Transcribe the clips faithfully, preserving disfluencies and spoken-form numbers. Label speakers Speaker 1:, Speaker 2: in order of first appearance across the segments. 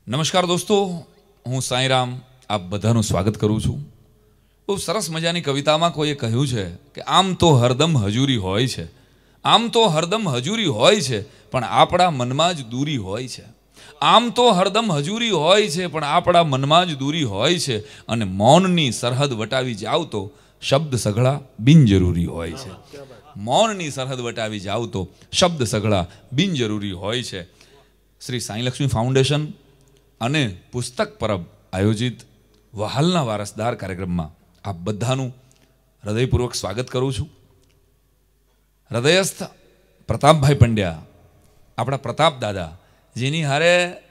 Speaker 1: નમસ્કાર દોસ્તો, હું સાંઈરામ આપ બધાનું સ્વાગત કરું છું. બહુ સરસ મજાની કવિતામાં કોઈએ કહ્યું છે કે આમ તો હરદમ હજૂરી હોય છે, આમ તો હરદમ હજૂરી હોય છે પણ આપણા મનમાં જ દૂરી હોય છે. આમ તો હરદમ હજૂરી હોય છે પણ આપણા મનમાં જ દૂરી હોય છે. અને મૌનની સરહદ વટાવી જાવ તો શબ્દ સઘળા બિનજરૂરી હોય છે. મૌનની સરહદ વટાવી જાવ તો શબ્દ સઘળા બિનજરૂરી હોય છે. શ્રી સાંઈ લક્ષ્મી ફાઉન્ડેશન અને પુસ્તક પરબ આયોજિત વહાલના વારસદાર કાર્યક્રમમાં આપ બધાનું હૃદયપૂર્વક સ્વાગત કરું છું. હૃદયસ્થ પ્રતાપભાઈ પંડ્યા, આપણા પ્રતાપ દાદા, જેની હારે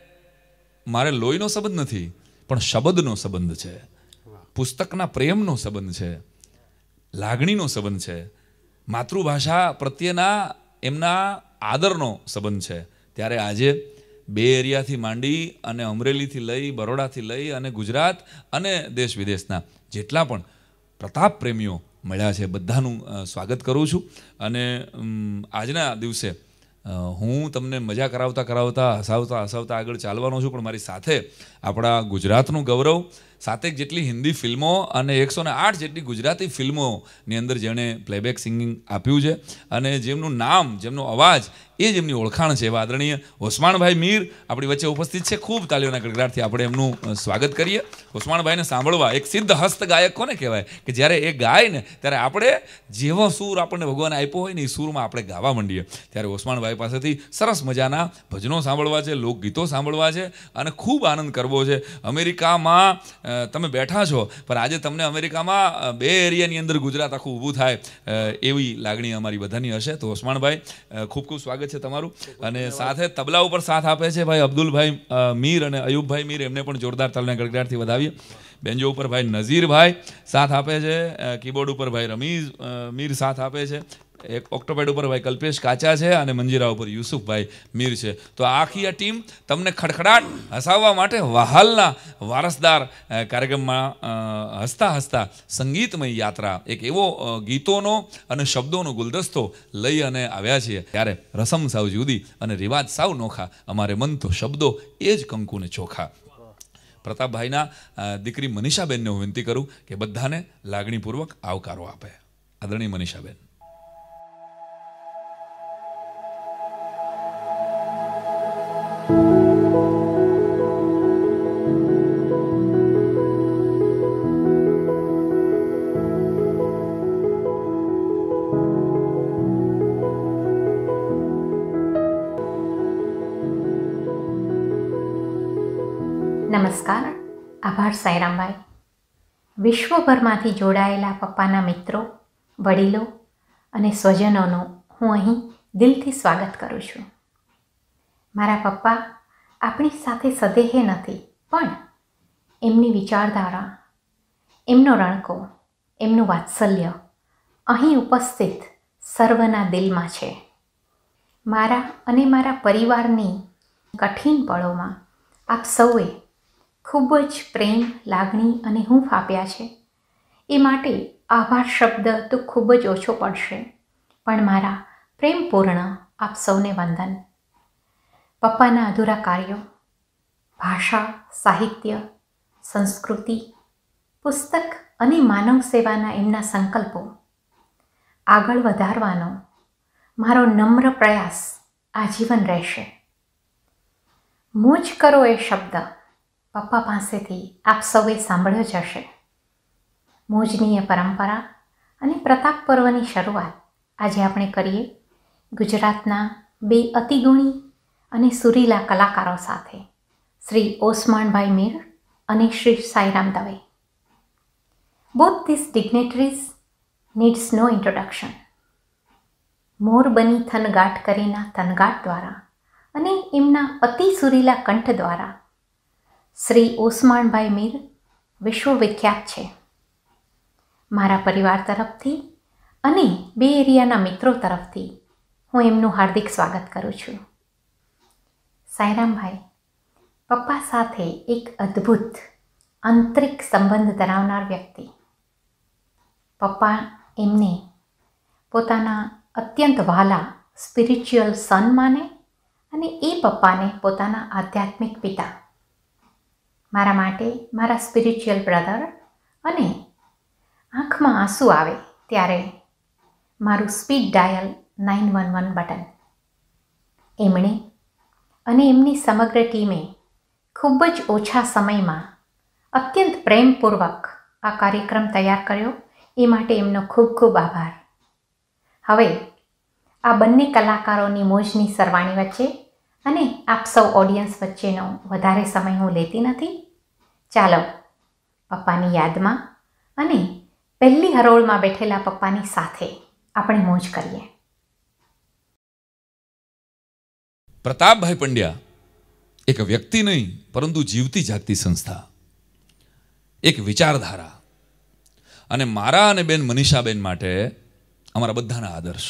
Speaker 1: મારે લોહીનો સંબંધ નથી પણ શબ્દનો સંબંધ છે, પુસ્તકના પ્રેમનો સંબંધ છે, લાગણીનો સંબંધ છે, માતૃભાષા પ્રત્યેના એમના આદરનો સંબંધ છે. ત્યારે આજે બે એરિયાથી માંડી અને અમરેલીથી લઈ, બરોડાથી લઈ અને ગુજરાત અને દેશ વિદેશના જેટલા પણ પ્રતાપ પ્રેમીઓ મળ્યા છે બધાનું સ્વાગત કરું છું. અને આજના દિવસે હું તમને મજા કરાવતા કરાવતા હસાવતા હસાવતા આગળ ચાલવાનો છું, પણ મારી સાથે આપણા ગુજરાતનું ગૌરવ, સાતેક જેટલી હિન્દી ફિલ્મો અને એકસો ને આઠ જેટલી ગુજરાતી ફિલ્મોની અંદર જેણે પ્લેબેક સિંગિંગ આપ્યું છે અને જેમનું નામ, જેમનો અવાજ એ જ એમની ઓળખાણ છે, એવા આદરણીય ઓસમાણભાઈ મીર આપણી વચ્ચે ઉપસ્થિત છે. ખૂબ તાલીઓના ગડગડાટથી આપણે એમનું સ્વાગત કરીએ. ઓસમાણભાઈને સાંભળવા એક સિદ્ધ હસ્ત ગાયક કોને કહેવાય કે જ્યારે એ ગાય ને ત્યારે આપણે જેવો સૂર આપણને ભગવાને આપ્યો હોય ને એ સૂરમાં આપણે ગાવા માંડીએ. ત્યારે ઓસમાણભાઈ પાસેથી સરસ મજાના ભજનો સાંભળવા છે, લોકગીતો સાંભળવા છે અને ખૂબ આનંદ કરવો છે. અમેરિકામાં તમે બેઠા છો પણ આજે તમને અમેરિકામાં બે એરિયાની અંદર ગુજરાત આખું ઊભું થાય એવી લાગણી અમારી બધાની હશે. તો ઓસમાણભાઈ, ખૂબ ખૂબ સ્વાગત છે તમારું. અને સાથે તબલા ઉપર સાથ આપે છે ભાઈ અબ્દુલભાઈ મીર અને અયુબભાઈ મીર, એમને પણ જોરદાર તાલના ગડગડાટથી વધાવીએ. બેન્જો ઉપર ભાઈ નઝીરભાઈ સાથ આપે છે, કીબોર્ડ ઉપર ભાઈ રમીઝ મીર સાથ આપે છે, એક ઓક્ટોપેડ ઉપર ભાઈ કલ્પેશ કાચા છે અને મંજીરા ઉપર યુસુફભાઈ મીર છે. તો આખી આ ટીમ તમને ખડખડાટ હસાવવા માટે વહાલના વારસદાર કાર્યક્રમમાં હસતા હસતા સંગીતમય યાત્રા, એક એવો ગીતોનો અને શબ્દોનો ગુલદસ્તો લઈ અને આવ્યા છીએ. ત્યારે રસમ સાવ જુદી અને રિવાજ સાવ નોખા, અમારે મન તો શબ્દો એ જ કંકુને ચોખા. પ્રતાપભાઈના દીકરી મનીષાબેનને હું વિનંતી કરું કે બધાને લાગણીપૂર્વક આવકારો આપે. આદરણીય મનીષાબેન.
Speaker 2: નમસ્કાર, આભાર સાંઈરામભાઈ. વિશ્વભરમાંથી જોડાયેલા પપ્પાના મિત્રો, વડીલો અને સ્વજનોનું હું અહીં દિલથી સ્વાગત કરું છું. મારા પપ્પા આપણી સાથે સદેહે નથી, પણ એમની વિચારધારા, એમનો રણકો, એમનું વાત્સલ્ય અહીં ઉપસ્થિત સર્વના દિલમાં છે. મારા અને મારા પરિવારની કઠિન પળોમાં આપ સૌએ ખૂબ જ પ્રેમ, લાગણી અને હૂંફ આપ્યા છે. એ માટે આભાર શબ્દ તો ખૂબ જ ઓછો પડશે, પણ મારા પ્રેમપૂર્ણ આપ સૌને વંદન. પપ્પાના અધૂરા કાર્યો, ભાષા, સાહિત્ય, સંસ્કૃતિ, પુસ્તક અને માનવ સેવાના એમના સંકલ્પો આગળ વધારવાનો મારો નમ્ર પ્રયાસ આજીવન રહેશે. મોજ કરો એ શબ્દ પપ્પા પાસેથી આપ સૌએ સાંભળ્યો જ હશે. મોજની એ પરંપરા અને પ્રતાપ પર્વની શરૂઆત આજે આપણે કરીએ ગુજરાતના બે અતિગુણી અને સુરીલા કલાકારો સાથે, શ્રી ઓસમાણભાઈ મીર અને Shri Sairam Dave. Both these dignitaries needs no introduction. મોર બની થનગાટ કરીના થનગાટ દ્વારા અને એમના અતિ સુરીલા કંઠ દ્વારા શ્રી ઓસમાણભાઈ મીર વિશ્વવિખ્યાત છે. મારા પરિવાર તરફથી અને બે એરિયાના મિત્રો તરફથી હું એમનું હાર્દિક સ્વાગત કરું છું. સાંઈરામભાઈ પપ્પા સાથે એક અદ્ભુત આંતરિક સંબંધ ધરાવનાર વ્યક્તિ. પપ્પા એમને પોતાના અત્યંત વહાલા સ્પિરિચ્યુઅલ સન માને અને એ પપ્પાને પોતાના આધ્યાત્મિક પિતા મારા માટે મારા સ્પિરિચ્યુઅલ બ્રધર અને આંખમાં આંસુ આવે ત્યારે મારું speed dial nine one one button. એમણે અને એમની સમગ્ર ટીમે ખૂબ જ ઓછા સમયમાં અત્યંત પ્રેમપૂર્વક આ કાર્યક્રમ તૈયાર કર્યો. એ માટે એમનો ખૂબ ખૂબ આભાર. હવે આ બંને કલાકારોની મોજની સરવાણી વચ્ચે અને આપ સૌ ઓડિયન્સ વચ્ચેનો વધારે સમય હું લેતી નથી. ચાલો પપ્પાની યાદમાં અને પહેલી હરોળમાં બેઠેલા પપ્પાની સાથે આપણે મોજ કરીએ.
Speaker 1: પ્રતાપભાઈ પંડ્યા એક વ્યક્તિ નહીં, પરંતુ જીવતી જાગતી સંસ્થા, એક વિચારધારા, અને મારા અને બેન મનીષાબેન માટે અમારા બધાના આદર્શ.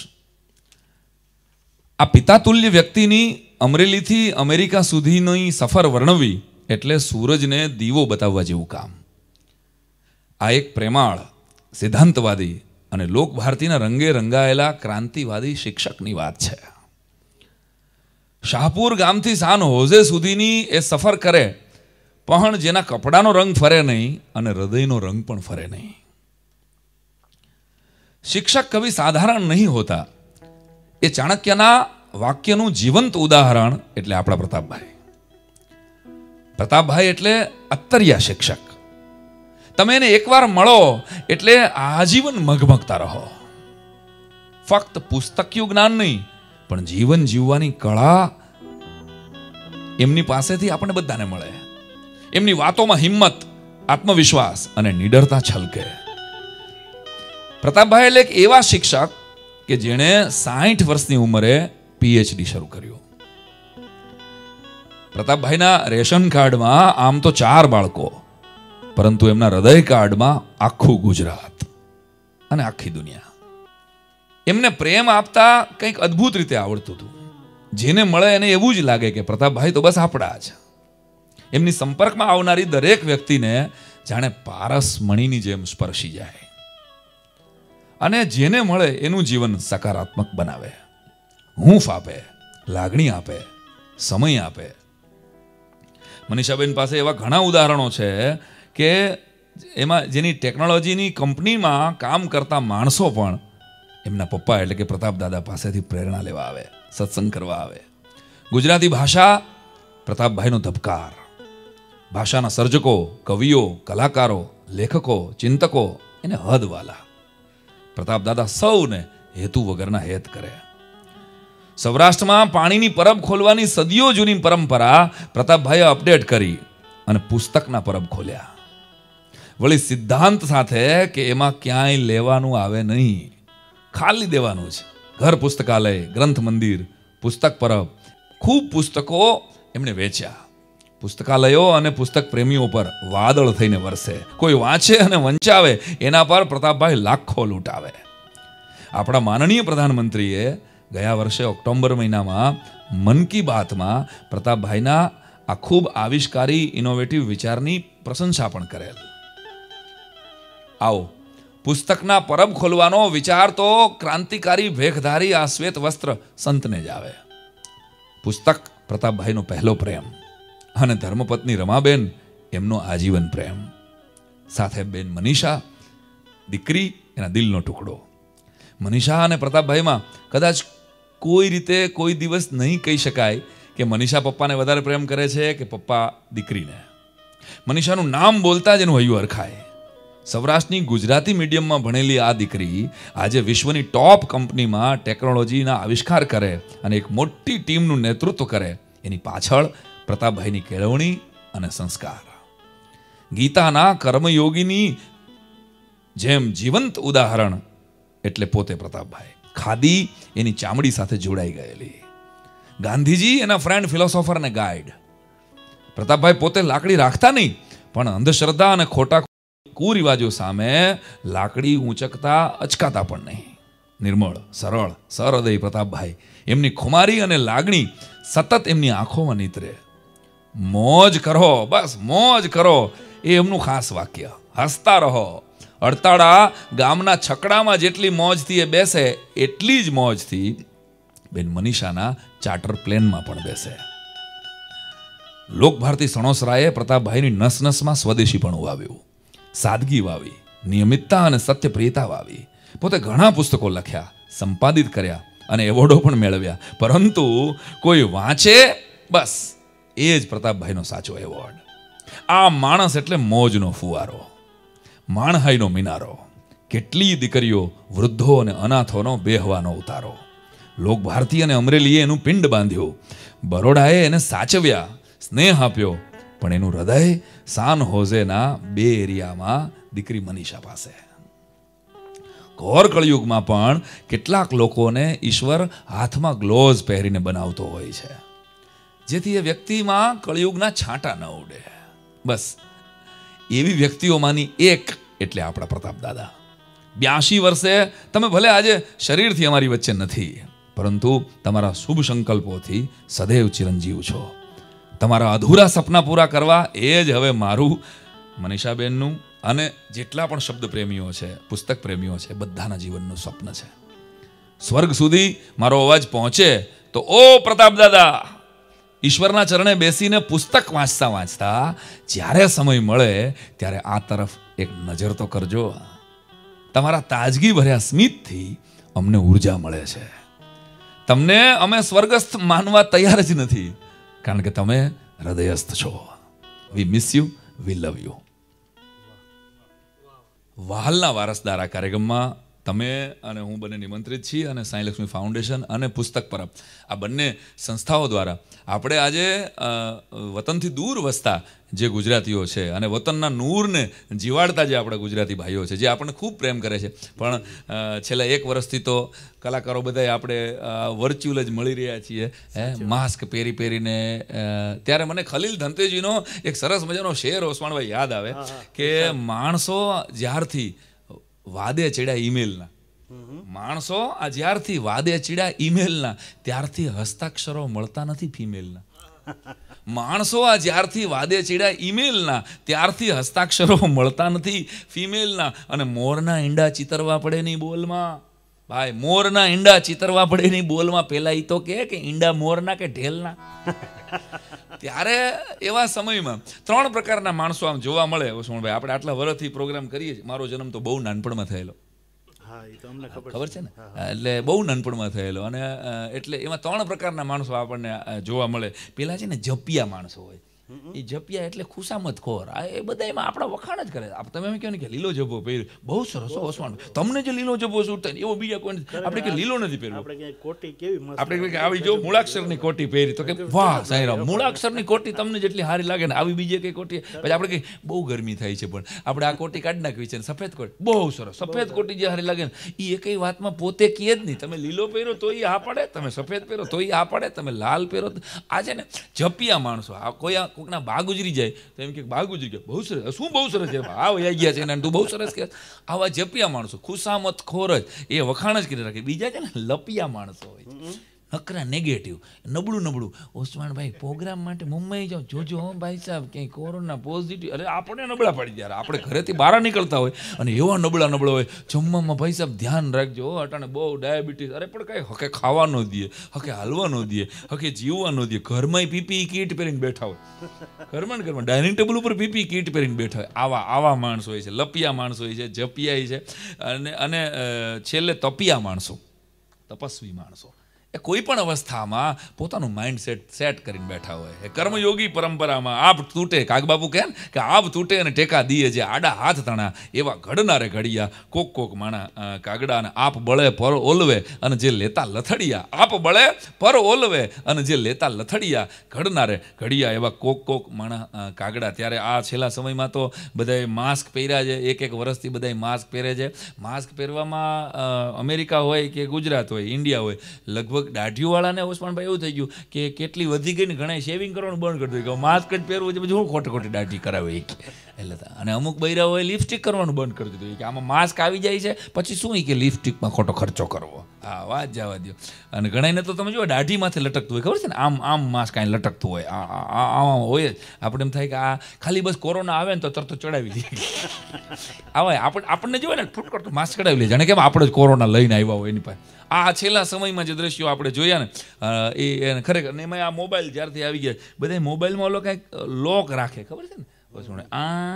Speaker 1: આ પિતાતુલ્ય વ્યક્તિની અમરેલીથી અમેરિકા સુધીની સફર વર્ણવી એટલે સૂરજને દીવો બતાવવા જેવું કામ. આ એક પ્રેમાળ, સિદ્ધાંતવાદી અને લોકભારતીના રંગે રંગાયેલા ક્રાંતિવાદી શિક્ષકની વાત છે. શાહપુર ગામથી સાન હોઝે સુધીની એ સફર કરે, પણ જેના કપડાનો રંગ ફરે નહીં અને હૃદયનો રંગ પણ ફરે નહીં. શિક્ષક કવિ સાધારણ નહીં હોતા. એ ચાણક્યના વાક્યનું જીવંત ઉદાહરણ એટલે આપણા પ્રતાપભાઈ. પ્રતાપભાઈ એટલે અત્તરિયા શિક્ષક. તમે એને એકવાર મળો એટલે આજીવન મગમગતા રહો. ફક્ત પુસ્તકીય જ્ઞાન નહીં, પણ જીવન જીવવાની કળા એમની પાસેથી આપણને બધાને મળે. એમની વાતોમાં હિંમત, આત્મવિશ્વાસ અને નિડરતા છલકે. પ્રતાપભાઈ એટલે એક એવા શિક્ષક કે જેણે સાઠ વર્ષની ઉંમરે પીએચડી શરૂ કર્યું. પ્રતાપભાઈના રેશન કાર્ડમાં આમ તો ચાર બાળકો, પરંતુ એમના હૃદય કાર્ડમાં આખું ગુજરાત અને આખી દુનિયા. એમને પ્રેમ આપતા કંઈક અદ્ભુત રીતે આવડતું હતું. જેને મળે એને એવું જ લાગે કે પ્રતાપભાઈ તો બસ આપણા જ. એમની સંપર્કમાં આવનારી દરેક વ્યક્તિને જાણે પારસ મણીની જેમ સ્પર્શી જાય, અને જેને મળે એનું જીવન સકારાત્મક બનાવે, હૂંફ આપે, લાગણી આપે, સમય આપે. મનીષાબેન પાસે એવા ઘણા ઉદાહરણો છે કે એમાં જેની ટેકનોલોજીની કંપનીમાં કામ કરતા માણસો પણ એમના પપ્પા એટલે કે પ્રતાપ દાદા પાસેથી પ્રેરણા લેવા આવે, સત્સંગ કરવા આવે. ગુજરાતી ભાષા પ્રતાપભાઈનો ધબકાર. ભાષાના સર્જકો, કવિઓ, કલાકારો, લેખકો, ચિંતકો એને હદવાલા. પ્રતાપ દાદા સૌને હેતુ વગરના હેત કરે. સૌરાષ્ટ્રમાં પાણીની પરબ ખોલવાની સદીઓ જૂની પરંપરા પ્રતાપભાઈએ અપડેટ કરી અને પુસ્તકના પરબ ખોલ્યા. વળી સિદ્ધાંત સાથે કે એમાં ક્યાંય લેવાનું આવે નહીં, ખાલી દેવાનું છે. ઘર પુસ્તકાલય, ગ્રંથ મંદિર, પુસ્તક પરબ, ખૂબ પુસ્તકો એમણે વેચ્યા. પુસ્તકાલયો અને પુસ્તક પ્રેમીઓ પર વાદળ થઈને વરસે. કોઈ વાંચે અને વંચાવે એના પર પ્રતાપભાઈ લાખો લૂંટાવે. આપણા માનનીય પ્રધાનમંત્રીએ ગયા વર્ષે ઓક્ટોબર મહિનામાં મન કી બાતમાં પ્રતાપભાઈના આ ખૂબ આવિષ્કારી ઇનોવેટિવ વિચારની પ્રશંસા પણ કરેલ. આવો પુસ્તકના પરબ ખોલવાનો વિચાર તો ક્રાંતિકારી ભેખધારી આ શ્વેત વસ્ત્ર સંતને જ આવે. પુસ્તક પ્રતાપભાઈનો પહેલો પ્રેમ, અને ધર્મપત્ની રમાબેન એમનો આજીવન પ્રેમ. સાથે બેન મનીષા, દીકરી એના દિલનો ટુકડો. મનીષા અને પ્રતાપભાઈમાં કદાચ કોઈ રીતે કોઈ દિવસ નહીં કહી શકાય કે મનીષા પપ્પાને વધારે પ્રેમ કરે છે કે પપ્પા દીકરીને. મનીષાનું નામ બોલતા જ એનું હૈયું હરખાય. સૌરાષ્ટ્રની ગુજરાતી મીડિયમમાં ભણેલી આ દીકરી આજે વિશ્વની ટોપ કંપનીમાં ટેકનોલોજીના આવિષ્કાર કરે અને એક મોટી ટીમનું નેતૃત્વ કરે. એની પાછળ પ્રતાપભાઈની કેળવણી અને સંસ્કાર. ગીતાના કર્મયોગીની જેમ જીવંત ઉદાહરણ એટલે પોતે પ્રતાપભાઈ. ખાદી એની ચામડી સાથે જોડાઈ ગયેલી. ગાંધીજી એના ફ્રેન્ડ, ફિલોસોફર અને ગાઈડ. પ્રતાપભાઈ પોતે લાકડી રાખતા નહીં, પણ અંધશ્રદ્ધા અને ખોટા કુરિવાજો સામે લાકડી ઊંચકતા અચકાતા પણ નહીં. નિર્મળ, સરળ, સહૃદય પ્રતાપભાઈ. એમની ખુમારી અને લાગણી સતત એમની આંખોમાં નીતરે. મોજ કરો, બસ મોજ કરો, એ એમનું ખાસ વાક્ય. હસતા રહો. અડતાળા ગામના છકડામાં જેટલી મોજથી એ બેસે એટલી જ મોજથી બેન મનીષાના ચાર્ટર પ્લેનમાં પણ બેસે. લોકભારતી સણોસરાએ પ્રતાપભાઈની નસ નસમાં સ્વદેશીપણું વાવ્યું, સાદગી વાવી, નિયમિતતા અને સત્યપ્રિયતા વાવી. પોતે ઘણા પુસ્તકો લખ્યા, સંપાદિત કર્યા અને એવોર્ડો પણ મેળવ્યા, પરંતુ કોઈ વાંચે બસ એ જ પ્રતાપભાઈનો સાચો એવોર્ડ. આ માણસ એટલે મોજનો ફુવારો, માણહાઈનો મિનારો, કેટલી દીકરીઓ, વૃદ્ધો અને અનાથોનો બેહવાનો ઉતારો. લોકભારતી અને અમરેલીએ એનું પિંડ બાંધ્યું, બરોડાએ એને સાચવ્યા, સ્નેહ આપ્યો, પણ એનું હૃદય સાન હોઝેના બે એરિયામાં દીકરી મનીષા પાસે. ઘોર કળયુગમાં પણ કેટલાક લોકોને ઈશ્વર હાથમાં ગ્લોવ્સ પહેરીને બનાવતો હોય છે, જેથી એ વ્યક્તિમાં કળયુગના છાંટા ન ઉડે. બસ એવી વ્યક્તિઓમાંની એક એટલે આપણા પ્રતાપ દાદા. બ્યાસી વર્ષે તમે ભલે આજે શરીરથી અમારી વચ્ચે નથી, પરંતુ તમારા શુભ સંકલ્પોથી સદૈવ ચિરંજીવ છો. તમારા અધૂરા સપના પૂરા કરવા એ જ હવે મારું, મનીષાબેનનું અને જેટલા પણ શબ્દ પ્રેમીઓ છે, પુસ્તક પ્રેમીઓ છે, બધાના જીવનનું સ્વપ્ન છે. સ્વર્ગ સુધી મારો અવાજ પહોંચે તો ઓ પ્રતાપ દાદા, ઈશ્વરના ચરણે બેસીને પુસ્તક વાંચતા વાંચતા જ્યારે સમય મળે ત્યારે આ તરફ એક નજર તો કરજો. તમારા તાજગી ભર્યા સ્મિતથી અમને ઉર્જા મળે છે. તમને અમે સ્વર્ગસ્થ માનવા તૈયાર જ નથી, કારણ કે તમે હૃદયસ્થ છો. We miss you, we love you. વહાલના વારસદાર આ કાર્યક્રમમાં તમે અને હું બંને નિમંત્રિત છીએ, અને સાંઈ લક્ષ્મી ફાઉન્ડેશન અને પુસ્તક પરબ આ બંને સંસ્થાઓ દ્વારા આપણે આજે વતનથી દૂર વસતા જે ગુજરાતીઓ છે અને વતનના નૂરને જીવાડતા જે આપણા ગુજરાતી ભાઈઓ છે, જે આપણને ખૂબ પ્રેમ કરે છે, પણ છેલ્લા એક વર્ષથી તો કલાકારો બધાય આપણે વર્ચ્યુઅલ જ મળી રહ્યા છીએ, હે, માસ્ક પહેરી પહેરીને. ત્યારે મને ખલીલ ધનતેજીનો એક સરસ મજાનો શેર ઓસમાણભાઈ યાદ આવે કે માણસો જ્યારથી વાદે ચડ્યા ઈમેલના, માણસો આ જ્યારથી વાદે ચડ્યા ઈમેલના ત્યારથી હસ્તાક્ષરો મળતા નથી ફિમેલના. માણસો આ જ્યારથી વાદે ચડ્યા ઈમેલના ત્યારથી હસ્તાક્ષરો મળતા નથી ફિમેલના. અને મોરના ઈંડા ચિતરવા પડે નહીં બોલમાં, ભાઈ, મોરના ઈંડા ચિતરવા પડે નહીં બોલમાં. પેલા ઈ તો કે કે ઈંડા મોરના કે ઢેલના. ત્યારે એવા સમયમાં ત્રણ પ્રકારના માણસો આમ જોવા મળે. ઓસમાણભાઈ, આપણે આટલા વર્ષથી પ્રોગ્રામ કરીએ છીએ. મારો જન્મ તો બહુ નાનપણમાં થયેલો, ખબર છે ને, એટલે બહુ નાનપણમાં થયેલો. અને એટલે એમાં ત્રણ પ્રકારના માણસો આપણને જોવા મળે. પેલા છે ને જપિયા માણસો હોય. એ જપિયા એટલે ખુશામત ખોર. આ એ બધા એમાં આપણા વખાણ જ કરે. તમે એમ કહો ને કે લીલો જબ્બો પહેર્યો, બહુ સરસ ઓસમાણ, તમને જે લીલો જબ્બો સૂટ થાય એવો બીજા કોઈ આપણે કે લીલો નથી પહેરવો. આપણે કે આવી જો મૂળાક્ષરની કોટી પહેરી તો કે વાહ સાંઈરામ, મૂળાક્ષરની કોટી તમને જેટલી સારી લાગે ને આવી બીજી કઈ કોટી. પછી આપણે કે બહુ ગરમી થાય છે, પણ આપણે આ કોટી કાઢી નાખવી છે, સફેદ કોટી બહુ સરસ, સફેદ કોટી જે સારી લાગે ને એ એકઈ વાતમાં પોતે કહે જ નહીં. તમે લીલો પહેરો તો એ હા પડે, તમે સફેદ પહેરો તો એ હા પડે, તમે લાલ પહેરો. આ છે ને જપિયા માણસો. આ કોઈ કોકના બા ગુજરી જાય તો એમ કે બા ગુજરી ગયા, બહુ સરસ, શું બહુ સરસ છે, આ વયા ગયા છે ને તું બહુ સરસ કે. આવા જપિયા માણસો, ખુશામત ખોર જ, એ વખાણ જ કરી રાખે. બીજા છે ને લપિયા માણસો હોય, નકરા નેગેટિવ, નબળું નબળું. ઓસમાણભાઈ પ્રોગ્રામ માટે મુંબઈ જાઓ, જોજો હો ભાઈ સાહેબ ક્યાંય કોરોના પોઝિટિવ. અરે આપણે નબળા પડી જાય, આપણે ઘરેથી બહાર નીકળતા હોય અને એવા નબળા નબળા હોય. જમવામાં ભાઈ સાહેબ ધ્યાન રાખજો, અટાણે બહુ ડાયાબિટીસ. અરે પણ કાંઈ હકે ખાવા ન દે, હકે હાલવા ન દે, હકે જીવવા ન દે. ઘરમાં પીપી કીટ પહેરીને બેઠા હોય, ઘરમાં ને ઘરમાં ડાઇનિંગ ટેબલ ઉપર પીપી કીટ પહેરીને બેઠા હોય. આવા આવા માણસો હોય છે, લપિયા માણસો હોય છે, જપિયા છે. અને અને છેલ્લે તપિયા માણસો, તપસ્વી માણસો. એ કોઈ પણ અવસ્થામાં પોતાનું માઇન્ડ સેટ સેટ કરીને બેઠા હોય. એ કર્મયોગી પરંપરામાં આપ તૂટે, કાગબાપુ કહે ને કે આપ તૂટે અને ટેકા દીએ જે આડા હાથ તણા, એવા ઘડનારે ઘડિયા કોક કોક માણા કાગડા. અને આપ બળે પર ઓલવે અને જે લેતા લથડિયા, આપ બળે પર ઓલવે અને જે લેતા લથડિયા, ઘડનારે ઘડિયા એવા કોક કોક માણા કાગડા. ત્યારે આ છેલ્લા સમયમાં તો બધાએ માસ્ક પહેર્યા છે, એક એક વર્ષથી બધાએ માસ્ક પહેરે છે. માસ્ક પહેરવામાં અમેરિકા હોય કે ગુજરાત હોય, ઇન્ડિયા હોય, લગભગ દાઢીવાળાને ઓસમાણભાઈ એવું થઈ ગયું કે કેટલી વધી ગઈ ને ઘણા શેવિંગ કરવાનું બંધ કરી દીધું કે માસ્ક જ પહેરવું છે, પછી હું ખોટી ખોટી દાઢી કરાવે. એટલે અને અમુક બૈરાઓએ લિપસ્ટિક કરવાનું બંધ કરી દીધું કે આમાં માસ્ક આવી જાય છે પછી શું કે લિપસ્ટિકમાં ખોટો ખર્ચો કરવો. હા વાત જવા દો. અને ઘણાને તો તમે જુઓ દાઢીમાંથી લટકતું હોય, ખબર છે ને, આમ આમ માસ્ક કાંઈ લટકતું હોય, આમાં હોય જ. આપણે એમ થાય કે આ ખાલી બસ કોરોના આવે ને તો તરત ચડાવી દઈએ. આવે આપણે આપણને જોવે ને ફૂટ કરતો માસ્ક ચડાવી લે, જાણે કેમ આપણે જ કોરોના લઈને આવ્યા હોય એની પાસે. આ છેલ્લા સમયમાં જે દ્રશ્યો આપણે જોયા ને એ ખરેખર. અને એમાં આ મોબાઈલ જ્યારથી આવી ગયા, બધા મોબાઈલમાં ઓલો કાંઈક લોક રાખે, ખબર છે ને, બસ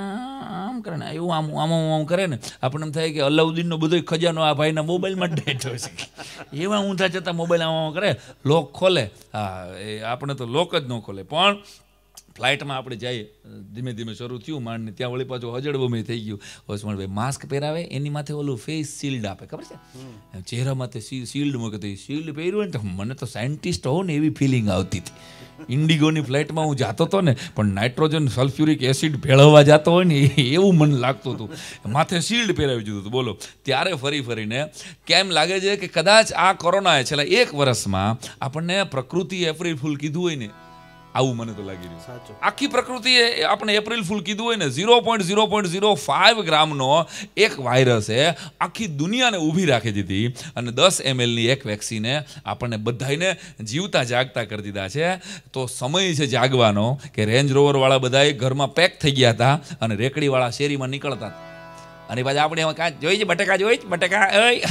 Speaker 1: આમ કરે ને, એવું આમ આમ આમ કરે ને, આપણને એમ થાય કે અલાઉદ્દીનનો બધો ખજાનો આ ભાઈના મોબાઈલમાં જ ડેટો છે. એવા ઊંધા જતા મોબાઈલ આમ આમ કરે, લોક ખોલે. હા, એ આપણે તો લોક જ ન ખોલે. પણ ફ્લાઇટમાં આપણે જઈએ, ધીમે ધીમે શરૂ થયું માંડને, ત્યાં વળી પાછું હજળબમી થઈ ગયું. ઓસમાણભાઈ માસ્ક પહેરાવે, એની માથે ઓલું ફેસ શિલ્ડ આપે, ખબર છે, ચહેરા માથે શિલ્ડ મૂકે. તો એ શિલ્ડ પહેર્યું હોય ને તો મને તો સાયન્ટિસ્ટ હોઉં ને એવી ફિલિંગ આવતી હતી. ઇન્ડિગોની ફ્લાઇટમાં હું જતો હતો ને, પણ નાઇટ્રોજન સલ્ફ્યુરિક એસિડ ભેળવવા જતો હોય ને એવું મને લાગતું હતું. માથે શિલ્ડ પહેરાવી દીધું હતું. બોલો, ત્યારે ફરી ફરીને કેમ લાગે છે કે કદાચ આ કોરોનાએ છેલ્લા એક વર્ષમાં આપણને પ્રકૃતિ એપ્રિલ ફૂલ કીધું હોય ને, આવું મને તો લાગી રહ્યું. આખી પ્રકૃતિએ આપણે એપ્રિલ ફૂલ કીધું હોય ને, zero point zero point zero five ગ્રામનો એક વાયરસે આખી દુનિયાને ઊભી રાખી દીધી. અને દસ એમએલની એક વેક્સિને આપણને બધાને જીવતા જાગતા કરી દીધા છે. તો સમય છે જાગવાનો કે રેન્જ રોવરવાળા બધાએ ઘરમાં પેક થઈ ગયા હતા અને રેકડીવાળા શેરીમાં નીકળતા હતા. અને પાછા આપણે એમાં કાંઈ જોઈ છે, બટેકા જોઈ બટેકા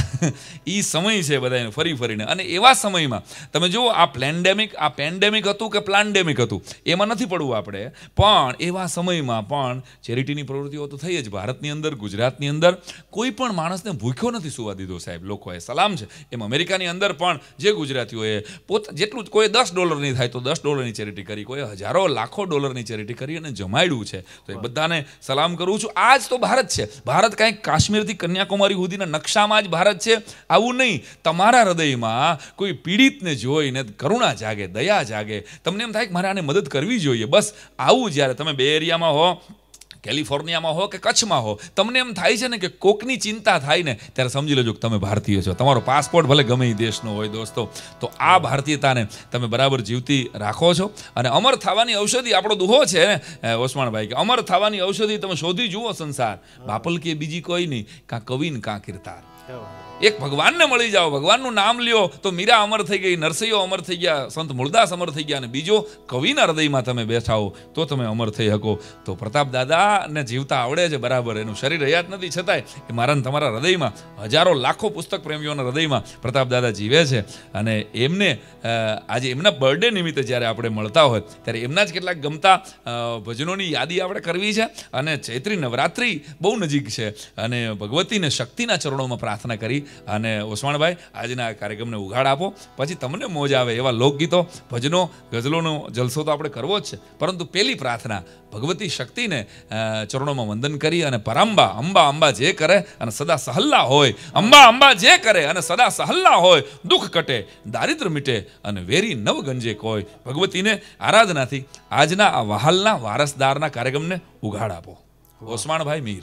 Speaker 1: એ સમય છે બધાને ફરી ફરીને. અને એવા સમયમાં તમે જુઓ, આ પ્લેન્ડેમિક આ પેન્ડેમિક હતું કે પ્લાન્ડેમિક હતું એમાં નથી પડવું આપણે, પણ એવા સમયમાં પણ ચેરિટીની પ્રવૃત્તિઓ તો થઈ જ. ભારતની અંદર, ગુજરાતની અંદર કોઈ પણ માણસને ભૂખ્યો નથી સુવા દીધો સાહેબ, લોકોએ સલામ છે. એમ અમેરિકાની અંદર પણ જે ગુજરાતીઓએ પોત જેટલું જ, કોઈ દસ ડોલરની થાય તો દસ ડોલરની ચેરિટી કરી, કોઈ હજારો લાખો ડોલરની ચેરિટી કરી અને જમાડ્યું છે. તો એ બધાને સલામ કરું છું. આ જ તો ભારત છે. ભારત કાંઈક કાશ્મીરથી કન્યાકુમારી સુધીના નકશામાં જ ભારત છે, આવું નહીં. તમારા હૃદયમાં કોઈ પીડિતને જોઈને કરુણા જાગે, દયા જાગે, તમને એમ થાય કે મારે આને મદદ કરવી જોઈએ. બસ આવું જ્યારે તમે બે એરિયામાં હો, કેલિફોર્નિયામાં હો કે કચ્છમાં હો, તમને એમ થાય છે ને કે કોકની ચિંતા થાય ને, ત્યારે સમજી લેજો કે તમે ભારતીય છો. તમારો પાસપોર્ટ ભલે ગમે એ દેશનો હોય દોસ્તો, તો આ ભારતીયતાને તમે બરાબર જીવતી રાખો છો. અને અમર થવાની ઔષધિ આપણો દુહો છે ને ઓસમાણભાઈ, કે અમર થવાની ઔષધિ તમે શોધી જુઓ સંસાર, બાપલ કે બીજી કોઈ નહીં, કાં કવિન કાં કીર્તાર. એક ભગવાનને મળી જાઓ, ભગવાનનું નામ લ્યો તો મીરા અમર થઈ ગઈ, નરસૈયો અમર થઈ ગયા, સંત મૂળદાસ અમર થઈ ગયા. અને બીજો કવિના હૃદયમાં તમે બેઠા હો તો તમે અમર થઈ શકો. તો પ્રતાપ દાદાને જીવતા આવડે છે બરાબર, એનું શરીર હયાત નથી, છતાંય એ મારા ને તમારા હૃદયમાં, હજારો લાખો પુસ્તક પ્રેમીઓના હૃદયમાં પ્રતાપ દાદા જીવે છે. અને એમને આજે એમના બર્થડે નિમિત્તે જ્યારે આપણે મળતા હોય ત્યારે એમના જ કેટલાક ગમતા ભજનોની યાદી આપણે કરવી છે. અને ચૈત્રી નવરાત્રિ બહુ નજીક છે અને ભગવતીને શક્તિના ચરણોમાં પ્રાર્થના કરી અને ઓસમાણભાઈ આજના કાર્યક્રમને ઉઘાડ આપો. પછી તમને મોજ આવે એવા લોકગીતો, ભજનો, ગઝલોનો જલસો તો આપણે કરવો જ છે. પરંતુ પેલી પ્રાર્થના ભગવતી શક્તિને ચરણોમાં વંદન કરી અને પરંબા અંબા અંબા જે કરે અને સદા સહલ્લા હોય, અંબા અંબા જે કરે અને સદા સહલ્લા હોય, દુઃખ કટે, દારિદ્ર મીટે અને વેરી નવ ગંજે કોઈ. ભગવતીને આરાધનાથી આજના આ વહાલના વારસદારના કાર્યક્રમને ઉઘાડ આપો. ઓસમાણભાઈ મીર.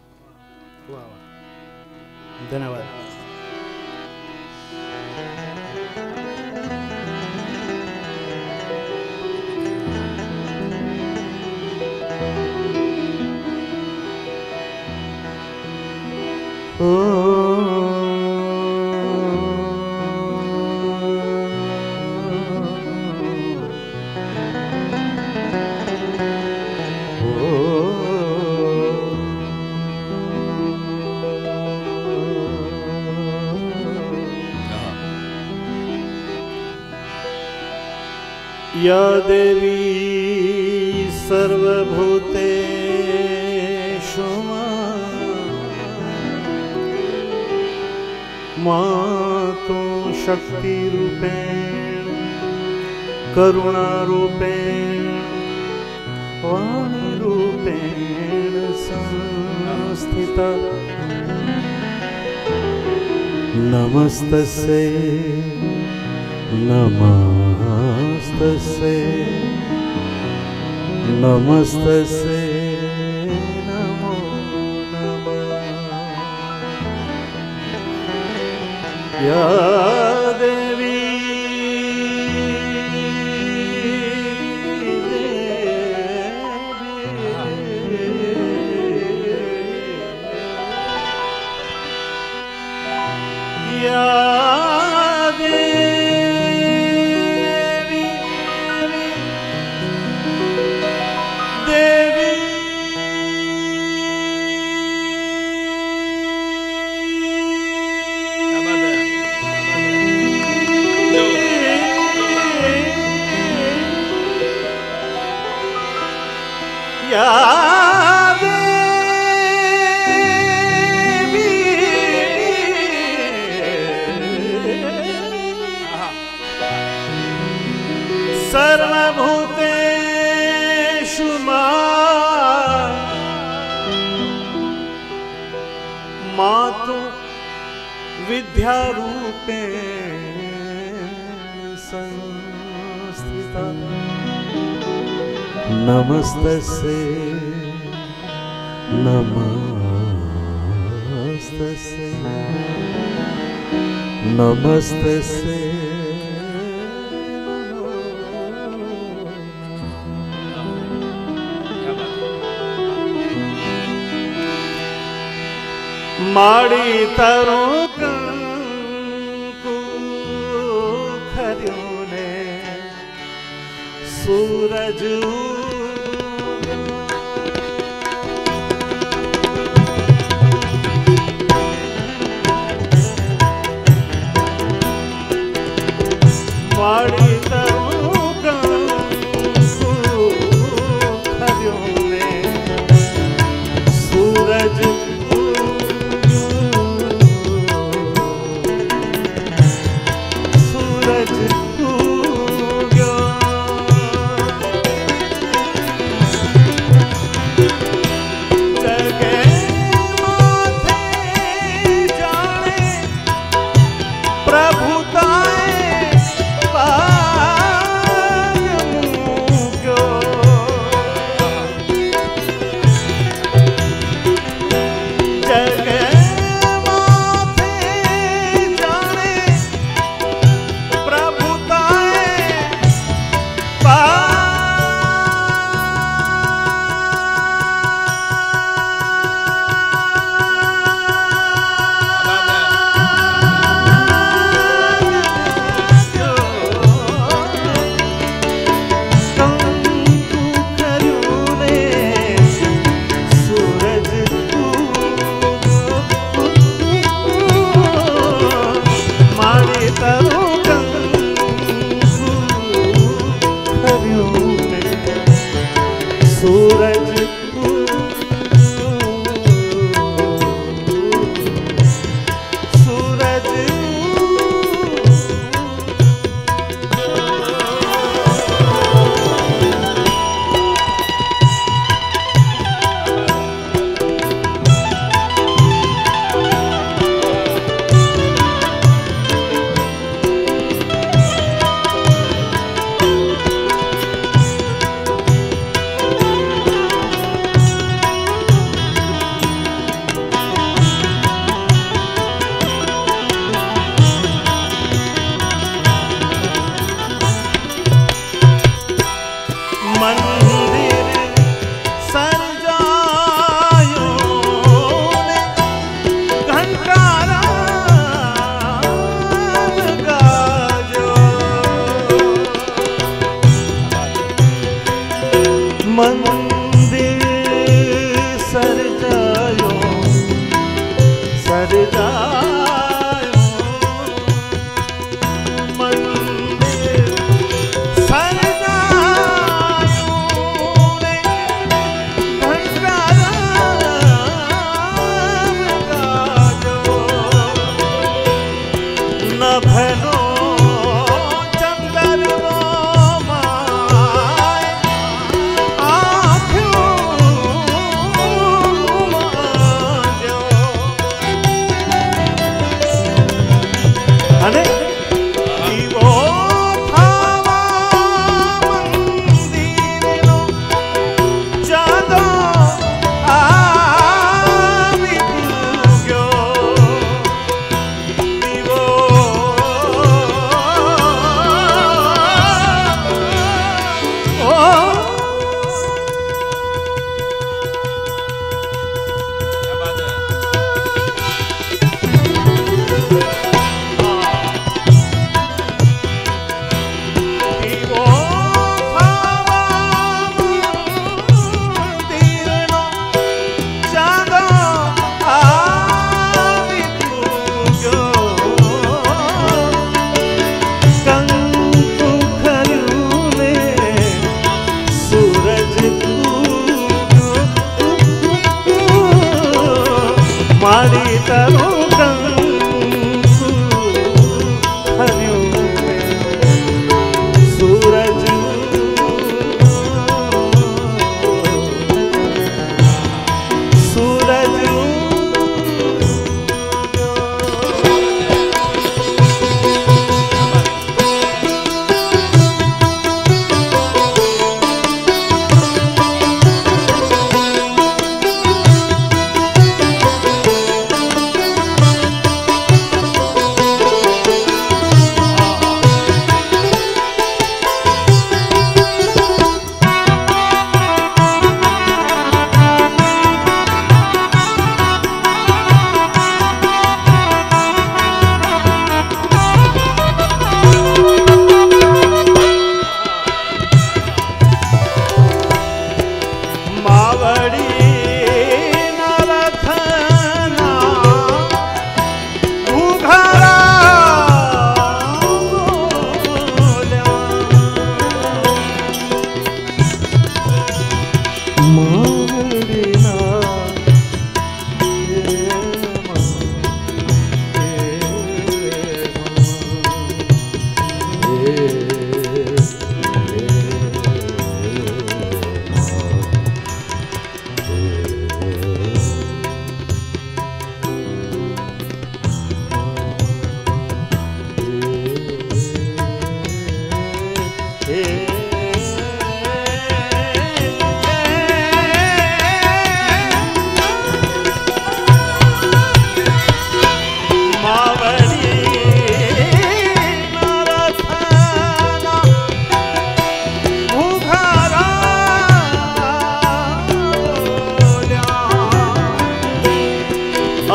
Speaker 3: ધન્યવાદ. या देवी सर्वभूतेषु मातु शक्तिरूपेण करुणारूपेण वाणीरूपेण संस्थिता नमस्तस्यै नमस्तस्यै नमस्तस्यै नमो नमः. या देवी देवी याद सर्वभूतेषु मातु विद्यारूपेण संस्थिता नमस्तस्यै नमस्तस्यै नमस्तस्यै माड़ी तरो कंकु खर्यों ने सूरज माड़ी तरो कंकु खर्यों ने सूरज मंदिर सरजायो सरजायो मंदिर सरजायो ने घंटारा गाजो न भनो અને જીવો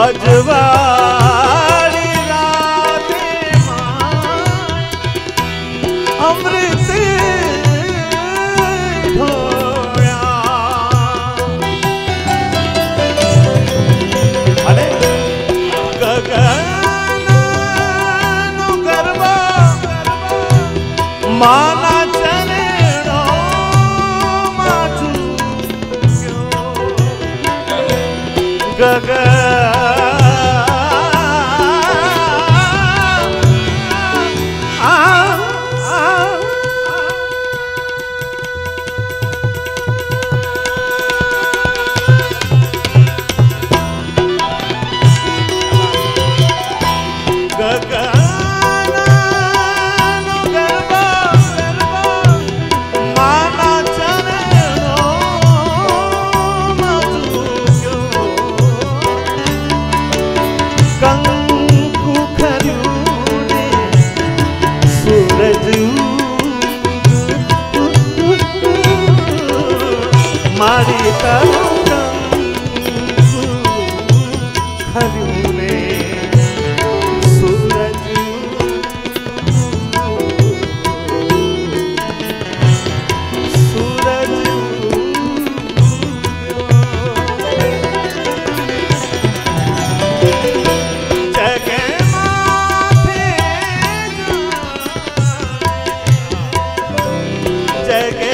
Speaker 3: અજવાળી રાતમાં અમૃત ઢોળ્યા અને ગગનનો ગરબો માના ચરણોમાં ઝૂક્યો. ગગન મારી ખર્યું ને સૂરજ સૂરજ જગે માથે જગે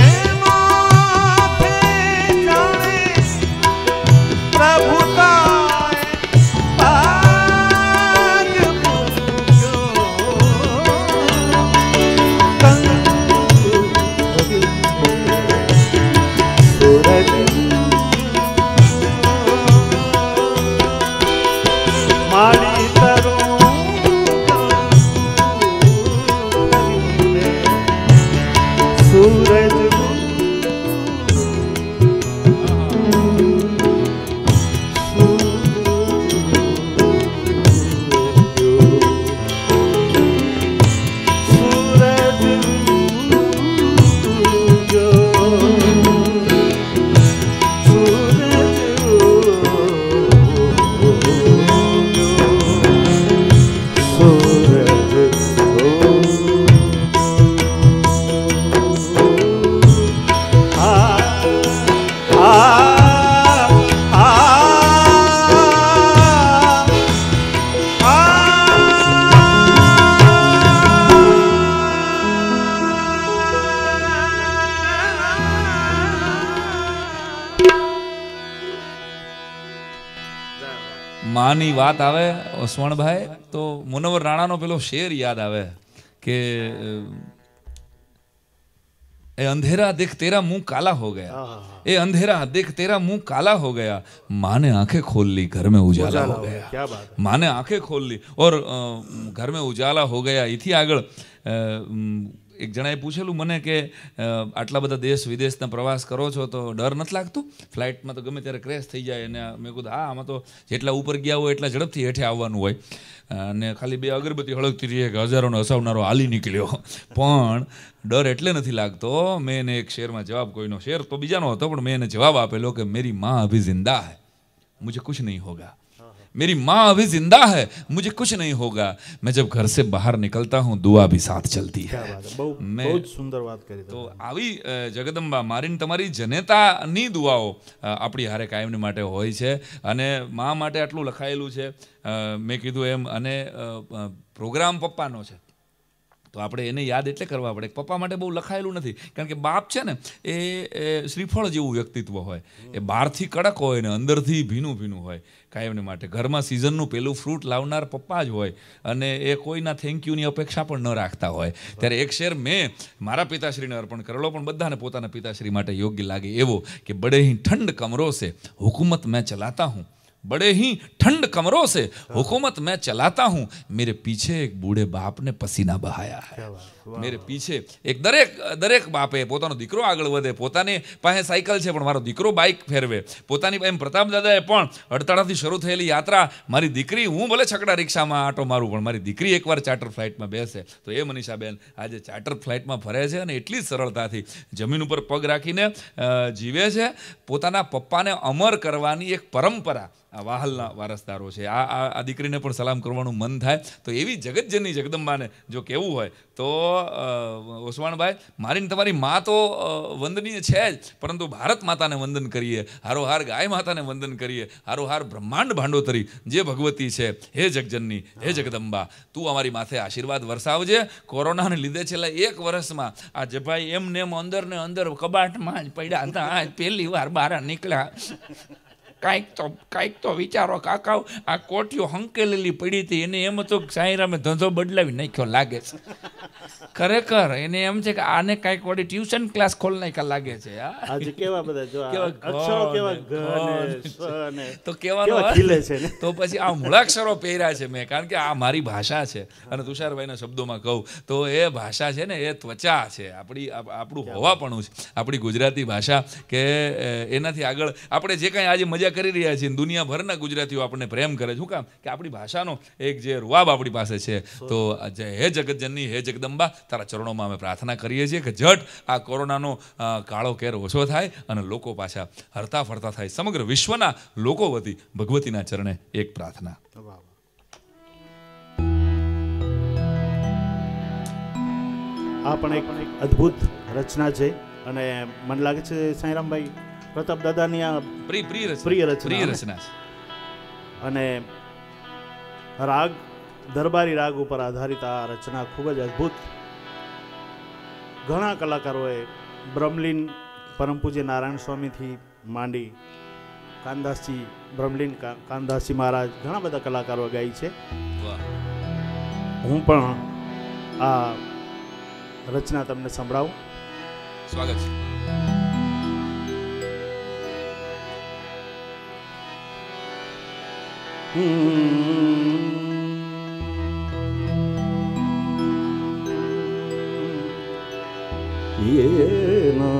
Speaker 3: મારી તરું સૂરજ
Speaker 1: માની વાત આવે ઓસવાણભાઈ તો મુનવ્વર રાણાનો પેલો શેર યાદ આવે કે એ અંધેરા દેખ તેરા મુંહ કાલા हो गया, ए अंधेरा देख तेरा मुंह काला हो गया, माँ ने आंखें खोल ली घर में उजाला हो गया.
Speaker 3: क्या बात है.
Speaker 1: माँ ने आंखें खोल ली और घर में उजाला हो गया. इથી આગળ એક જણાએ પૂછેલું મને કે આટલા બધા દેશ વિદેશના પ્રવાસ કરો છો તો ડર નથી લાગતો? ફ્લાઇટમાં તો ગમે ત્યારે ક્રેશ થઈ જાય. અને મેં કીધું હા, આમાં તો જેટલા ઉપર ગયા હોય એટલા ઝડપથી હેઠે આવવાનું હોય. અને ખાલી બે અગરબત્તી હળગતી રહીએ કે હજારોનો હસાવનારો હાલી નીકળ્યો. પણ ડર એટલે નથી લાગતો. મેં એને એક શેરમાં જવાબ, કોઈનો શેર તો બીજાનો હતો પણ મેં એને જવાબ આપેલો કે મેરી માँ અભી जिंदा है, मुझे कुछ नहीं होगा. मेरी माँ अभी जिंदा है, मुझे कुछ नहीं होगा. मैं जब घर से बाहर निकलता हूँ दुआ भी साथ चलती है.
Speaker 3: मैं बहुत सुंदर बात કરી.
Speaker 1: તો આવી જગદંબા મારીને તમારી જનેતાની દુઆઓ આપણી હારે કાયમને માટે હોય છે. અને મા માટે આટલું લખાયેલું છે મેં કીધું એમ. અને પ્રોગ્રામ પપ્પાનો છે તો આપણે એને યાદ એટલે કરવા પડે. પપ્પા માટે બહુ લખાયેલું નથી, કારણ કે બાપ છે ને એ શ્રીફળ જેવું વ્યક્તિત્વ હોય. એ બહારથી કડક હોય ને અંદરથી ભીનું ભીનું હોય. કાયમને માટે ઘરમાં સિઝનનું પેલું ફ્રૂટ લાવનાર પપ્પા જ હોય. અને એ કોઈના થેન્ક યુની અપેક્ષા પણ ન રાખતા હોય. ત્યારે એક શેર મેં મારા પિતાશ્રીને અર્પણ કરેલો, પણ બધાને પોતાના પિતાશ્રી માટે યોગ્ય લાગે એવો કે બડે હી ઠંડ કમરો સે હુકુમત મેં ચલાતા હું, बड़े ही ठंड कमरों से हुकूमत मैं चलाता हूँ, मेरे पीछे एक बूढ़े बाप ने पसीना बहाया है. मेरे पीछे एक दरेक દરેક બાપે પોતાનો દીકરો આગળ વધે. પોતાની પાસે સાયકલ છે પણ મારો દીકરો બાઇક ફેરવે. પોતાની એમ પ્રતાપ દાદાએ પણ અડતાળાથી શરૂ થયેલી યાત્રા, મારી દીકરી, હું ભલે છકડા રિક્ષામાં આટો મારું પણ મારી દીકરી એકવાર ચાર્ટર ફ્લાઇટમાં બેસે તો એ મનીષાબેન આજે ચાર્ટર ફ્લાઇટમાં ફરે છે અને એટલી જ સરળતાથી જમીન ઉપર પગ રાખીને જીવે છે. પોતાના પપ્પાને અમર કરવાની એક પરંપરા આ વાહલના વારસદારો છે. આ આ દીકરીને પણ સલામ કરવાનું મન થાય. તો એવી જગતજનની જગદંબાને જો કહેવું હોય તો ઓસવાણભાઈ, મારી તમારી મા તો વંદનીય છે જ, પરંતુ ભારત માતાને વંદન કરીએ, હારોહાર ગાય માતાને વંદન કરીએ, હારોહાર બ્રહ્માંડ ભાંડોતરી જે ભગવતી છે. હે જગજનની, હે જગદંબા, તું અમારી માથે આશીર્વાદ વરસાવજે. કોરોનાને લીધે છેલ્લા એક વર્ષમાં આ જભાઈ એમ ને એમ અંદર ને અંદર કબાટમાં જ પડ્યા હતા, પહેલી વાર બહાર નીકળ્યા. કાંઈક તો કાંઈક તો વિચારો કાકા, આ કોઠીઓ હંકેલેલી પડી હતી, એને એમ હતો કે સાંઈરામે ધંધો બદલાવી નાખ્યો લાગે છે. ખરેખર એને એમ છે કે આને કાંઈક વળી ટ્યુશન ક્લાસ ખોલ નાખ્યા લાગે છે.
Speaker 3: આજે કેવા બધા જો અક્ષરો કેવા ઘ ને
Speaker 1: તો કેવાનો
Speaker 3: ખીલે છે ને.
Speaker 1: તો પછી આ મૂળાક્ષરો પહેર્યા છે મેં, કારણ કે આ મારી ભાષા છે. અને તુષારભાઈના શબ્દોમાં કહું તો એ ભાષા છે ને એ ત્વચા છે, આપણી આપણું હોવાપણું છે, આપણી ગુજરાતી ભાષા. કે એનાથી આગળ આપણે જે કાંઈ આજે મજા કરી રહ્યા છીએ, દુનિયાભરના ગુજરાતીઓ આપણને પ્રેમ કરે છે. શું કામ? કે આપણી ભાષાનો એક જે રૂવાબ આપણી પાસે છે. તો હે જગતજનની, હે જગદંબા, તારા ચરણોમાં અમે પ્રાર્થના કરીએ છીએ કે ઝટ આ કોરોનાનો કાળો કેર ઓછો થાય અને લોકો પાછા હરતા ફરતા થાય. સમગ્ર વિશ્વના લોકો વતી ભગવતીના ચરણે એક પ્રાર્થના.
Speaker 3: આ પણ એક અદ્ભુત રચના છે અને મને લાગે છે સાંઈરામભાઈ પ્રતાપ દાદાની આ
Speaker 1: પ્રિય પ્રિય
Speaker 3: પ્રિય રચના
Speaker 1: પ્રિય રચના છે.
Speaker 3: અને રાગ દરબારી રાગ ઉપર આધારિત આ રચના ખૂબ જ અદ્ભુત. ઘણા કલાકારોએ બ્રહ્મલીન પરમ પૂજ્ય નારાયણ સ્વામીથી માંડી કાનદાસજી, બ્રહ્મલીન કાનદાસજી મહારાજ, ઘણા બધા કલાકારો ગાઈ છે. હું પણ આ રચના તમને સંભળાવું.
Speaker 1: સ્વાગત છે.
Speaker 3: ये ना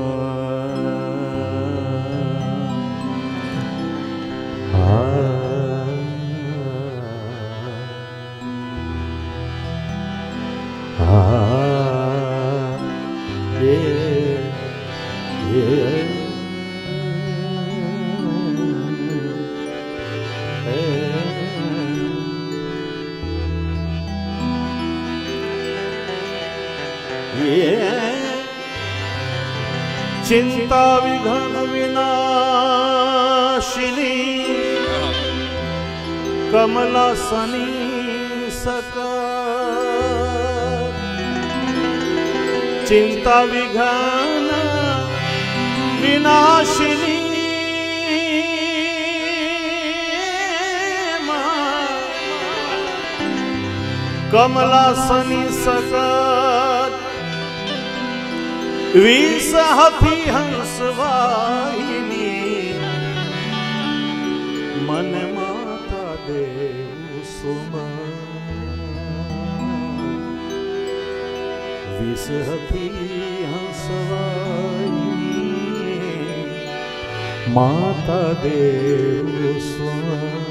Speaker 3: चिंता विघन विनाशिनी कमलासनी सकर. चिंता विघन विनाशिनी कमलासनी सकर. विसहती हंसवाहिनी मन माता देव सुमन. विसहती हंसवाहिनी माता देव सुमन.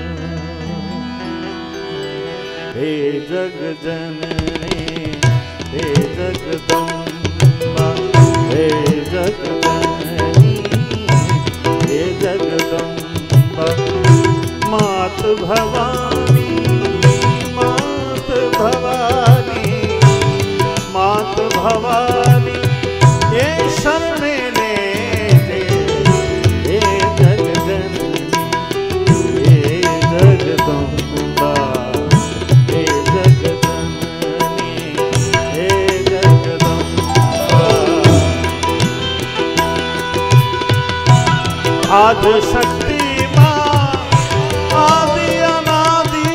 Speaker 3: हे जगजननी, हे जगदम्बा, हे जगजननी, हे जगदम्बा, मात भवानी, मात भवानी, मात भवानी, हे शरणे ले हे जगजननी, हे जगदम्बा, हे जगजननी, हे जगदम्बा. आद शक्ति मां आदि अनादि,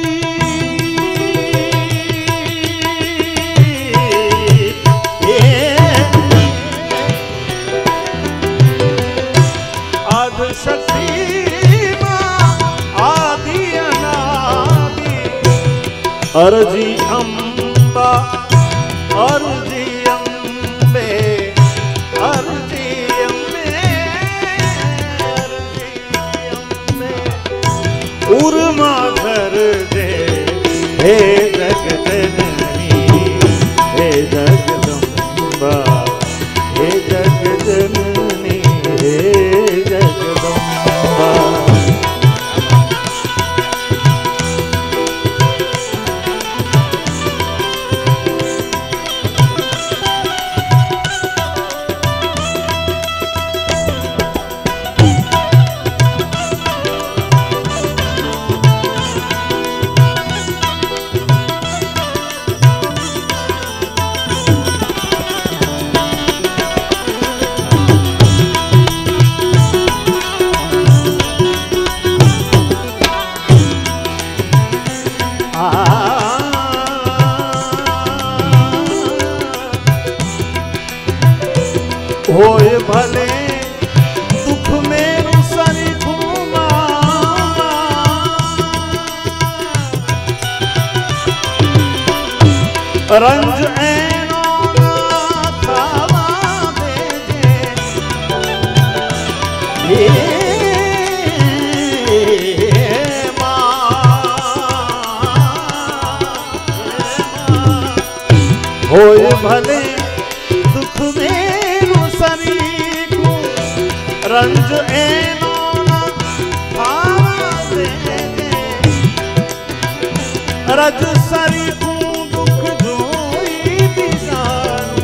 Speaker 3: आद शक्ति मां आदि अनादि. अर्जी अम्बा, अर्जी अम्बे, अर्जी उर्मा घर दे. हे जगजननी, हे जगदम्बा, हे जगजननी, हे जगदम्बा. होए भले दुख मेरु सरी घूमा रंज एनो ना थावा देजे हे होए भले दुख मेरु सरीकु रंज एनो ना भावा देजे रज सरीकु दुख जोई बिजानु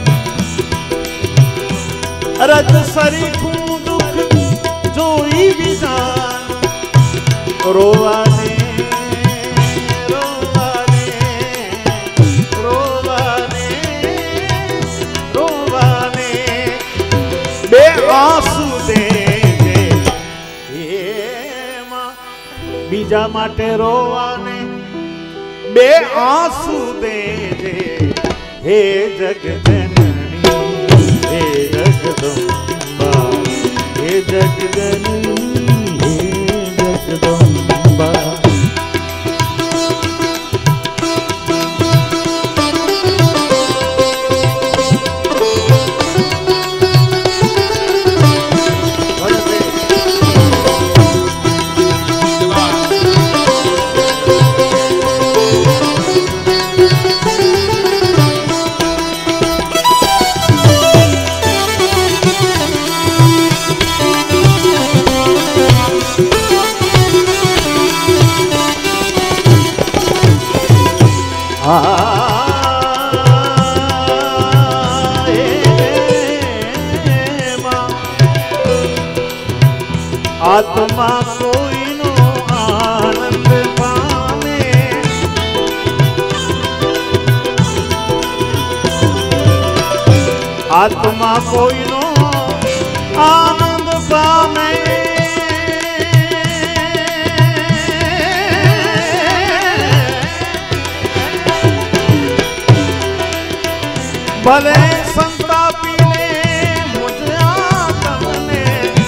Speaker 3: रज सरीकु दुख जोई बिजानु रोवाने आंसू दे बीजा माटे रोवाने बे आंसू दे हे जगजननी हे जगदम्बा हे जगजननी हे जगदम्बा आत्मा कोई नो आनंद पामे आत्मा कोई नो आनंद पामे भले संतापी ले मुझे आत्म ने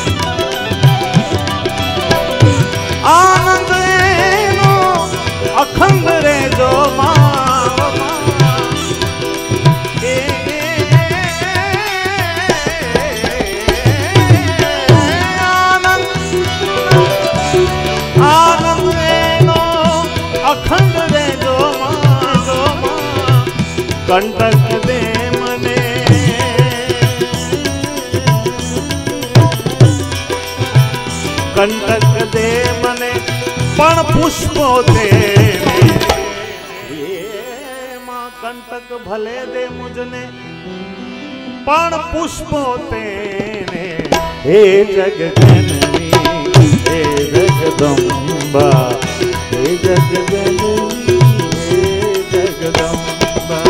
Speaker 3: आनंद नो अखंड रे जो आनंद नो अखंड रे जो कंटक दे मने कंटक दे मने पण पुष्पो दे मां कंटक भले दे मुझने पण पुष्पो तेने हे जगजननी हे जगदम्बा हे जगजननी हे जगदम्बा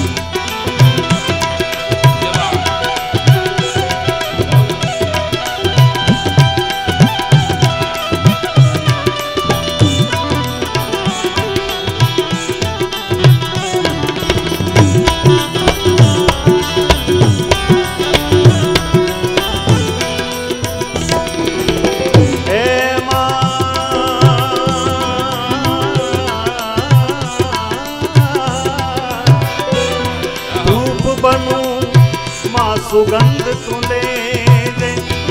Speaker 3: सुगंध तुले दे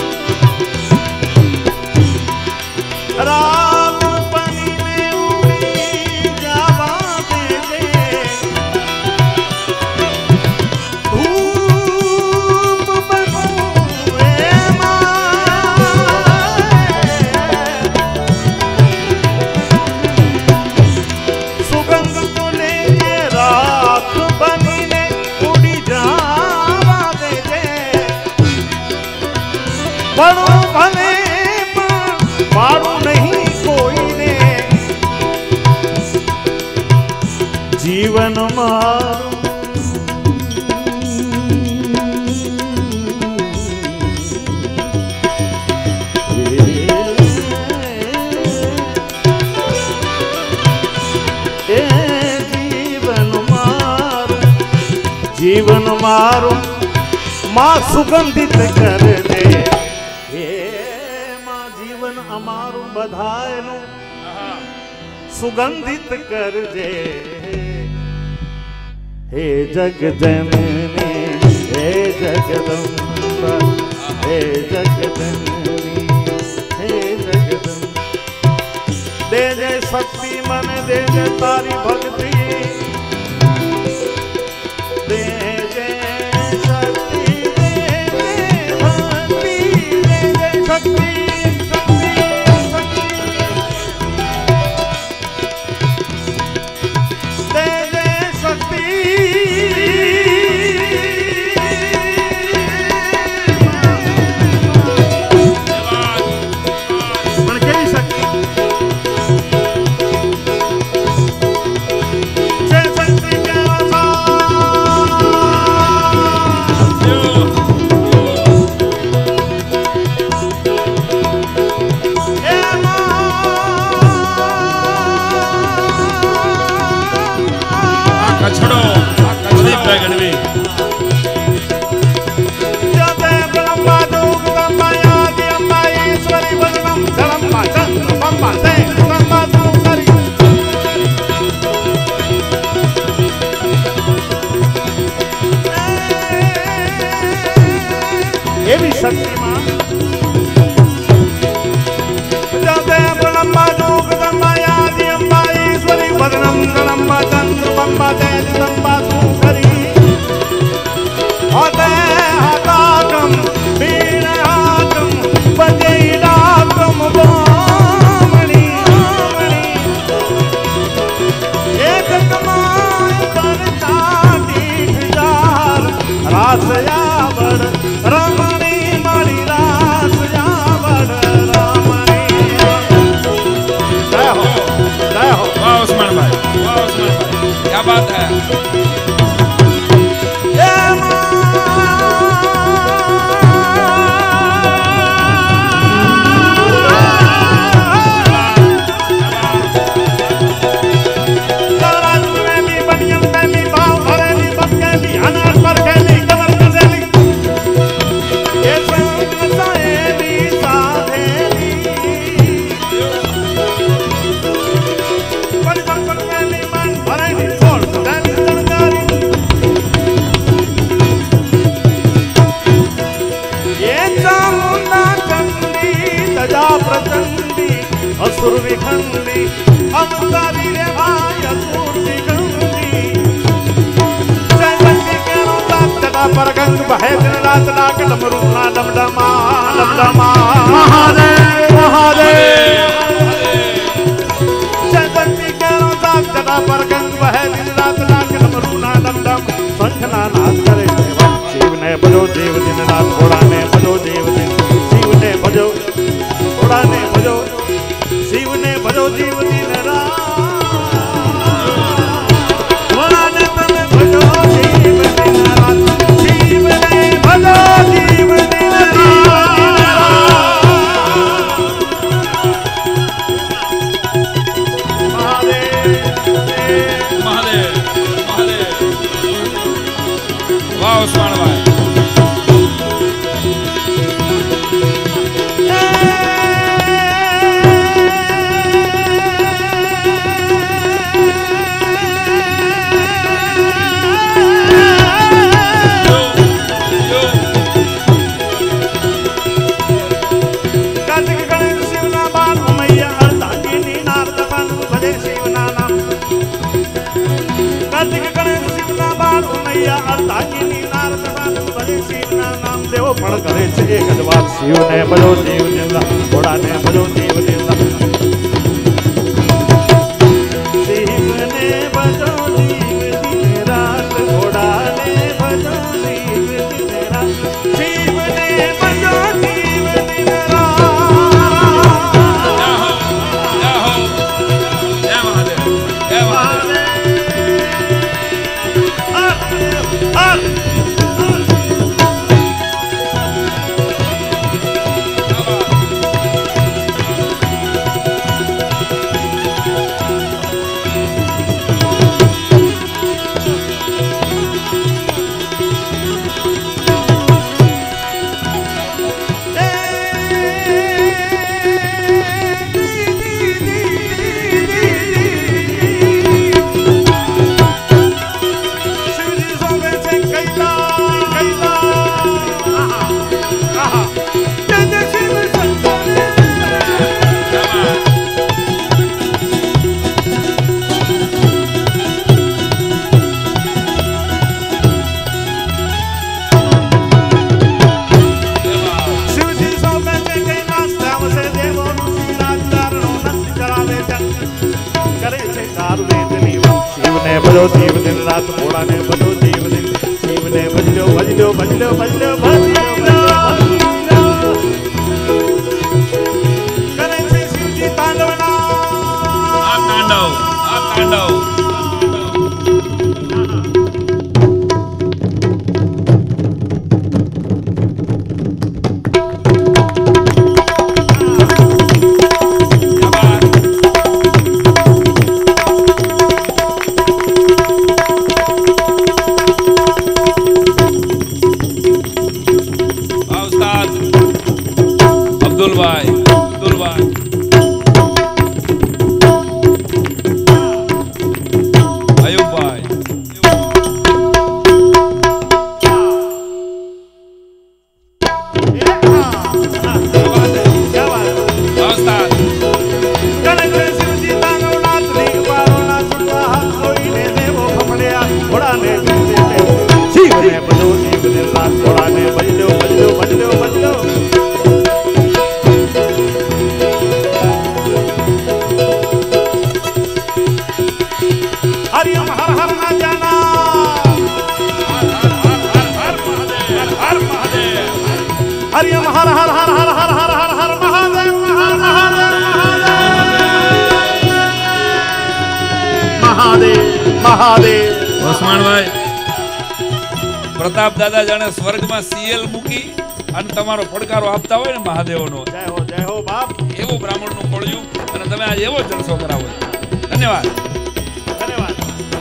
Speaker 3: रात पनी में उड़ी जावा दे दे धूप बनूए सुगंध तुले रात बनी ने उड़ी जा बड़ो भले बाड़ू नहीं कोई ने जीवन मारू जीवन मारू जीवन मारू माँ सुगंधित कर दे हे माँ जीवन अमारू बधाएनु सुगंधित कर दे हे जगजननी हे जगदम्बा हे जगजननी हे जगदम्बा दे दे शक्ति मन दे दे तारी भक्ति दे दे शक्ति दे दे भक्ति दे दे शक्ति दे दे शक्ति
Speaker 1: क्या बात है। असुर विखंडी अवतारी रे भाई असुर विखंडी जयवंती के रात जटा पर गंग बहे दिन रात नाक डमरू ना डमडमा डमडमा महादेव महादेव जयवंती के रात जटा पर गंग बहे दिन रात नाक डमरू ना डमडम शंखना नाद करे शिव ने बजो देव दिन रात घोड़ा ने बजो देव दिन शिव ने बजो घोड़ा ने बजो शिव ने भजो जीव दिन रात घोड़ा ने तन भजो जीव दिन रात शिव ने भजो जीव दिन रात महादेव महादेव महादेव वाह उस्मान भाई।
Speaker 3: પણ કરે છે એક જ વાત શિવ ને ભજો દેવ દેવલા ઘોડા ને ભજો દેવ દેવલા શિવ ને ભજો દેવ દિન રાત ઘોડા ને ભજો દેવ દિન રાત શિવ ને ભજો દેવ દિન રાત
Speaker 1: जय हो जय हो जय महादेव जय महादेव।
Speaker 3: રાત ઘોડાને બધો જીવ દિન શિવને ભજલો ભજલો ભજલો ભજલો ભજલો કરે છે શિવજી તાંડવના
Speaker 1: આ તાંડવ આ તાંડવ અબ્દુલભાઈ અબ્દુલભાઈ અયુબભાઈ
Speaker 3: હરિયમ હર હર હર હર હર હર હર હર મહાદેવ મહાદેવ મહાદેવ
Speaker 1: ઓસમાણભાઈ પ્રતાપ દાદા જાણે સ્વર્ગમાં સીએલ મૂકી અને તમારો પડકારો આપતા હોય ને મહાદેવનો
Speaker 3: જય હો જય હો બાપ
Speaker 1: એવો બ્રાહ્મણનું કોળિયું અને તમે આજે એવો જલસો કરાવો છો. ધન્યવાદ
Speaker 3: ધન્યવાદ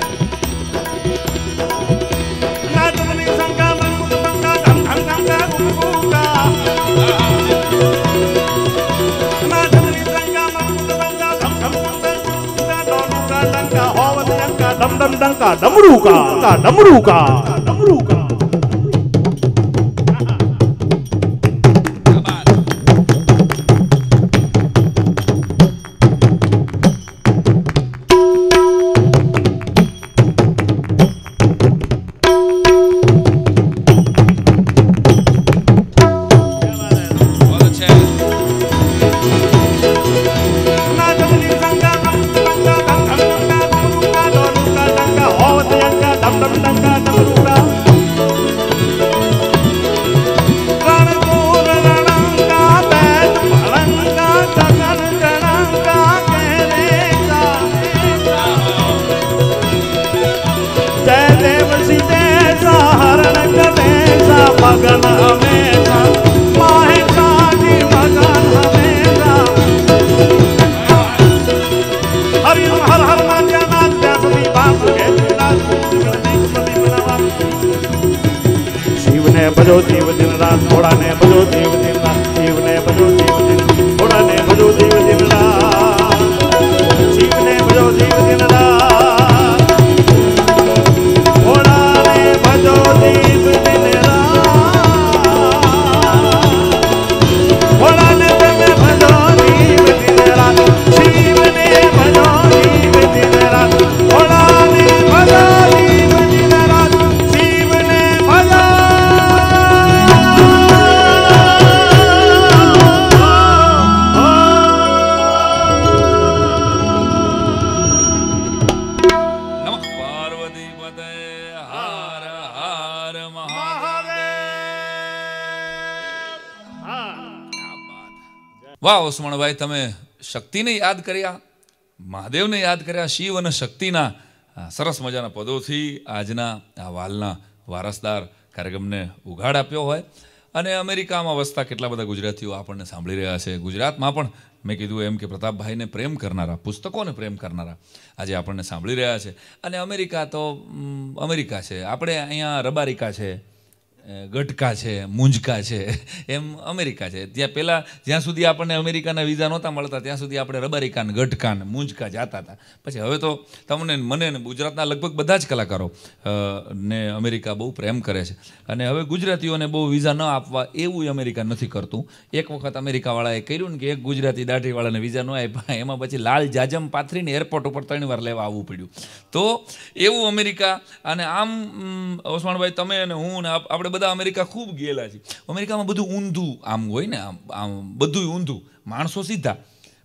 Speaker 3: નાચની સંકા મનમુખ સંકા ધમ ધમ ધમ ગુમગુકા નાચની સંકા મનમુખ સંકા ધમ ધમ ધમ ડોલુકા ડંકા હોવત ડંકા ડમ ડમ ડંકા ડમરુકા ડમરુકા ડમરુકા मगन हमेशा माहे काजी मगन हमेशा हरि हर हर नाट्या नाट्या सभी बाप के शिव ने भजो जीव दिन रात घोड़ा ने भजो जीव दिन रात शिव ने भजो जीव दिन घोड़ा ने भजो जीव दिन रात शिव ने भजो जीव दिन रात घोड़ा ने भजो जीव दिन
Speaker 1: વાહ ઓસમાણભાઈ, તમે શક્તિને યાદ કર્યા, મહાદેવને યાદ કર્યા, શિવ અને શક્તિના સરસ મજાના પદોથી આજના આ વાલના વારસદાર કાર્યક્રમને ઉઘાડ આપ્યો હોય. અને અમેરિકામાં વસતા કેટલા બધા ગુજરાતીઓ આપણને સાંભળી રહ્યા છે. ગુજરાતમાં પણ મેં કીધું એમ કે પ્રતાપભાઈને પ્રેમ કરનારા, પુસ્તકોને પ્રેમ કરનારા આજે આપણને સાંભળી રહ્યા છે. અને અમેરિકા તો અમેરિકા છે, આપણે અહીંયા રબારિકા છે, ગટકા છે, મૂંજકા છે, એમ અમેરિકા છે. ત્યાં પહેલાં જ્યાં સુધી આપણને અમેરિકાના વિઝા નહોતા મળતા ત્યાં સુધી આપણે રબારિકાન, ગટકાન, મૂંજકા જતા હતા. પછી હવે તો તમને મને ને ગુજરાતના લગભગ બધા જ કલાકારો ને અમેરિકા બહુ પ્રેમ કરે છે. અને હવે ગુજરાતીઓને બહુ વિઝા ન આપવા એવું અમેરિકા નથી કરતું. એક વખત અમેરિકાવાળાએ કર્યું ને કે એક ગુજરાતી દાઢીવાળાને વિઝા ન આપ્યા, એમાં પછી લાલ જાજમ પાથરીને એરપોર્ટ ઉપર ત્રણ વાર લેવા આવવું પડ્યું. તો એવું અમેરિકા. અને આમ ઓસમાણભાઈ, તમે અને હું ને આપણે બધા અમેરિકા ખૂબ ગયેલા છે. અમેરિકામાં બધું ઊંધું આમ હોય ને, આમ આમ બધું ઊંધું, માણસો સીધા,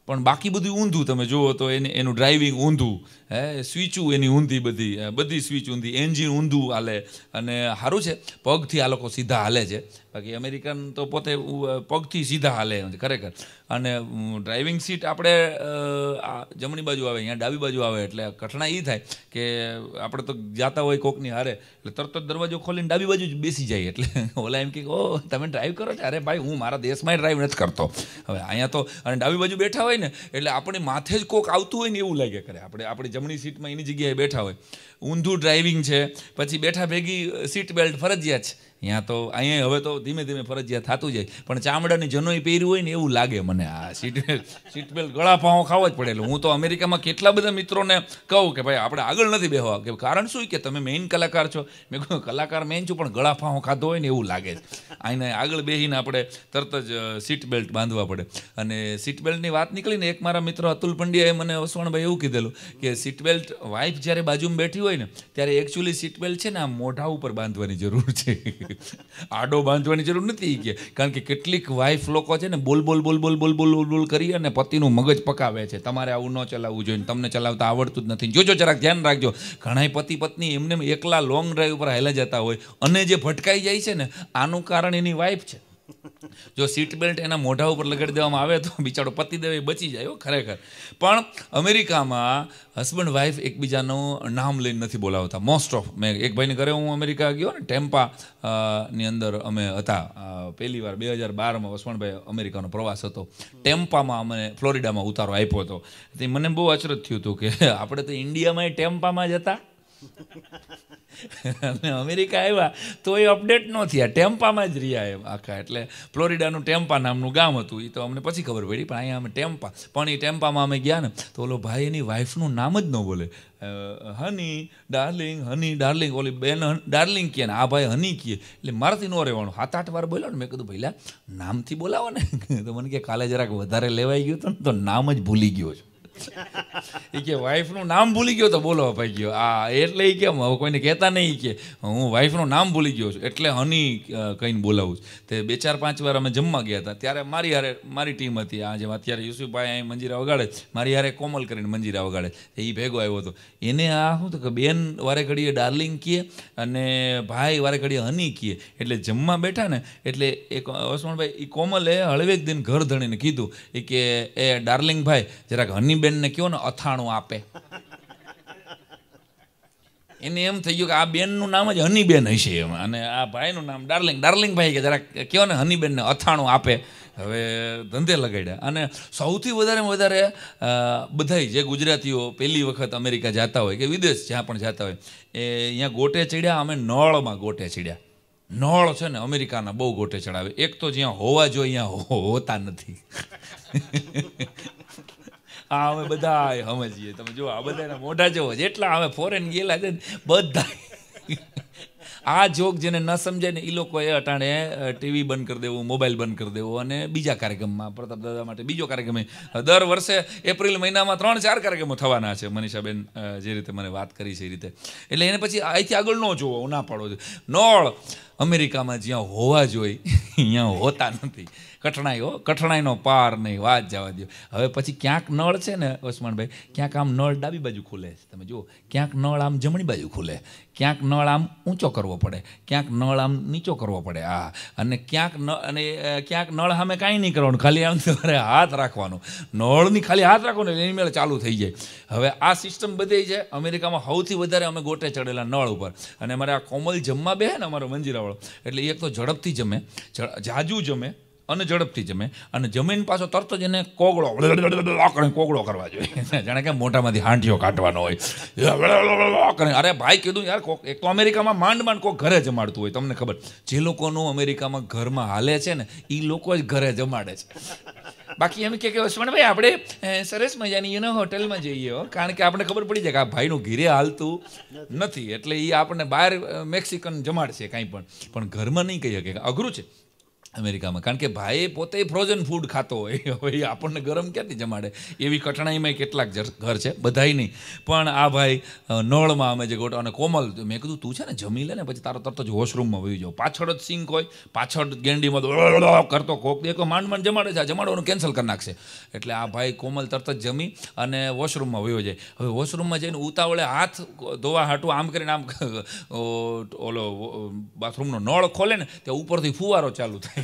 Speaker 1: પણ બાકી બધું ઊંધું તમે જુઓ તો એને એનું ડ્રાઇવિંગ ઊંધું, હે સ્વિચું એની ઊંધી બધી બધી સ્વિચ ઊંધી, એન્જિન ઊંધું હાલે. અને સારું છે પગથી આ લોકો સીધા હાલે છે, બાકી અમેરિકન તો પોતે પગથી સીધા હાલે ખરેખર. અને ડ્રાઇવિંગ સીટ આપણે જમણી બાજુ આવે, અહીંયા ડાબી બાજુ આવે, એટલે કઠણાઈ એ થાય કે આપણે તો જાતા હોય કોકની હારે એટલે તરત જ દરવાજો ખોલીને ડાબી બાજુ જ બેસી જાય. એટલે ઓલા એમ કે ઓ તમે ડ્રાઈવ કરો છો? અરે ભાઈ હું મારા દેશમાં ડ્રાઈવ નથી કરતો. હવે અહીંયા તો અને ડાબી બાજુ બેઠા હોય ને એટલે આપણે માથે જ કોક આવતું હોય ને એવું લાગે કરે. આપણે આપણી જમણી સીટમાં એની જગ્યાએ બેઠા હોય, ઊંધું ડ્રાઇવિંગ છે. પછી બેઠા ભેગી સીટ બેલ્ટ ફરજિયાત છે. અહીંયા તો અહીંયા હવે તો ધીમે ધીમે ફરજિયાત થતું જાય, પણ ચામડાની જનોઈ પહેર્યું હોય ને એવું લાગે મને. આ સીટ સીટ બેલ્ટ ગળા પાઉં ખાવા જ પડે. એટલે હું તો અમેરિકામાં કેટલા બધા મિત્રોને કહું કે ભાઈ આપણે આગળ નથી બેહવા, કે કારણ શું કે તમે મેઇન કલાકાર છો. મેં કહ્યું કલાકાર મેઇન છું, પણ ગળા પાઉં ખાધો હોય ને એવું લાગે છે. આને આગળ બેસીને આપણે તરત જ સીટ બેલ્ટ બાંધવા પડે. અને સીટ બેલ્ટની વાત નીકળીને એક મારા મિત્ર અતુલ પંડ્યાએ મને વસવાણભાઈ એવું કીધેલું કે સીટ બેલ્ટ વાઇફ જ્યારે બાજુમાં બેઠી હોય ને ત્યારે એકચ્યુઅલી સીટ બેલ્ટ છે ને આ મોઢા ઉપર બાંધવાની જરૂર છે, આડો બાંધવાની જરૂર નથી. કે કારણ કે કેટલીક વાઇફ લોકો છે ને બોલ બોલ બોલ બોલ બોલ બોલ બોલ બોલ કરી અને પતિનું મગજ પકાવે છે. તમારે આવું ન ચલાવવું જોઈએ, તમને ચલાવતા આવડતું જ નથી. જોજો જરાક ધ્યાન રાખજો. ઘણા પતિ પત્ની એમને એકલા લોંગ ડ્રાઈવ પર હાલ્યા જતા હોય અને જે ભટકાઈ જાય છે ને આનું કારણ એની વાઇફ છે. જો સીટ બેલ્ટ એના મોઢા ઉપર લગાડી દેવામાં આવે તો બિચારો પતિદેવ એ બચી જાય ખરેખર. પણ અમેરિકામાં હસબન્ડ વાઇફ એકબીજાનું નામ લઈને નથી બોલાવતા મોસ્ટ ઓફ. મેં એક ભાઈને ઘરે હું અમેરિકા ગયો ને ટેમ્પા ની અંદર અમે હતા પહેલી વાર બે હજાર બારમાં વસવણભાઈ અમેરિકાનો પ્રવાસ હતો. ટેમ્પામાં અમે ફ્લોરિડામાં ઉતારો આપ્યો હતો. તે મને બહુ અચરજ થયું હતું કે આપણે તો ઇન્ડિયામાં ટેમ્પામાં જ હતા અને અમેરિકા આવ્યા તો એ અપડેટ ન થયા, ટેમ્પામાં જ રહ્યા એમ આખા. એટલે ફ્લોરિડાનું ટેમ્પા નામનું ગામ હતું, એ તો અમને પછી ખબર પડી. પણ અહીંયા અમે ટેમ્પા, પણ એ ટેમ્પામાં અમે ગયા ને તો ઓલો ભાઈ એની વાઈફનું નામ જ ન બોલે. હની ડાર્લિંગ, હની ડાર્લિંગ, ઓલી બેન ડાર્લિંગ કહે ને આ ભાઈ હની કહે. એટલે મારાથી ન રહેવાનું. સાત આઠ વાર બોલ્યો ને મેં કીધું ભાઈલા નામથી બોલાવો ને. તો મને કે કાલે જરાક વધારે લેવાઈ ગયું હતું ને તો નામ જ ભૂલી ગયો છું. એ કે વાઈફનું નામ ભૂલી ગયો તો બોલો અપાઈ ગયો આ. એટલે એ કેમ હવે કોઈને કહેતા નહીં કે હું વાઈફનું નામ ભૂલી ગયો છું એટલે હની કહીને બોલાવું છું. તે બે ચાર પાંચ વાર અમે જમવા ગયા હતા ત્યારે મારી હારે મારી ટીમ હતી. આ જેમ અત્યારે યુસુફભાઈ અહીં મંજીરા વગાડે, મારી હારે કોમલ કરીને મંજીરા વગાડે, એ ભેગો આવ્યો હતો. એને આ શું તો કે બેન વારે ઘડીએ ડાર્લિંગ કહે અને ભાઈ વારે ઘડીએ હની કહે. એટલે જમવા બેઠા ને એટલે એક વસવણભાઈ એ કોમલે હળવેક દિન ઘર ધણીને કીધું એ કે એ ડાર્લિંગ ભાઈ જરાક હની બેનને કયો ને અથાણું આપે. એને એમ થઈ ગયું કે આ બેનનું નામ જ હનીબેન હશે એમ, અને આ ભાઈનું નામ ડાર્લિંગ. ડાર્લિંગ ભાઈ કે જરાક કયો ને હનીબેનને અથાણું આપે. હવે ધંધે લગાડ્યા. અને સૌથી વધારે વધારે બધાય જે ગુજરાતીઓ પહેલી વખત અમેરિકા જતા હોય કે વિદેશ જ્યાં પણ જતા હોય એ અહીંયા ગોટે ચડ્યા. અમે નળમાં ગોટે ચડ્યા. નળ છે ને અમેરિકાના બહુ ગોટે ચડાવે. એક તો જ્યાં હોવા જોઈએ અહીંયા હોતા નથી. આ અમે બધા સમજીએ. તમે જો આ બધાના મોઢા જુઓ, જેટલા અમે ફોરેન ગયેલા છે બધા આ જોક જેને ન સમજાય ને એ લોકોએ અટાણે ટીવી બંધ કરી દેવું, મોબાઈલ બંધ કરી દેવો અને બીજા કાર્યક્રમમાં પ્રતાપ દાદા માટે બીજો કાર્યક્રમ. દર વર્ષે એપ્રિલ મહિનામાં ત્રણ ચાર કાર્યક્રમો થવાના છે. મનીષાબેન જે રીતે મને વાત કરી છે એ રીતે. એટલે એને પછી અહીંથી આગળ ન જોવો, ના પાડો છો. નળ અમેરિકામાં જ્યાં હોવા જોઈએ અહીંયા હોતા નથી. કઠણાઈ હો, કઠણાઈનો પાર નહીં, વાત જવા દો. હવે પછી ક્યાંક નળ છે ને ઓસમાનભાઈ, ક્યાંક આમ નળ ડાબી બાજુ ખુલે છે. તમે જુઓ, ક્યાંક નળ આમ જમણી બાજુ ખુલે, ક્યાંક નળ આમ ઊંચો કરવો પડે, ક્યાંક નળ આમ નીચો કરવો પડે. આ અને ક્યાંક ન અને ક્યાંક નળ સામે કાંઈ નહીં કરવાનું, ખાલી આમ તમારે હાથ રાખવાનો. નળની ખાલી હાથ રાખવાનો એની મેળે ચાલુ થઈ જાય. હવે આ સિસ્ટમ બધી છે અમેરિકામાં. સૌથી વધારે અમે ગોટે ચડેલા નળ ઉપર. અને અમારે આ કોમલ જમવા બે ને અમારો મંજીરાવાળો, એટલે એક તો ઝડપથી જમે, જાજુ જમે અને ઝડપથી જમે. અને જમીન પાછો તરત જ એને કોગળો કોગળો કરવા જોઈએ, જાણે કે મોઢામાંથી હાંઠીઓ કાઢવાનો હોય. અરે ભાઈ કીધું યાર, કોક એક તો અમેરિકામાં માંડ માંડ કોક ઘરે જમાડતું હોય. તમને ખબર, જે લોકોનું અમેરિકામાં ઘરમાં હાલે છે ને એ લોકો જ ઘરે જમાડે છે. બાકી એમ કે ભાઈ આપણે સરસ મજાની યુનો હોટલમાં જઈએ હો, કારણ કે આપણે ખબર પડી જાય કે આ ભાઈનું ઘીરે હાલતું નથી એટલે એ આપણને બહાર મેક્સિકન જમાડશે કાંઈ પણ, પણ ઘરમાં નહીં કહી શકે. અઘરું છે. અમેરિકામાં. કારણ કે ભાઈ પોતે ફ્રોઝન ફૂડ ખાતો હોય, હવે આપણને ગરમ ક્યાંથી જમાડે, એવી કઠણાઈમાં કેટલાક ઘર છે, બધાય નહીં. પણ આ ભાઈ નળમાં અમે જે ગોઠવા, અને કોમલ, મેં કીધું તું છે ને જમી લે ને પછી તારો તરત જ વોશરૂમમાં વહી જાઓ. પાછળ જ સિંક હોય, પાછળ ગેંડીમાં કરતો કોક દેખો માંડ માંડ જમાડે છે, આ જમાડવાનું કેન્સલ કરી નાખશે. એટલે આ ભાઈ કોમલ તરત જ જમી અને વોશરૂમમાં વયો જાય. હવે વોશરૂમમાં જઈને ઉતાવળે હાથ ધોવા હાટું આમ કરીને આમ ઓલો બાથરૂમનો નળ ખોલે ને ત્યાં ઉપરથી ફુવારો ચાલુ થાય.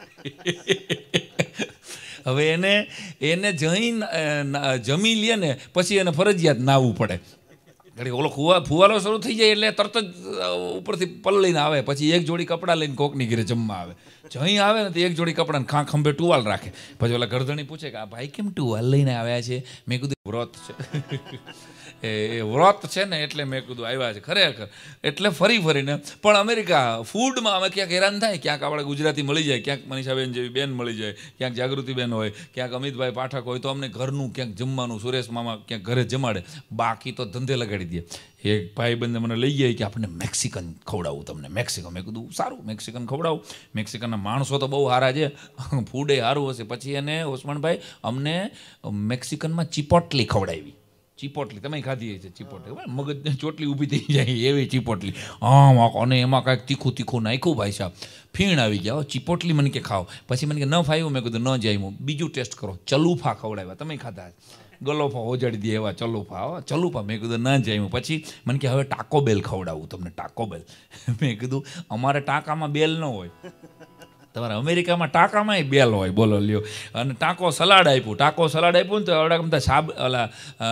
Speaker 1: હવે એને એને જઈ જમી લે ને પછી એને ફરજિયાત નાહવું પડે. ઘડી ઓલો ફુવા ફુવારો શરૂ થઈ જાય એટલે તરત જ ઉપરથી પલળીને આવે. પછી એક જોડી કપડાં લઈને કોકની ઘરે જમવા આવે. જઈ આવે ને તો એક જોડી કપડાને ખા ખંભે ટુવાલ રાખે. પછી ઓલા ગરદણી પૂછે કે આ ભાઈ કેમ ટુવાલ લઈને આવ્યા છે? મેં કીધું વ્રત છે. એ વ્રત છે ને એટલે મેં કીધું આવ્યા છે ખરેખર. એટલે ફરી ફરીને પણ અમેરિકા ફૂડમાં અમે ક્યાંક હેરાન થાય, ક્યાંક આપણે ગુજરાતી મળી જાય, ક્યાંક મનીષાબેન જેવી બેન મળી જાય, ક્યાંક જાગૃતિબેન હોય, ક્યાંક અમિતભાઈ પાઠક હોય, તો અમને ઘરનું ક્યાંક જમવાનું સુરેશ મામા ક્યાંક ઘરે જમાડે. બાકી તો ધંધે લગાડી દે. એક ભાઈબંધે મને લઈ જાય કે આપણે મેક્સિકન ખવડાવું તમને, મેક્સિકન. મેં કીધું સારું, મેક્સિકન ખવડાવું. મેક્સિકનના માણસો તો બહુ સારા છે, ફૂડ એ સારું હશે. પછી એને ઓસમાનભાઈ અમને મેક્સિકનમાં ચીપોટલી ખવડાવી. ચીપોટલી તમે ખાધી છે? ચીપોટલી મગજને ચોટલી ઊભી થઈ જાય એવી ચીપોટલી. હા, અને એમાં કાંઈક તીખું તીખું નાખ્યું ભાઈ સાહેબ, ફીણ આવી ગયા. ચીપોટલી મને કે ખાઓ. પછી મને કે ન ફાવ્યું. મેં કીધું ન જાય, બીજું ટેસ્ટ કરો. ચલુફા ખવડાવ્યા. તમે ખાધા? ગલોફા ઓજાડી દે એવા ચલુફા. ચલુફા. મેં કીધું ના જાય. પછી મને કે હવે ટાકો બેલ ખવડાવું તમને, ટાકો બેલ. મેં કીધું અમારે ટાંકામાં બેલ ન હોય, તમારે અમેરિકામાં ટાંકામાં બેલ હોય. બોલો લ્યો. અને ટાંકો સલાડ આપ્યું. ટાંકો સલાડ આપ્યું ને તો આવડા ગમતા સાબ ઓલા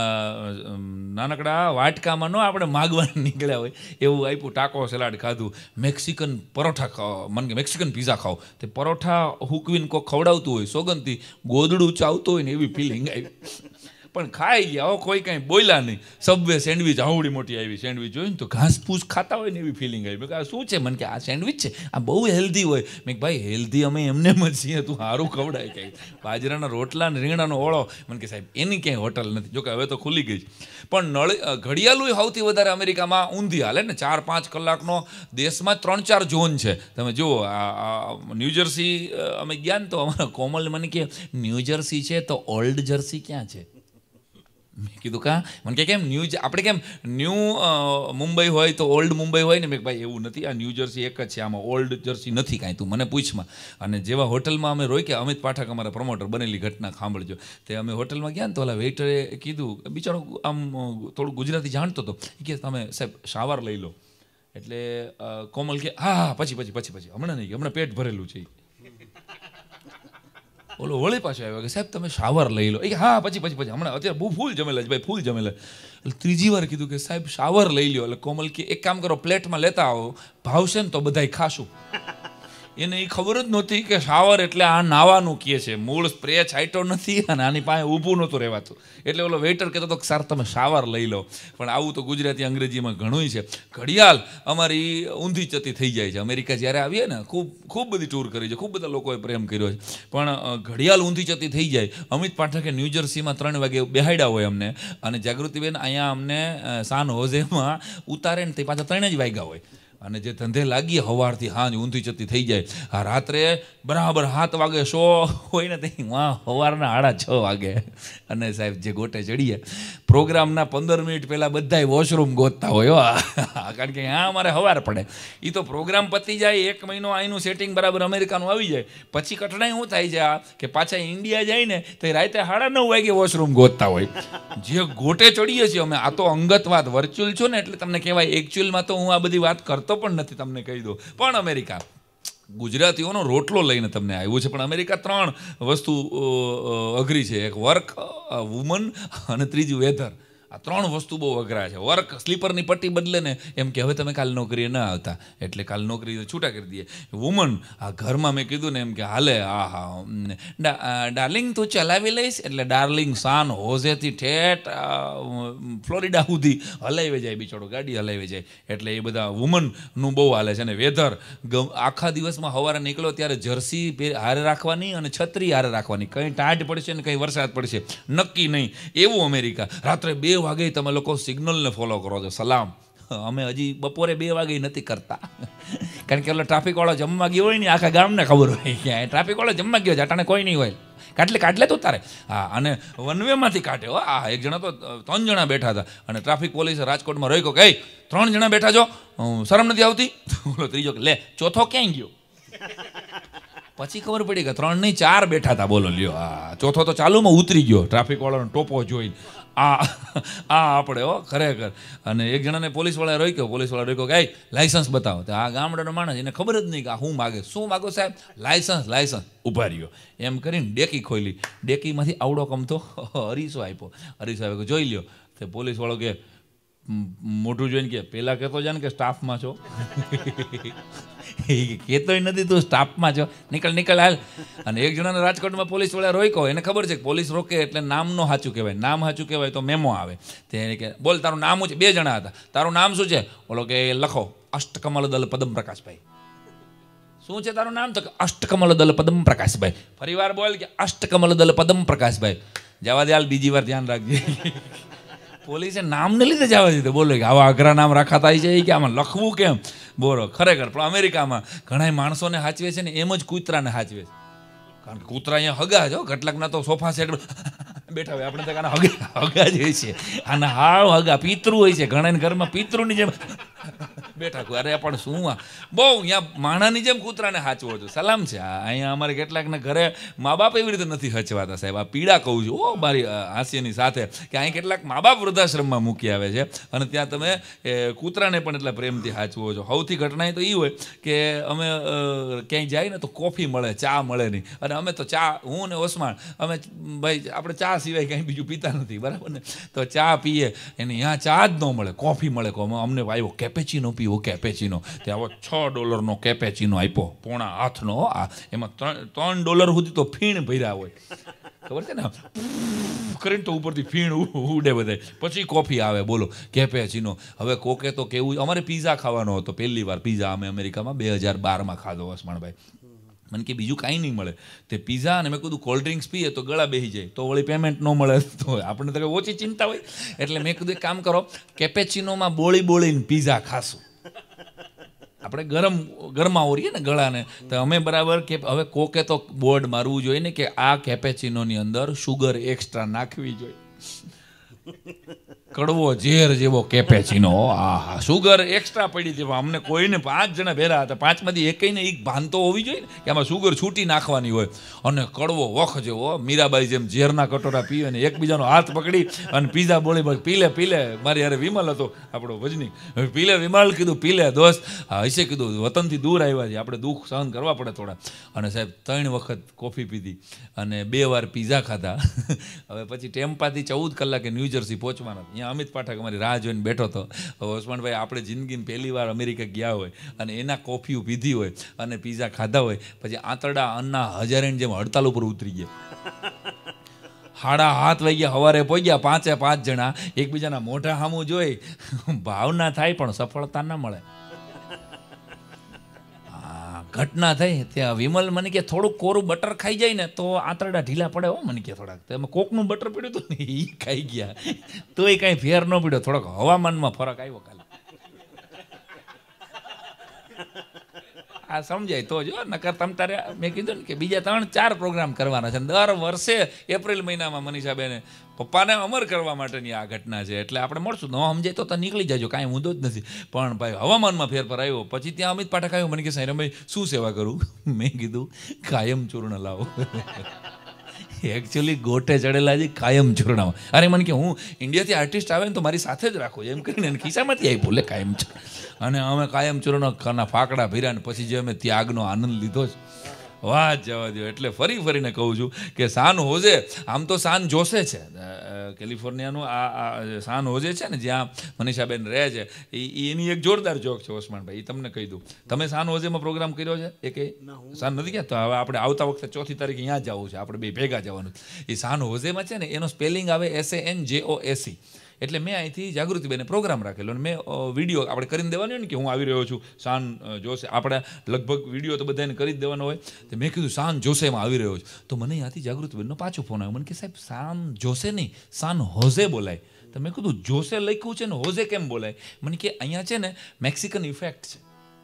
Speaker 1: નાનકડા વાટકામાં ન આપણે માગવાનું નીકળ્યા હોય એવું આપ્યું. ટાંકો સલાડ ખાધું. મેક્સિકન પરોઠા, મને કે મેક્સિકન પીઝા ખાઓ. તે પરોઠા હુકવીને કોઈ ખવડાવતું હોય, સોગંદથી ગોદડું ચાવતું હોય ને એવી ફિલિંગ આવી. પણ ખાઈ ગયા. હવે કોઈ કાંઈ બોલ્યા નહીં. સબવે સેન્ડવિચ આવડી મોટી આવી સેન્ડવિચ જોઈને તો ઘાસ ફૂસ ખાતા હોય ને એવી ફિલિંગ આવી. મેં કહ્યું શું છે? મને કે આ સેન્ડવિચ છે, આ બહુ હેલ્ધી હોય. મેં કે ભાઈ હેલ્ધી અમે એમને જ છીએ, તું સારું ખવડાય. કંઈ બાજરાના રોટલા ને રીંગણાનો ઓળો. મને કે સાહેબ એની ક્યાંય હોટલ નથી. જોકે હવે તો ખુલ્લી ગઈ. પણ નળ ઘડિયાળું સૌથી વધારે અમેરિકામાં ઊંધી હાલે ને, ચાર પાંચ કલાકનો. દેશમાં ત્રણ ચાર ઝોન છે. તમે જુઓ, આ ન્યૂજર્સી અમે ગયા ને તો અમારા કોમલ મને કે ન્યૂજર્સી છે તો ઓલ્ડ જર્સી ક્યાં છે? મેં કીધું કાં? મને કે કેમ ન્યૂ આપણે કેમ ન્યૂ મુંબઈ હોય તો ઓલ્ડ મુંબઈ હોય ને? મેં ભાઈ એવું નથી, આ ન્યૂ જર્સી એક જ છે, આમાં ઓલ્ડ જર્સી નથી કાંઈ, તું મને પૂછમાં. અને જેવા હોટલમાં અમે રોઈ કે અમિત પાઠક અમારા પ્રમોટર, બનેલી ઘટના સાંભળજો. તે અમે હોટલમાં ગયા ને તો ઓલા વેઇટરે કીધું, બિચારો આમ થોડું ગુજરાતી જાણતો હતો, એ કે તમે સાહેબ શાવર લઈ લો. એટલે કોમલ કે હા હા પછી પછી પછી પછી હમણાં નહીં, હમણાં પેટ ભરેલું છે. ઓલો વળી પાછો આવ્યો કે સાહેબ તમે શાવર લઈ લો. એ હા પછી પછી પછી હમણાં અત્યારે બહુ ફૂલ જમેલા છે ભાઈ, ફૂલ જમેલા. એટલે ત્રીજી વાર કીધું કે સાહેબ શાવર લઈ લો. એટલે કોમલ કે એક કામ કરો, પ્લેટમાં લેતા આવો, ભાવશે ને તો બધાય ખાશું. એને એ ખબર જ નહોતી કે શાવર એટલે આ નાવાનું કહે છે. મૂળ સ્પ્રે છાંટ્યો નથી અને આની પાસે ઊભું નહોતું રહેવાતું. એટલે ઓલો વેઇટર કહેતો હતો કે સર તમે શાવર લઈ લો. પણ આવું તો ગુજરાતી અંગ્રેજીમાં ઘણું છે. ઘડિયાળ અમારી ઊંધી ચતી થઈ જાય છે. અમેરિકા જ્યારે આવીએ ને ખૂબ ખૂબ બધી ટૂર કરી છે, ખૂબ બધા લોકોએ પ્રેમ કર્યો છે, પણ ઘડિયાળ ઊંધી ચતી થઈ જાય. અમિત પાઠકે ન્યૂજર્સીમાં ત્રણ વાગે બેહાડ્યા હોય અમને, અને જાગૃતિબેન અહીંયા અમને સાન હોઝેમાં ઉતારે ને તે પાછા ત્રણે જ વાગ્યા હોય. અને જે ધંધે લાગીએ સવારથી હાંજ ઊંધી ચતી થઈ જાય. આ રાત્રે બરાબર સાત વાગે શો હોય ને તે વાં સવારના સાડા છ વાગે. અને સાહેબ જે ગોટે ચડીએ પ્રોગ્રામના પંદર મિનિટ પહેલાં બધાય વોશરૂમ ગોતતા હોય, કારણ કે હા અમારે સવાર પડે. એ તો પ્રોગ્રામ પતી જાય, એક મહિનો અહીંનું સેટિંગ બરાબર અમેરિકાનું આવી જાય, પછી કઠણાઈ શું થાય છે આ કે પાછા ઇન્ડિયા જાય ને તો રાતે સાડા નવ વાગે વોશરૂમ ગોતતા હોય. જે ગોટે ચડીએ છીએ અમે, આ તો અંગત વાત, વર્ચ્યુઅલ છો ને એટલે તમને કહેવાય. એકચ્યુઅલમાં તો હું આ બધી વાત કરતો પણ નથી, તમને કહી દો. પણ અમેરિકા ગુજરાતીઓનો રોટલો લઈને તમને આવ્યું છે. પણ અમેરિકા ત્રણ વસ્તુ અઘરી છે. એક વર્ક, વુમન અને ત્રીજું વેધર. આ ત્રણ વસ્તુ બહુ અઘરા છે. વર્ક, સ્લીપરની પટ્ટી બદલે ને એમ કે હવે તમે કાલ નોકરીએ ન આવતા, એટલે કાલ નોકરી છૂટા કરી દઈએ. વુમન, આ ઘરમાં મેં કીધું ને એમ કે હાલે, આ હા ડાર્લિંગ તું ચલાવી લઈશ, એટલે ડાર્લિંગ સાન હોઝેથી ઠેઠ ફ્લોરિડા સુધી હલાવી જાય, બિચારો ગાડી હલાવી જાય. એટલે એ બધા વુમનનું બહુ હાલે છે. અને વેધર, આખા દિવસમાં સવારે નીકળો ત્યારે જર્સી હારે રાખવાની અને છત્રી હારે રાખવાની. કંઈ ટાઢ પડશે ને કંઈ વરસાદ પડશે નક્કી નહીં. એવું અમેરિકા. રાત્રે બે વાગે તમે લોકો સિગ્નલને ફોલો કરો છો. સલામ. અમે હજી બપોરે બે વાગે નથી કરતા. કારણ કે ઓલો ટ્રાફિકવાળો જમવા ગયો હોય ને આખા ગામને ખબર હોય કે ટ્રાફિકવાળો જમવા ગયો છે, અટાણે કોઈ નહીં હોય, કાટલે કાટલે તો તારે. હા, અને વનવેમાંથી કાઢે. હો, આ એક જણા તો ત્રણ જણા બેઠા હતા અને ટ્રાફિક પોલીસે રાજકોટમાં રોક્યો કે ત્રણ જણા બેઠા છો, શરમ નથી આવતી? બોલો ત્રીજો કે લે ચોથો ક્યાંય ગયો? પછી ખબર પડી કે ત્રણ નહીં ચાર બેઠા હતા. બોલો લ્યો, આ ચોથો તો ચાલુમાં ઉતરી ગયો ટ્રાફિકવાળાનો ટોપો જોઈને. આ આ આપણે હો ખરેખર. અને એક જણાને પોલીસવાળાએ રોક્યો, પોલીસવાળા રોક્યો કે લાયસન્સ બતાવો. તો આ ગામડાનો માણસ, એને ખબર જ નહીં કે આ શું માગે. શું માગો સાહેબ? લાયસન્સ. લાયસન્સ. ઊભા રહ્યો એમ કરીને ડેકી ખોલી. ડેકીમાંથી આવડો કમતો અરીસો આપ્યો. અરીસો આપ્યો કે જોઈ લ્યો. તે પોલીસવાળો કે મોઢું જોઈને કે પેલા કહેતો જાય ને કે સ્ટાફમાં છો. કહેતોય નથી તું સ્ટાફમાં છો, નીકળ નીકળ હાલ. અને એક જણાને રાજકોટમાં પોલીસ વાળા રોક્યો. એને ખબર છે કે પોલીસ રોકે એટલે નામનો સાચું કહેવાય. નામ સાચું કહેવાય તો મેમો આવે. તે એને કે બોલ તારું નામ શું છે? બે જણા હતા. તારું નામ શું છે? બોલો કે લખો અષ્ટકમલ દલ પદમ પ્રકાશભાઈ. શું છે તારું નામ? તો કે અષ્ટકમલ દલ પદમ પ્રકાશભાઈ. ફરી વાર બોલ કે અષ્ટકમલ દલ પદમ પ્રકાશભાઈ. જવા દે હાલ, બીજી વાર ધ્યાન રાખજે. પોલીસે નામને લીધે જવા દીધું. બોલો કે આવા અઘરા નામ રાખાતા છે કે આમાં લખવું કેમ? બોલો ખરેખર. પણ અમેરિકામાં ઘણા માણસોને સાચવે છે ને એમ જ કૂતરાને સાચવે છે. કારણ કે કૂતરા અહીંયા હગા જ હો. કેટલાકના તો સોફા સેટ બેઠા હોય, આપણે તો આના હગા હગા જ હોય છે. આના હાવ હગા પિતૃ હોય છે. ઘણા ઘરમાં પિતૃની જેમ બેઠા. અરે પણ શું આ બહુ અહીંયા માણાની જેમ કૂતરાને સાચવો છો. સલામ છે. અહીંયા અમારે કેટલાકના ઘરે મા બાપ એવી રીતે નથી હચવાતા સાહેબ. આ પીડા કહું છું ઓ મારી હાસ્યની સાથે કે અહીં કેટલાક મા બાપ વૃદ્ધાશ્રમમાં મૂકી આવે છે અને ત્યાં તમે કૂતરાને પણ એટલા પ્રેમથી સાચવો છો. સૌથી ઘટના તો એ હોય કે અમે ક્યાંય જાય ને તો કોફી મળે, ચા મળે નહીં. અને અમે તો ચા, હું ને ઓસમાણ, અમે ભાઈ આપણે ચા સિવાય કંઈ બીજું પીતા નથી, બરાબર ને? તો ચા પીએ એને ત્યાં ચા જ ન મળે, કોફી મળે. કહો અમને આવ્યો કેપેચીનો પીવો, કેપેચીનો. તે આવો છ ડોલરનો કેપેચીનો આપ્યો, પોણા હાથનો. આ એમાં ત્રણ ત્રણ ડોલર સુધી તો ફીણ ભર્યા હોય, ખબર છે ને? કરીને તો ઉપરથી ફીણ ઉડે બધાય. પછી કોફી આવે. બોલો કેપેચીનો. હવે કોકે તો કેવું, અમારે પીઝા ખાવાનો હતો પહેલી વાર. પીઝા અમે અમેરિકામાં બે હજાર બારમાં ખાધો વસમાણભાઈ. મને કે બીજું કાંઈ નહીં મળે. તે પીઝા અને મેં કીધું કોલ્ડ ડ્રિંક્સ પીએ તો ગળા બેસી જાય, તો વળી પેમેન્ટ ન મળે તો આપણે તો ઓછી ચિંતા હોય. એટલે મેં કીધું એક કામ કરો, કેપેચીનોમાં બોળી બોળીને પીઝા ખાશું. આપણે ગરમ ગરમા ઓરીએ ને ગળાને. તો અમે બરાબર કે હવે કોકે તો બોર્ડ મારવું જોઈએ ને કે આ કેપેચીનોની અંદર શુગર એક્સ્ટ્રા નાખવી જોઈએ. કડવો ઝેર જેવો કેપેચીનો. આ શુગર એક્સ્ટ્રા પડી હતી. અમને કોઈને પાંચ જણા ભેરા હતા, પાંચમાંથી એકઈને એક ભાન તો હોવી જોઈએ ને કે આમાં શુગર છૂટી નાખવાની હોય. અને કડવો વખ જેવો, મીરાબાઈ જેમ ઝેરના કટોરા પીવે ને એકબીજાનો હાથ પકડી અને પીઝા બોલી બોલી પીલે પીલે. મારી યારે વિમલ હતો આપણો ભજની. પીલે વિમલ કીધું, પીલે દોસ્ત. હા હશે કીધું, વતનથી દૂર આવ્યા છે, આપણે દુઃખ સહન કરવા પડે થોડા. અને સાહેબ ત્રણ વખત કોફી પીધી અને બે વાર પીઝા ખાધા. હવે પછી ટેમ્પાથી ચૌદ કલાકે ન્યૂ જર્સી પહોંચવાના. અહીંયા અમિત પાઠક અમારી રાહ જોઈને બેઠો હતો. ઓસમાણભાઈ આપણે જિંદગીમાં પહેલી વાર અમેરિકા ગયા હોય અને એના કોફીઓ પીધી હોય અને પીઝા ખાધા હોય, પછી આંતરડા અન્ના હજારેની જેમ હડતાલ ઉપર ઉતરી ગયા. હાડા હાથ વાગ્યા, સવારે પહોંચ્યા પાંચે પાંચ જણા. એકબીજાના મોઢા સામું જોઈ ભાવના થાય પણ સફળતા ના મળે. ઘટના થઈ ત્યાં વિમલ મને કે થોડુંક કોરું બટર ખાઈ જાય ને તો આંતરડા ઢીલા પડે. હો મને કે થોડાક તો એમાં કોકનું બટર પીડ્યું હતું ને એ ખાઈ ગયા, તોય કાંઈ ફેર ન પીડ્યો. થોડોક હવામાનમાં ફરક આવ્યો કાલે. આ સમજાય તો જો, નકર તમ તારે મેં કીધું ને કે બીજા ત્રણ ચાર પ્રોગ્રામ કરવાના છે. દર વર્ષે એપ્રિલ મહિનામાં મનીષાબેને પપ્પાને અમર કરવા માટેની આ ઘટના છે. એટલે આપણે મળશું. ન સમજાય તો નીકળી જાજો, કાંઈ ઊંધો જ નથી. પણ ભાઈ હવામાનમાં ફેરફાર આવ્યો. પછી ત્યાં અમિત પાઠક આવ્યો. મને કે સાહેબ શું સેવા કરું? મેં કીધું કાયમ ચૂર્ણ લાવો. એકચ્યુઅલી ગોટે ચડેલા છે કાયમ ચૂર્ણમાં. અરે મને કે હું ઇન્ડિયાથી આર્ટિસ્ટ આવે ને તો મારી સાથે જ રાખો એમ કરીને ખિસ્સામાંથી આવી બોલે કાયમ ચૂર્ણ. અને અમે કાયમ ચૂર્ણના ફાકડા ભર્યા ને પછી જે અમે ત્યાગનો આનંદ લીધો છે, વાહ જવા દો. એટલે ફરી ફરીને કહું છું કે સાન હોઝે, આમ તો સાન જોસે છે કેલિફોર્નિયાનું, આ સાન હોઝે છે ને જ્યાં મનીષાબેન રહે છે, એ એની એક જોરદાર જોક છે ઓસમાનભાઈ, એ તમને કહી દઉં. તમે સાન હોઝેમાં પ્રોગ્રામ કર્યો છે? એ કે સાન નથી ગયા? તો હવે આપણે આવતા વખતે ચોથી તારીખે અહીંયા જવું છે, આપણે બે ભેગા જવાનું. એ સાન હોઝેમાં છે ને એનો સ્પેલિંગ આવે એસ એ એન જે ઓ એસી. એટલે મેં અહીંથી જાગૃતિબેને પ્રોગ્રામ રાખેલો અને મેં વિડીયો આપણે કરીને દેવાનો હોય ને કે હું આવી રહ્યો છું સાન જોશે. આપણે લગભગ વિડીયો તો બધાને કરી જ દેવાનો હોય. તો મેં કીધું સાન જોસેમાં આવી રહ્યો છું. તો મને ત્યાંથી જાગૃતિબેનનો પાછો ફોન આવ્યો. મને કે સાહેબ સાન જોસે નહીં, સાન હોઝે બોલાય. તો મેં કીધું જોસે લખ્યું છે ને હોઝે કેમ બોલાય? મને કે અહીંયા છે ને મેક્સિકન ઇફેક્ટ છે.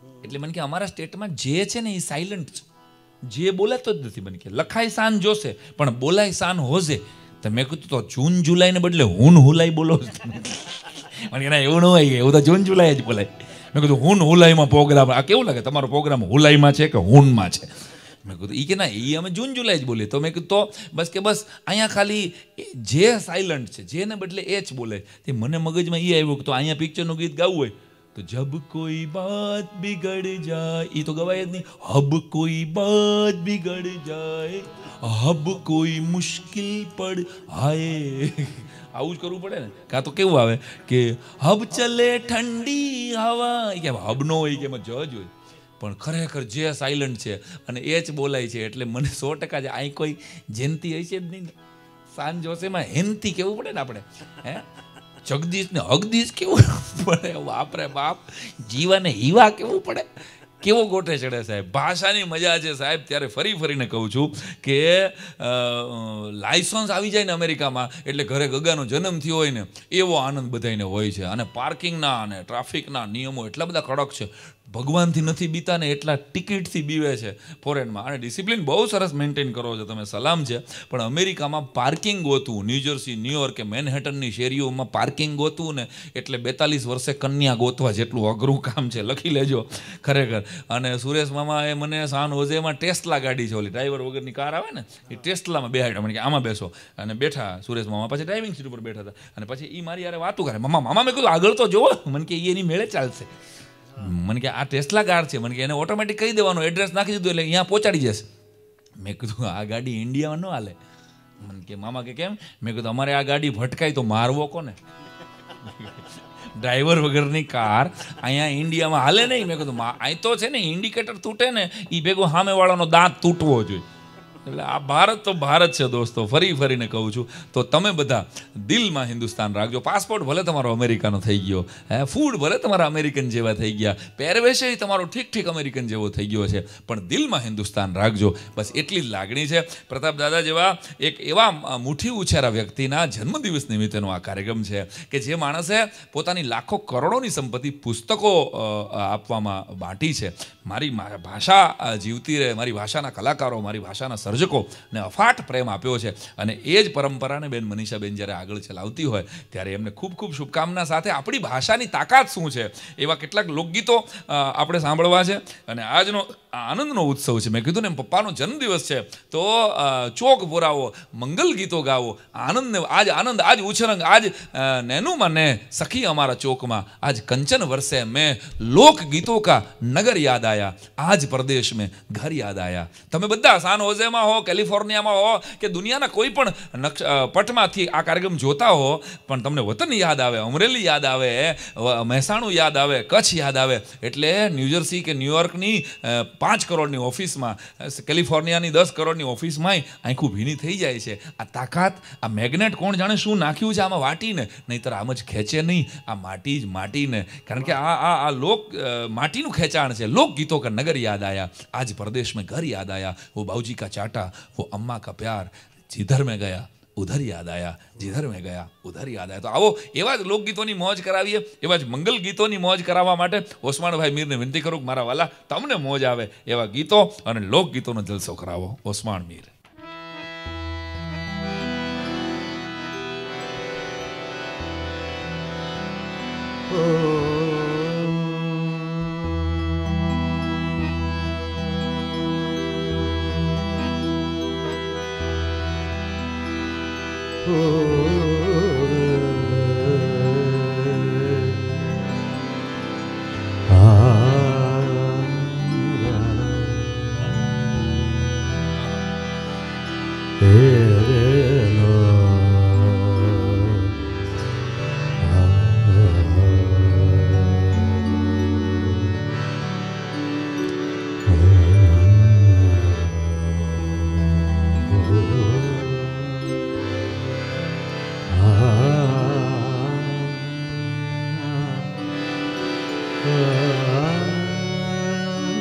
Speaker 1: એટલે મને કે અમારા સ્ટેટમાં જે છે ને એ સાયલન્ટ છે, જે બોલાતો જ નથી. મને કે લખાય શાન જોશે પણ બોલાય શાન હોશે. તો મેં કીધું તો જૂન જુલાઈને બદલે હું હુલાઈ બોલો. મને કે ના એવું ન હોય, એવું તો જૂન જુલાઈ જ બોલાય. મેં કીધું હું હુલાઈમાં પ્રોગ્રામ, આ કેવું લાગે તમારો પ્રોગ્રામ હુલાઈમાં છે કે હુનમાં છે? મેં કીધું એ કે ના એ અમે જૂન જુલાઈ જ બોલીએ. તો મેં કીધું તો બસ કે બસ અહીંયા ખાલી જે સાયલન્ટ છે જેને બદલે એ જ બોલે. તે મને મગજમાં એ આવ્યું કે તો અહીંયા પિક્ચરનું ગીત ગાવું હોય તો જબ કોઈ બાત બિગડ જાય, એ તો ગવાય જ નહીં. હબ કોઈ બાત બિગડ જાય, હબ કોઈ મુશ્કિલ પડ હાય, આવું જ કરવું પડે ને. કાં તો કેવું આવે કે હબ ચલે ઠંડી હવા, કે હબ નો હોય કે એમાં જજ હોય. પણ ખરેખર જે સાયલન્ટ છે અને એ જ બોલાય છે. એટલે મને સો ટકા છે અહીં કોઈ જયંતી હશે જ નહીં ને. સાંજ જોશેમાં હેનતી કેવું પડે ને આપણે, હે જગદીશ ને હગદીશ કેવું પડે, બાપરે બાપ. જીવાને હીવા કેવું પડે, કેવો ગોઠે ચડે સાહેબ. ભાષાની મજા છે સાહેબ. ત્યારે ફરી ફરીને કહું છું કે લાયસન્સ આવી જાય ને અમેરિકામાં એટલે ઘરે ગગાનો જન્મ થયો હોય ને એવો આનંદ બધાને હોય છે. અને પાર્કિંગના અને ટ્રાફિકના નિયમો એટલા બધા કડક છે. ભગવાનથી નથી બીતા ને એટલા ટિકિટથી બીવે છે ફોરેનમાં. અને ડિસિપ્લિન બહુ સરસ મેન્ટેન કરો છો તમે, સલામ છે. પણ અમેરિકામાં પાર્કિંગ ગોતવું, ન્યૂજર્સી, ન્યુયોર્ક કે મેનહેટનની શેરીઓમાં પાર્કિંગ ગોતવું ને એટલે બેતાલીસ વર્ષે કન્યા ગોતવા જેટલું અઘરું કામ છે. લખી લેજો ખરેખર. અને સુરેશ મામા એ મને સાન હોઝેમાં ટેસ્લા ગાડી છે, ઓલી ડ્રાઈવર વગરની કાર આવે ને એ ટેસ્લામાં બેહાડ્યા. મને કે આમાં બેસો. અને બેઠા સુરેશ મામા, પછી ડ્રાઇવિંગ સીટ ઉપર બેઠા હતા. અને પછી એ મારી યારે વાતું કરે, મામા મામા મેં કીધું આગળ તો જોવો. મને કે એની મેળે ચાલશે. મને કે આ ટેસ્લા કાર છે, મને કે એને ઓટોમેટિક કહી દેવાનું, એડ્રેસ નાખી દીધું એટલે અહીંયા પહોંચાડી જશે. મેં કીધું આ ગાડી ઇન્ડિયામાં ન હાલે. મને કે મામા કે કેમ? મેં કીધું અમારે આ ગાડી ભટકાય તો મારવો કોને? ડ્રાઈવર વગરની કાર અહીંયા ઇન્ડિયામાં હાલે નહીં. મેં કીધું અહીં તો છે ને ઇન્ડિકેટર તૂટે ને એ ભેગો સામેવાળાનો દાંત તૂટવો જોઈએ. એટલે આ ભારત તો ભારત છે દોસ્તો. ફરી ફરીને કહું છું તો તમે બધા દિલમાં હિન્દુસ્તાન રાખજો. પાસપોર્ટ ભલે તમારો અમેરિકાનો થઈ ગયો, હે ફૂડ ભલે તમારા અમેરિકન જેવા થઈ ગયા, પહેરવેશ તમારો ઠીક ઠીક અમેરિકન જેવો થઈ ગયો છે, પણ દિલમાં હિન્દુસ્તાન રાખજો. બસ એટલી જ લાગણી છે. પ્રતાપ દાદા જેવા એક એવા મુઠ્ઠી ઉછેરા વ્યક્તિના જન્મદિવસ નિમિત્તેનો આ કાર્યક્રમ છે કે જે માણસે પોતાની લાખો કરોડોની સંપત્તિ પુસ્તકો આપવામાં બાંટી છે. મારી ભાષા જીવતી રહે, મારી ભાષાના કલાકારો, મારી ભાષાના સર્જકો ને અફાટ પ્રેમ આપ્યો છે. અને એ જ પરંપરાને બેન મનીષાબેન જ્યારે આગળ ચલાવતી હોય ત્યારે એમને ખૂબ ખૂબ શુભકામના સાથે આપણી ભાષાની તાકાત શું છે એવા કેટલાક લોકગીતો આપણે સાંભળવા છે. અને આજનો આનંદનો ઉત્સવ છે. મેં કીધું ને પપ્પાનો જન્મદિવસ છે તો ચોક પુરાવો, મંગલ ગીતો ગાવો, આનંદને આજ આનંદ, આજ ઉછરંગ, આજ નેનુમાં ને સખી અમારા ચોકમાં, આજ કંચન વર્ષે મેં લોકગીતો કા નગર યાદ આયા, આજ પ્રદેશ મેં ઘર યાદ આયા. તમે બધા સાન હોઝેમાં હો, કેલિફોર્નિયામાં હો કે દુનિયાના કોઈ પણ પટમાંથી આ કાર્યક્રમ જોતા હો, પણ તમને વતન યાદ આવે, અમરેલી યાદ આવે, મહેસાણું યાદ આવે, કચ્છ યાદ આવે એટલે ન્યૂજર્સી કે ન્યુયોર્કની પાંચ કરોડની ઓફિસમાં, કેલિફોર્નિયાની દસ કરોડની ઓફિસમાંય આંખું ભીની થઈ જાય છે. આ તાકાત, આ મેગ્નેટ કોણ જાણે શું નાખ્યું છે આમાં વાટીને, નહીંતર આમ જ ખેંચે નહીં. આ માટી જ માટીને, કારણ કે આ આ આ લોક માટીનું ખેંચાણ છે. લોકગીતો કા નગર યાદ આયા, આજ પ્રદેશ મેં ઘર યાદ આયા, वो बाबूजी का चाटा, वो अम्मा का प्यार, जिधर में गया ઉધર યાદ આયા, જીધર મેં ગયા ઉધર યાદ આયા. તો આવો એવા જ લોકગીતોની મોજ કરાવીએ, એવા જ મંગલ ગીતોની મોજ કરાવવા માટે ઓસમાણભાઈ મીરને વિનંતી કરું કે મારા વાલા તમને મોજ આવે એવા ગીતો અને લોકગીતોનો જલસો કરાવો. ઓસમાણ મીર.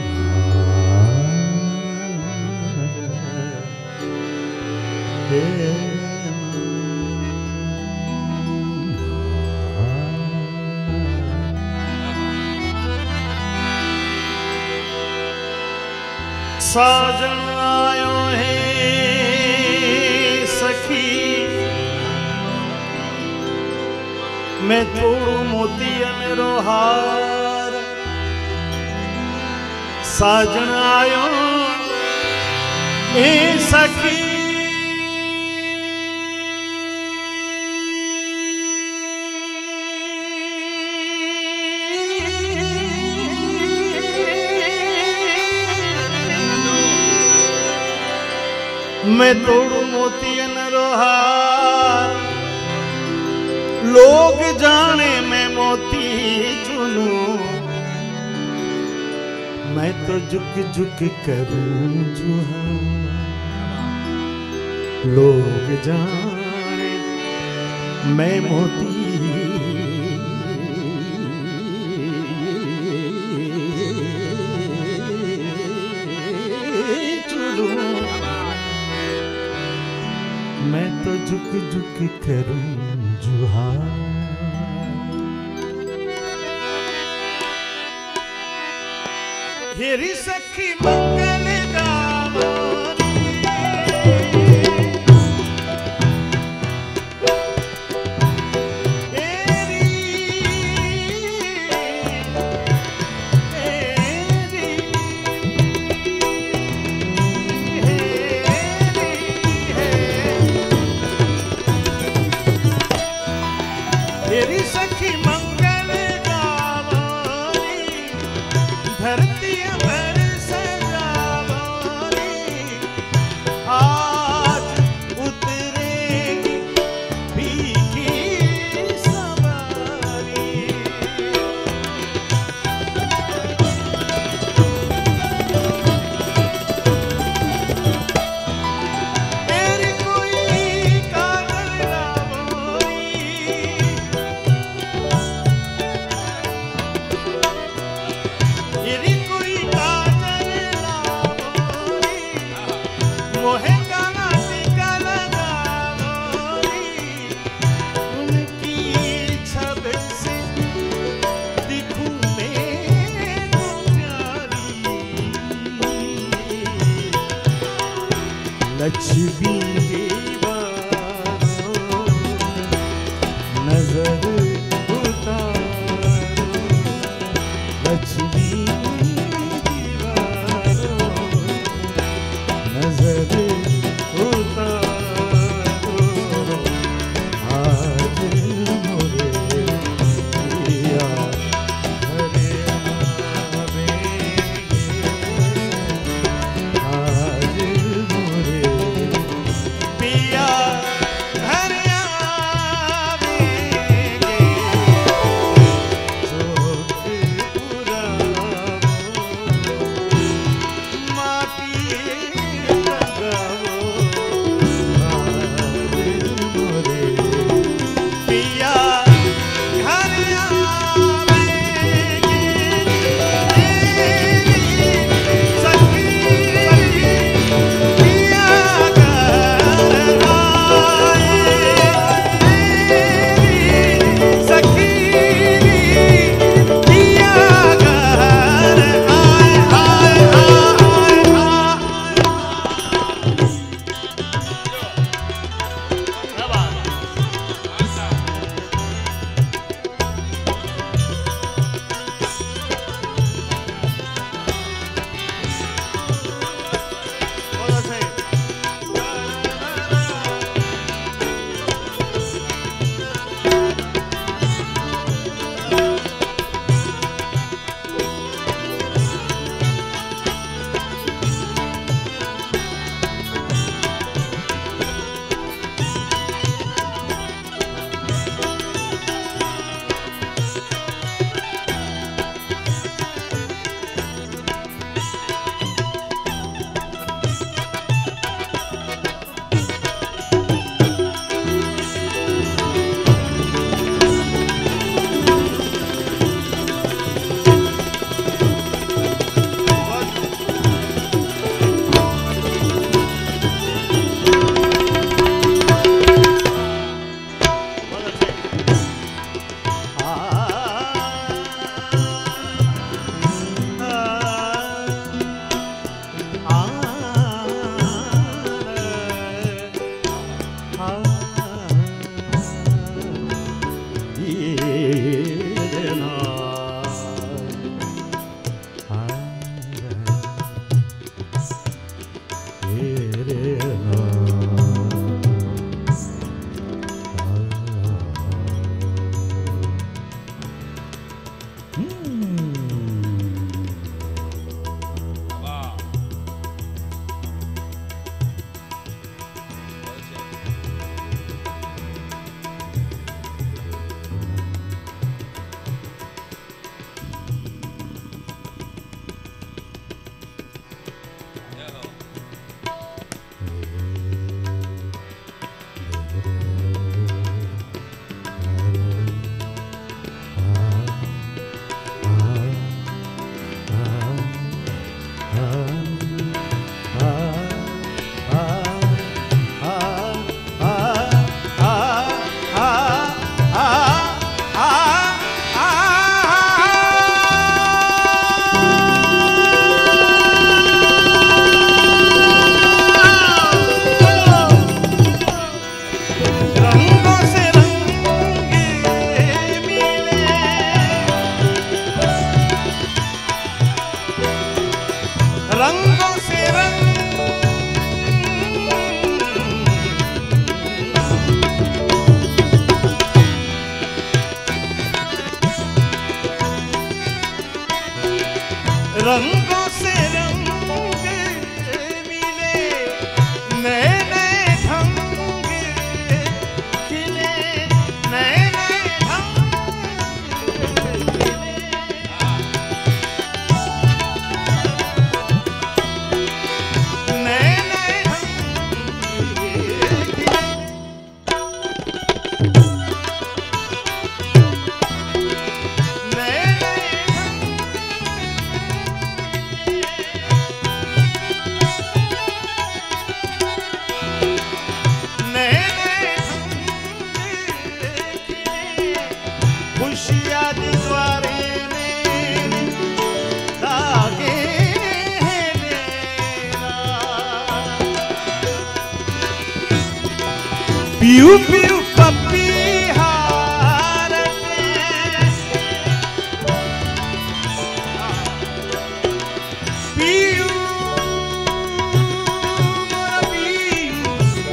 Speaker 3: Yeah. साजन आयो है सखी मैं तोड़ू मोती मेरो हार साजन आयो हे सखी मैं तोड़ू मोतियन रोहार लोग जाने मैं मोती चुनू मैं तो झुक झुक करूं जुहार लोग जाने मैं मोती चुनूं मैं तो झुक झुक करूं जुहार हेरी सखी मंगल गावोरी हेरी हेरी हेरी सखी मंगल गावोरी धरती अमर सजावोरी आज उतरेगी भीगी सवारी तेरी कोई कागल लावोरी तेरी कोई काजल लावोरी मोहे गाना टीका लगावोरी उनकी छब से दिखूं मैं तो प्यारी लक्ष्मी दीवारों नजर उतारो लक्ष्मी दीवारों नजर उतारो आज मोरे पिया हरे आवेंगे आज मोरे पिया हरे आवेंगे चौक पुरावो माटी लगावो रंगों से रंग रंगों से रंग मिले, नए नए ढंग खिले, नए नए ढंग खिले, नए नए ढंग खिले, नए नए खुशियाँ द्वारे में लागे हैं मेरा, पियू पियू पप्पी हारते, पियू मोरा पियू,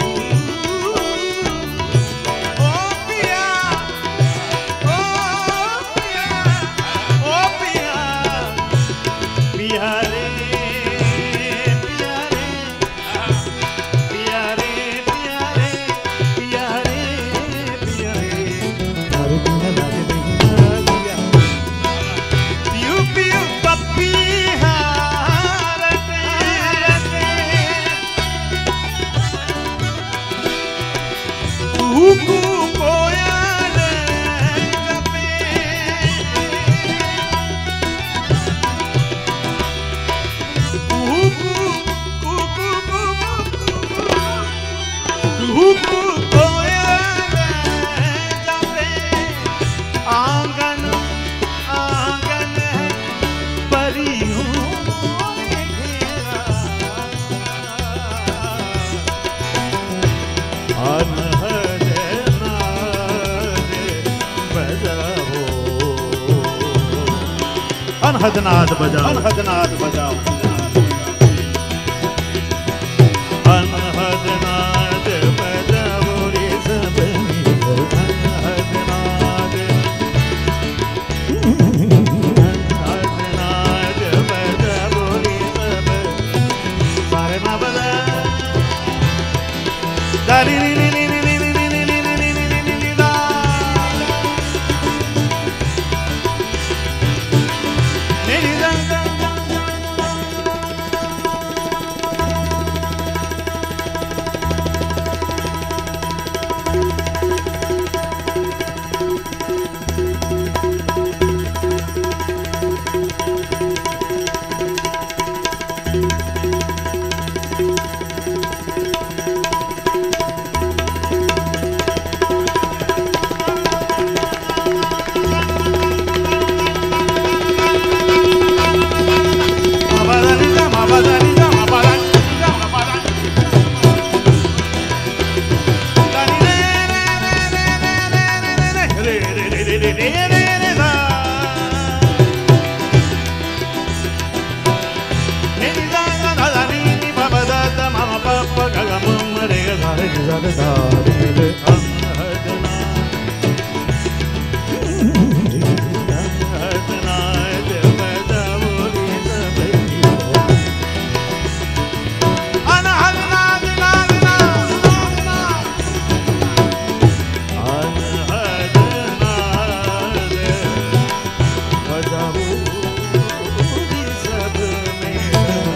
Speaker 3: ओ पिया, ओ पिया, ओ पिया, पिया रे, पिया रे, पिया रे, पिया रे, पिया रे, पिया रे, तारे बिना लागे नहीं पिया, पियू पियू पप्पी हारते, कूकू कोयल जपे, कूकू कूकू कूकू कोयल जपे, आंगन आंगन है परियों ने घेरा, अनहद नाद बजाओ, अनहद नाद बजाओ, अनहद नाद बजाओ, अनहद नाद बजाओ रे सब मिलो, अनहद नाद, अनहद नाद बजाओ रे सब, सारे माँ बजा, दारी री री री री री री री री री री री री री दा, री री दा दा दा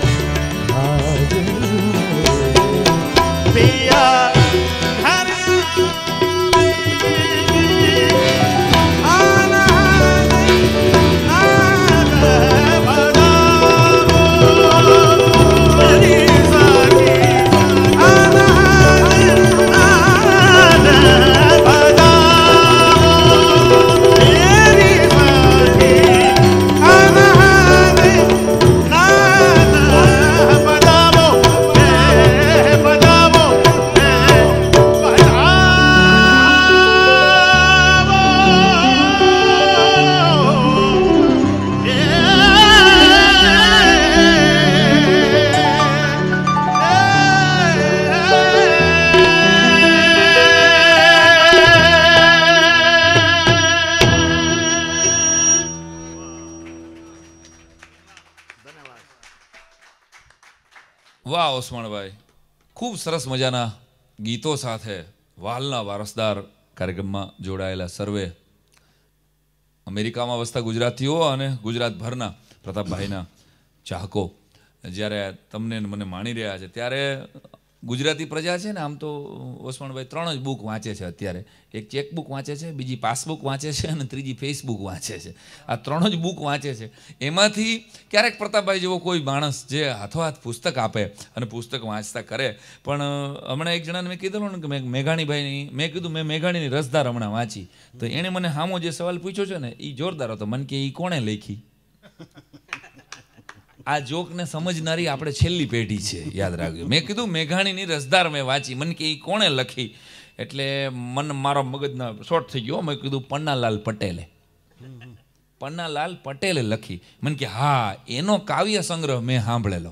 Speaker 3: पिया हर
Speaker 1: વાહ ઓસમાણભાઈ, ખૂબ સરસ મજાના ગીતો સાથે વાલના વારસદાર કાર્યક્રમમાં જોડાયેલા સર્વે અમેરિકામાં વસતા ગુજરાતીઓ અને ગુજરાતભરના પ્રતાપભાઈના ચાહકો જ્યારે તમને મને માણી રહ્યા છે, ત્યારે ગુજરાતી પ્રજા છે ને, આમ તો ઓસમાણભાઈ ત્રણ જ બુક વાંચે છે અત્યારે. એક ચેકબુક વાંચે છે, બીજી પાસબુક વાંચે છે અને ત્રીજી ફેસબુક વાંચે છે. આ ત્રણ જ બુક વાંચે છે. એમાંથી ક્યારેક પ્રતાપભાઈ જેવો કોઈ માણસ જે હાથોહાથ પુસ્તક આપે અને પુસ્તક વાંચતા કરે. પણ હમણાં એક જણાને મેં કીધેલું ને કે મેં મેઘાણીભાઈની મેં કીધું મેં મેઘાણીની રસધાર હમણાં વાંચી, તો એણે મને સામો જે સવાલ પૂછ્યો છે ને એ જોરદાર હતો. મને કે એ કોણે લખી? આ જોકને સમજનારી આપણે છેલ્લી પેઢી છે, યાદ રાખજો. મેં કીધું મેઘાણીની રસધાર મેં વાંચી, મને કે એ કોણે લખી? એટલે મન મારો મગજના શોર્ટ થઈ ગયો. મેં કીધું પન્નાલાલ પટેલે. પન્નાલાલ પટેલે લખી. મને કે હા, એનો કાવ્ય સંગ્રહ મેં સાંભળેલો.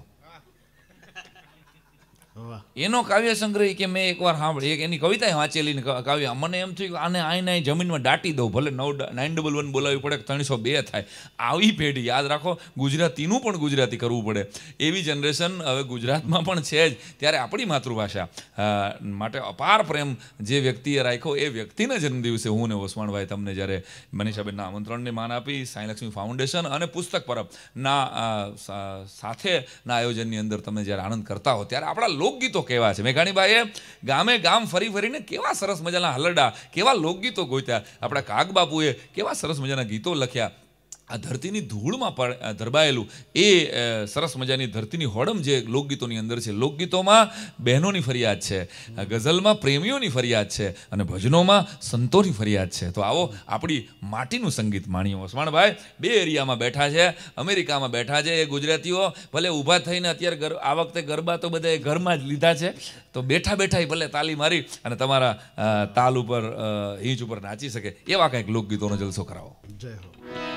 Speaker 1: એનો કાવ્ય સંગ્રહ કે મેં એકવાર સાંભળી, એક એની કવિતા વાંચેલી કાવ્ય. મને એમ થયું કે આને આઈને જમીનમાં દાટી દઉં, ભલે નવ નાઇન ડબલ વન બોલાવવી પડે, ત્રણસો બે થાય. આવી પેઢી, યાદ રાખો, ગુજરાતીનું પણ ગુજરાતી કરવું પડે એવી જનરેશન હવે ગુજરાતમાં પણ છે જ. ત્યારે આપણી માતૃભાષા માટે અપાર પ્રેમ જે વ્યક્તિએ રાખ્યો, એ વ્યક્તિના જન્મદિવસે હું ને ઓસમાણભાઈ તમને જ્યારે મનીષાબેનના આમંત્રણને માન આપી સાંઈલક્ષ્મી ફાઉન્ડેશન અને પુસ્તક પરબના સાથેના આયોજનની અંદર તમે જ્યારે આનંદ કરતા હો, ત્યારે આપણા લોકગીતો કેવા છે. મેઘાણીબાઈએ ગામે ગામ ફરી ફરીને કેવા સરસ મજાના હલરડા, કેવા લોકગીતો ગોત્યા. આપણા કાગબાપુએ કેવા સરસ મજાના ગીતો લખ્યા. આ ધરતીની ધૂળમાં પણ ધરબાયેલું એ સરસ મજાની ધરતીની હોડમ જે લોકગીતોની અંદર છે. લોકગીતોમાં બહેનોની ફરિયાદ છે, ગઝલમાં પ્રેમીઓની ફરિયાદ છે અને ભજનોમાં સંતોની ફરિયાદ છે. તો આવો આપણી માટીનું સંગીત માણીએ. ઓસમાણભાઈ બે એરિયામાં બેઠા છે, અમેરિકામાં બેઠા છે. એ ગુજરાતીઓ ભલે ઊભા થઈને અત્યારે આ વખતે ગરબા તો બધાએ ઘરમાં જ લીધા છે, તો બેઠા બેઠા ભલે તાલી મારી અને તમારા તાલ ઉપર હિંચ ઉપર નાચી શકે એવા કંઈક લોકગીતોનો જલસો કરાવો.
Speaker 4: જય હો.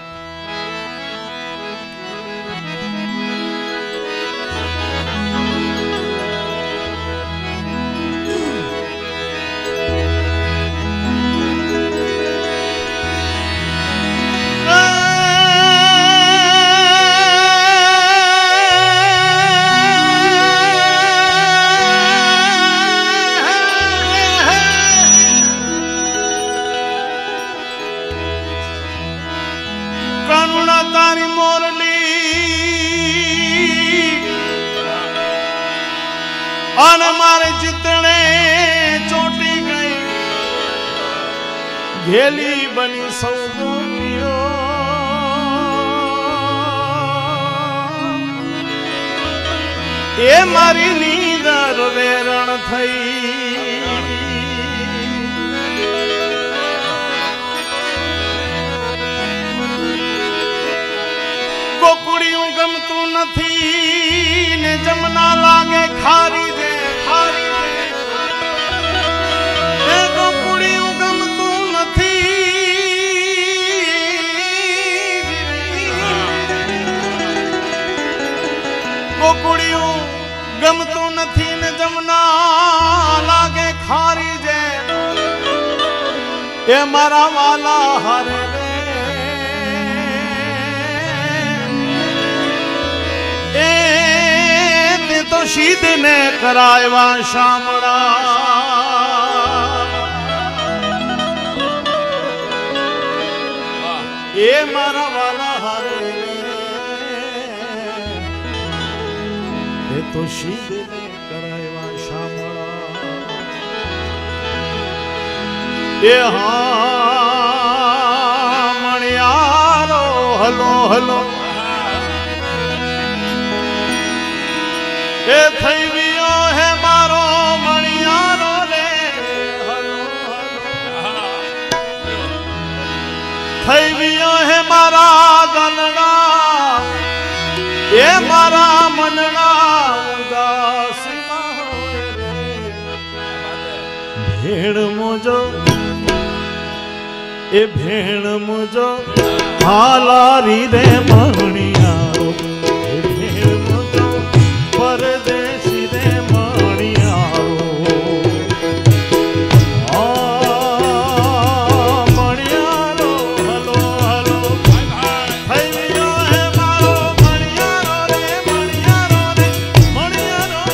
Speaker 3: અને મારે જીતણે ચોટી ગઈ ઘેલી બની સૌ ગોપીઓ. એ મારી નીંદર વેરણ થઈ. ગોકુળિયું ગમતું નથી ને જમના લાગે ખારી દે ખારી દે. એ ગોકુળિયું ગમતું નથી, ગોકુળિયું ગમતું નથી ને જમના લાગે ખારી દે. એ મારા વાલા હારે તો શીદ ને કરાયવા શામળા. એ મારા વાલા હારે એ તો શીદ ને કરાયવા શામળા. એ હા મણિયારો હલો હલો એ થઈ ગયો હે મારો મણિયારો રે. થઈ ગયો હે મારા ગલડા, એ મારા મનડા ઉદાસમાં. ભેણ મોજો એ ભેણ મોજો હાલારી રે મણિયારો. પરદેશી રે મણિયારો. આ મણિયારો હલો હલો થઈ ગયો હે મારો મણિયારો રે મણિયારો રે મણિયારો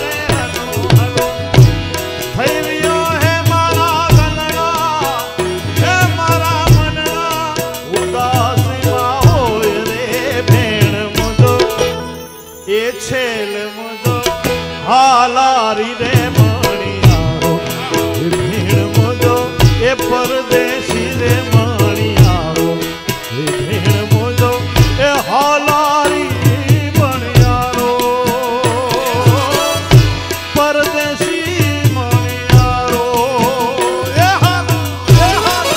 Speaker 3: હાલારી રે મણિયારો એ ભીણ મોજો એ પરદેશી રે મણિયારો એ ભીણ મોજો એ હાલારી મણિયારો પરદેશી મણિયારો એ હાલ એ હાલ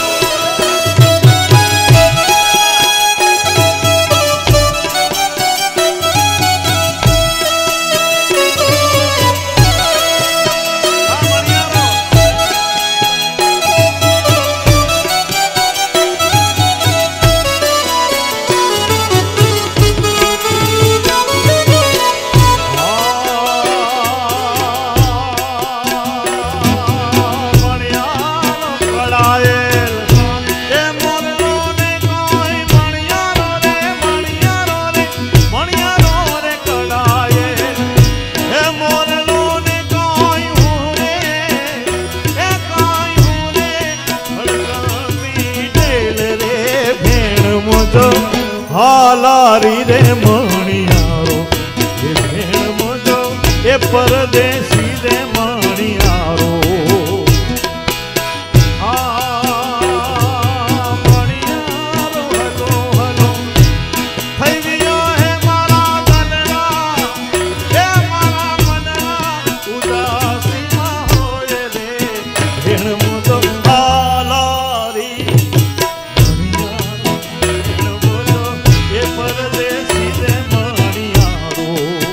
Speaker 3: હાલારી રે મણિયારો એ ભેણ મોજો એ પરદેશી રે મણિયારો આ મણિયારો હલો હલો થઈ ગયો હે મારા મનના એ મારા મનના ઉદાસીમાં હોય રે ભેણ મોજો હાલારી પરદેશી રે મણિયારો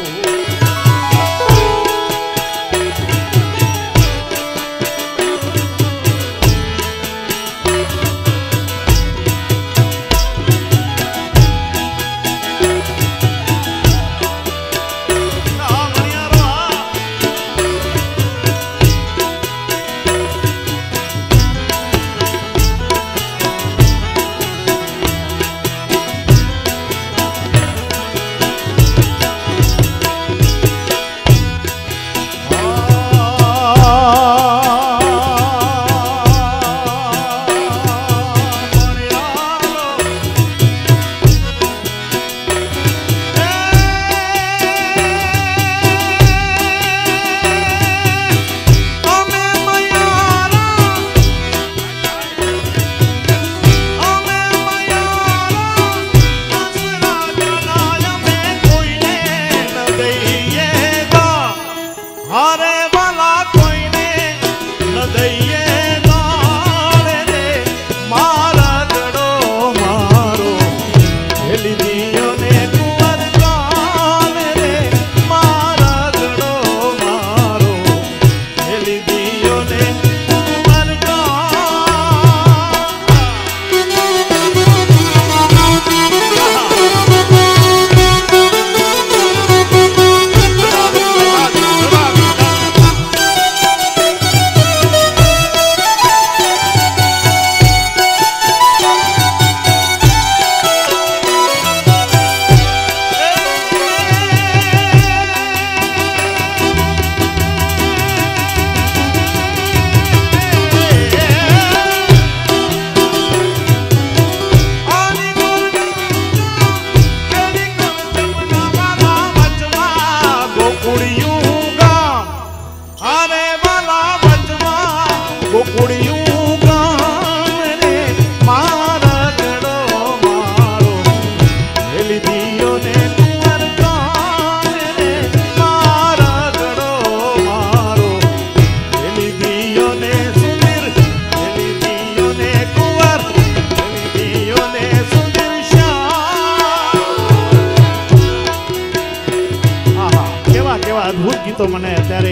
Speaker 3: ગીતો મને અત્યારે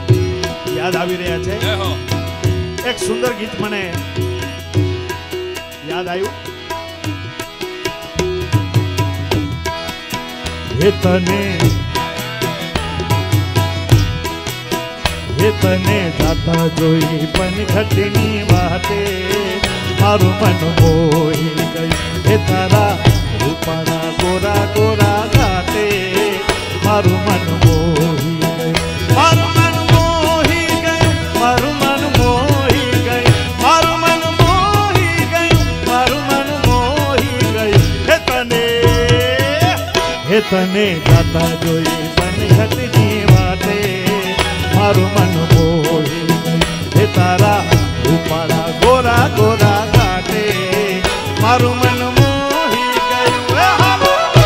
Speaker 3: યાદ આવી રહ્યા છે. એક સુંદર ગીત મને યાદ આવ્યું. હે તને હે તને જાતા જોઈ પનખટની વાતે મારું મન મોહી ગયું. હે તારા રૂપાના ગોરા ગોરા ઘાટે મારું મન મોહી ગયું. મારું મન મોહી ગયું. મારું મન મોહી ગયું. મારું મન મોહી ગયું. મારું મન મોહી ગયું. હે તને હે તને જાતા જોઈ પનખટની વાતે मारू मन मोही हे तारा रूपाड़ा गोरा गोरा काटे मारू मन मोही गयो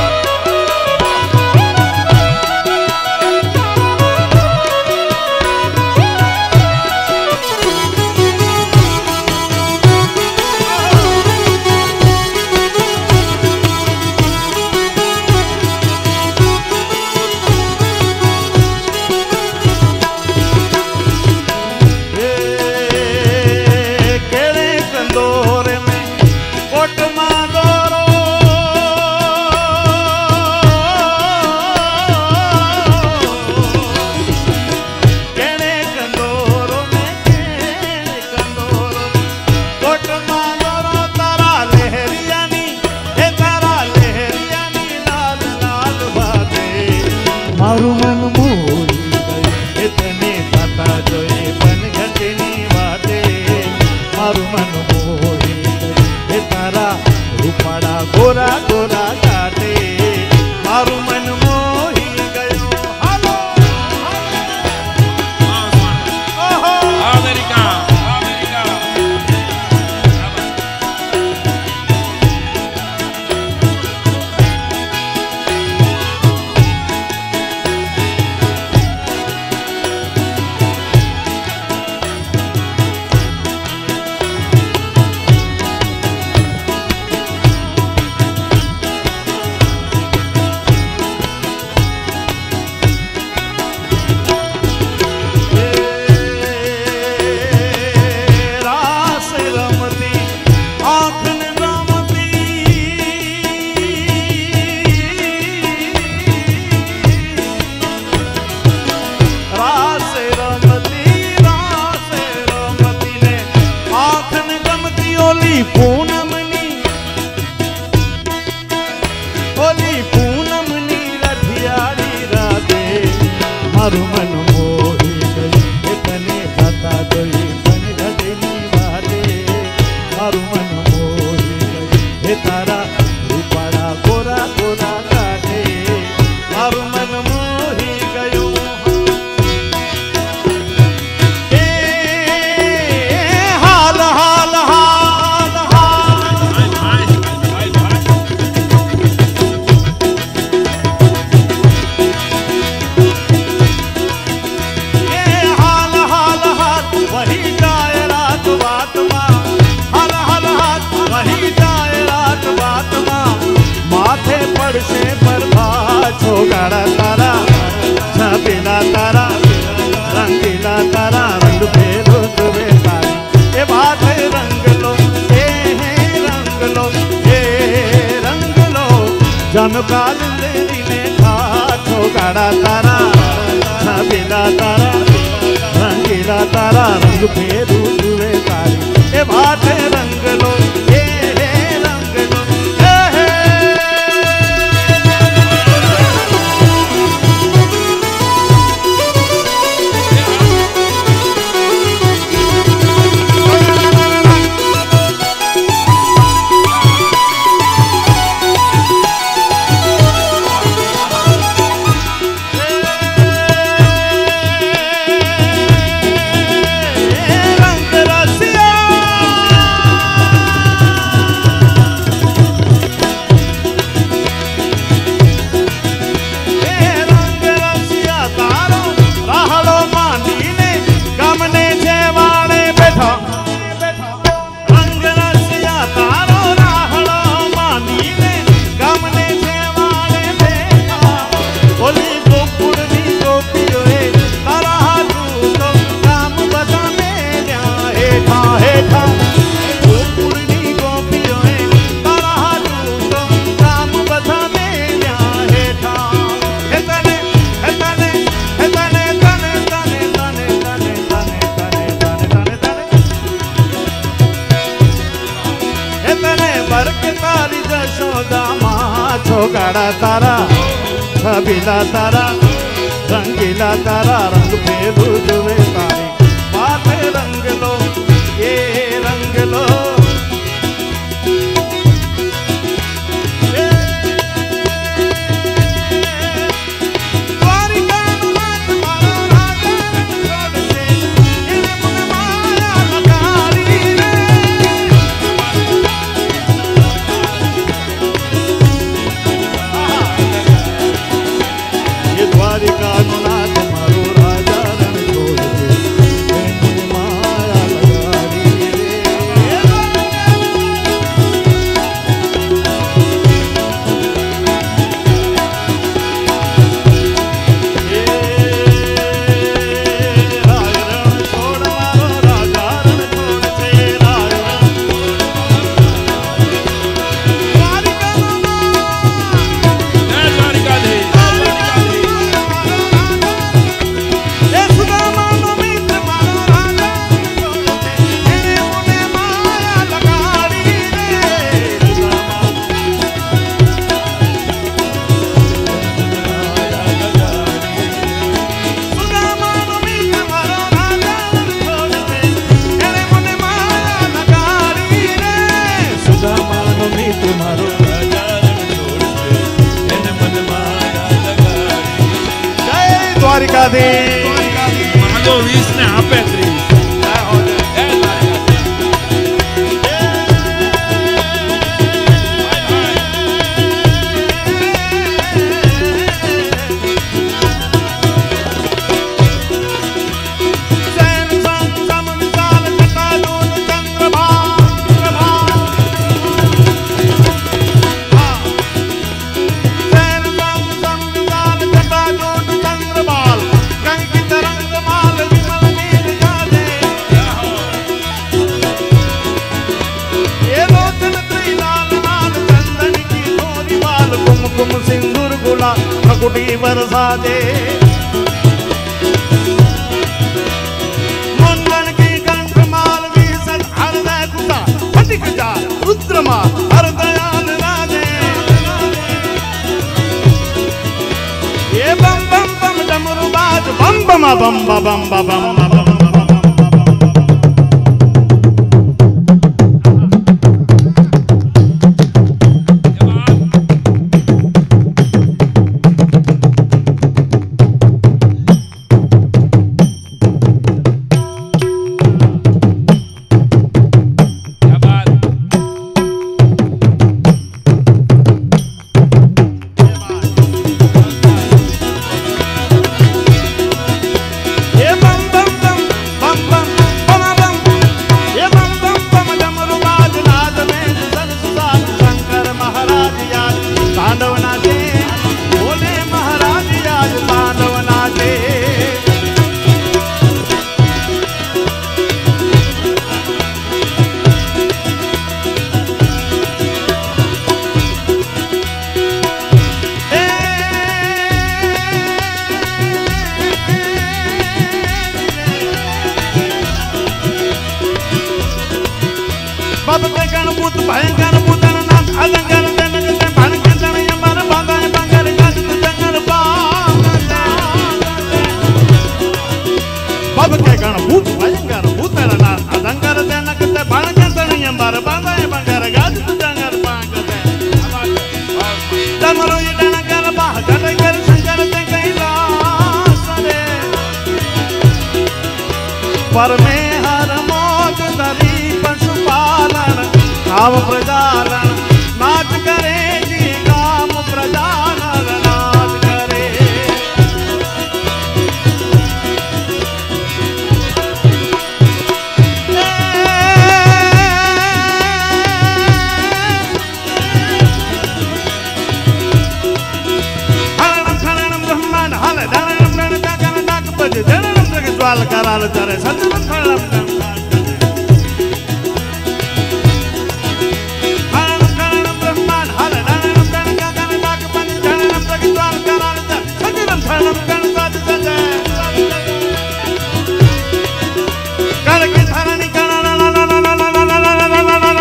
Speaker 3: मारू मन मोही गयो इतने पता जोए बन घटनी वाटे मारू मन मोही गयो तारा रूपाड़ा गोरा गोरा काटे मारू मन मोही गयो हेलो ओहो
Speaker 1: अमेरिका अमेरिका पूनमनी ओली पूनमनी रधियारी राधे मारू मन मोही गई इतने बता गई बन घटनी वाले मारू मन मोही गई हे तारा रूपाड़ा गोरा गोरा काटे मारू मन मोही गयो हाल हाल हाल से प्रभात गाड़ा तारा छबीला तारा रंगीला तारा रंग फेरो तुवे तारी ए बात रंग लो ए रंग लो ए रंग लो जन काल तेरी ने खातो गाड़ा तारा छबीला तारा रंगीला तारा रंग फेरो तुवे तारी ए बात रंग लो ए रंग लो गाड़ा तारा छबीला तारा रंगीला तारा रंग फेरू जुए तारी बात रंग लो ये रंग लो द्वारिका
Speaker 3: દ્વારિકાધીશ
Speaker 1: महादेव વીસ ને આપે ત્રીસ
Speaker 3: જય હો જય.
Speaker 1: જય
Speaker 3: સૈન સંગ સમ વિશાલ જટાજૂટ ચંદ્રભા ચંદ્રભા. હા. સૈન સંગ સમ વિશાલ જટાજૂટ ચંદ્રબાલ કંકિત રંગમાલ વિમલ નીર જાદે. ये लोचन त्रिलाल लाल चंदन की गोरी बाल कुमकुम सिंदूर गुलाल मकुटी बरसा दे. मुंडन की कंठमाल वीसत हृदय कुटा फटिक जाल रुद्रमाल हरदयाल राजे. ये बम बम बम डमरू बाज बम बम बम बम बम बम बम बम. ये बम बम बम बम बम बम बम. ये बम बम बम डमरू बाज नाद में सरसुदान शंकर महाराज याद तांडव नाचे. भोले महाराज याद तांडव नाचे. बाप ते गणभूत भयंकर भूतन नाथ अलंकार जनक ते भणके तन यमर बांधन बंगर गज जंगल पांग. बाप ते गणभूत भयंकर भूतन नाथ अलंकार जनक ते भणके तन यमर बांधन बंगर गज जंगल पांग. तमरो ये डनकर बाह जटकर शंकर ते कैलास रे. पर में हर मौज धरी पशुपालन काम प्रजालन नाच करे जी काम प्रजालन नाच करे. हरणम खरणम ब्रह्मांड हल धरणम प्रणता कन डाक बज जननम जग ज्वाल कराल चरे सतनम खरणम हरणम खरणम ब्रह्मांड हल धरणम प्रणता कन डाक बज जननम जग ज्वाल कराल चरे सतनम खरणम कन साध सजय. कर के धरणी कण ला ला ला ला ला ला ला ला ला ला ला ला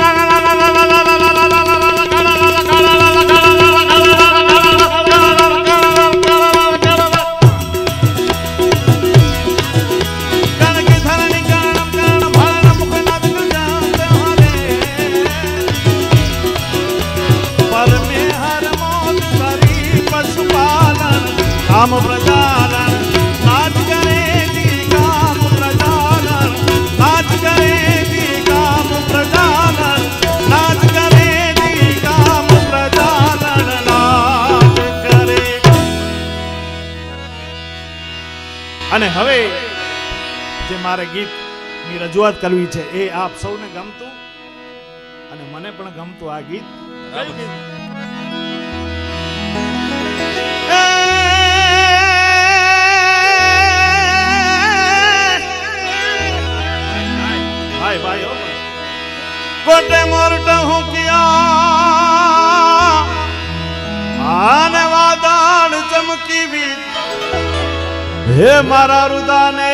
Speaker 3: काम प्रजालन नाच करे जी काम प्रजालन नाच करे जी काम प्रजालन नाच करे जी काम प्रजालन नाच करे. અને હવે જે મારે ગીતની રજૂઆત કરવી છે એ આપ સૌને ગમતું અને મને પણ ગમતું આ ગીત. કયું ગીત? भाई भाई हो गोटे मोरट हूँ किया आने वादन चमकी भी हे मारा रुदाने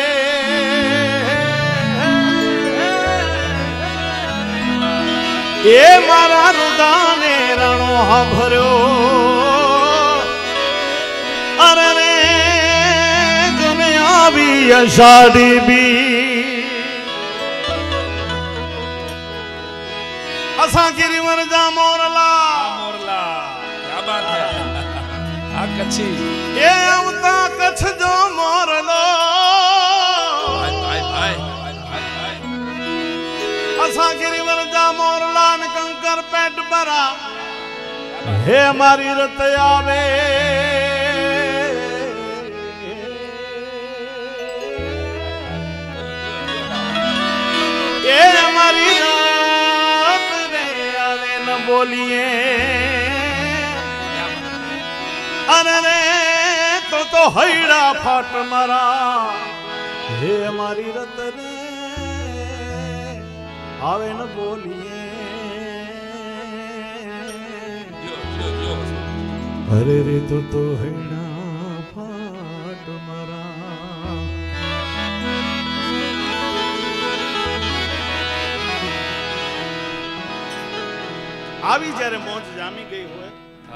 Speaker 3: ये मारा रुदाने रणो हा भरो अरे रे दुनिया भी अषाढ़ी भी असा गिरिवर जा मोरला
Speaker 1: मोरला क्या बात है आ कच्छी
Speaker 3: ये उता कच्छ जो मोरलो
Speaker 1: ભાઈ ભાઈ ભાઈ ભાઈ
Speaker 3: असा गिरिवर जा मोरलान कंकर पेट भरा हे मारी रत आवे ये हमारी रात रे आवे न बोलिए अरे रे तो तो हैड़ा फाट मरा हे हमारी रत रे आवे न बोलिए अरे रे तो तो हैड़ा फाट मरा આવી જ્યારે મોજ જામી ગઈ હોય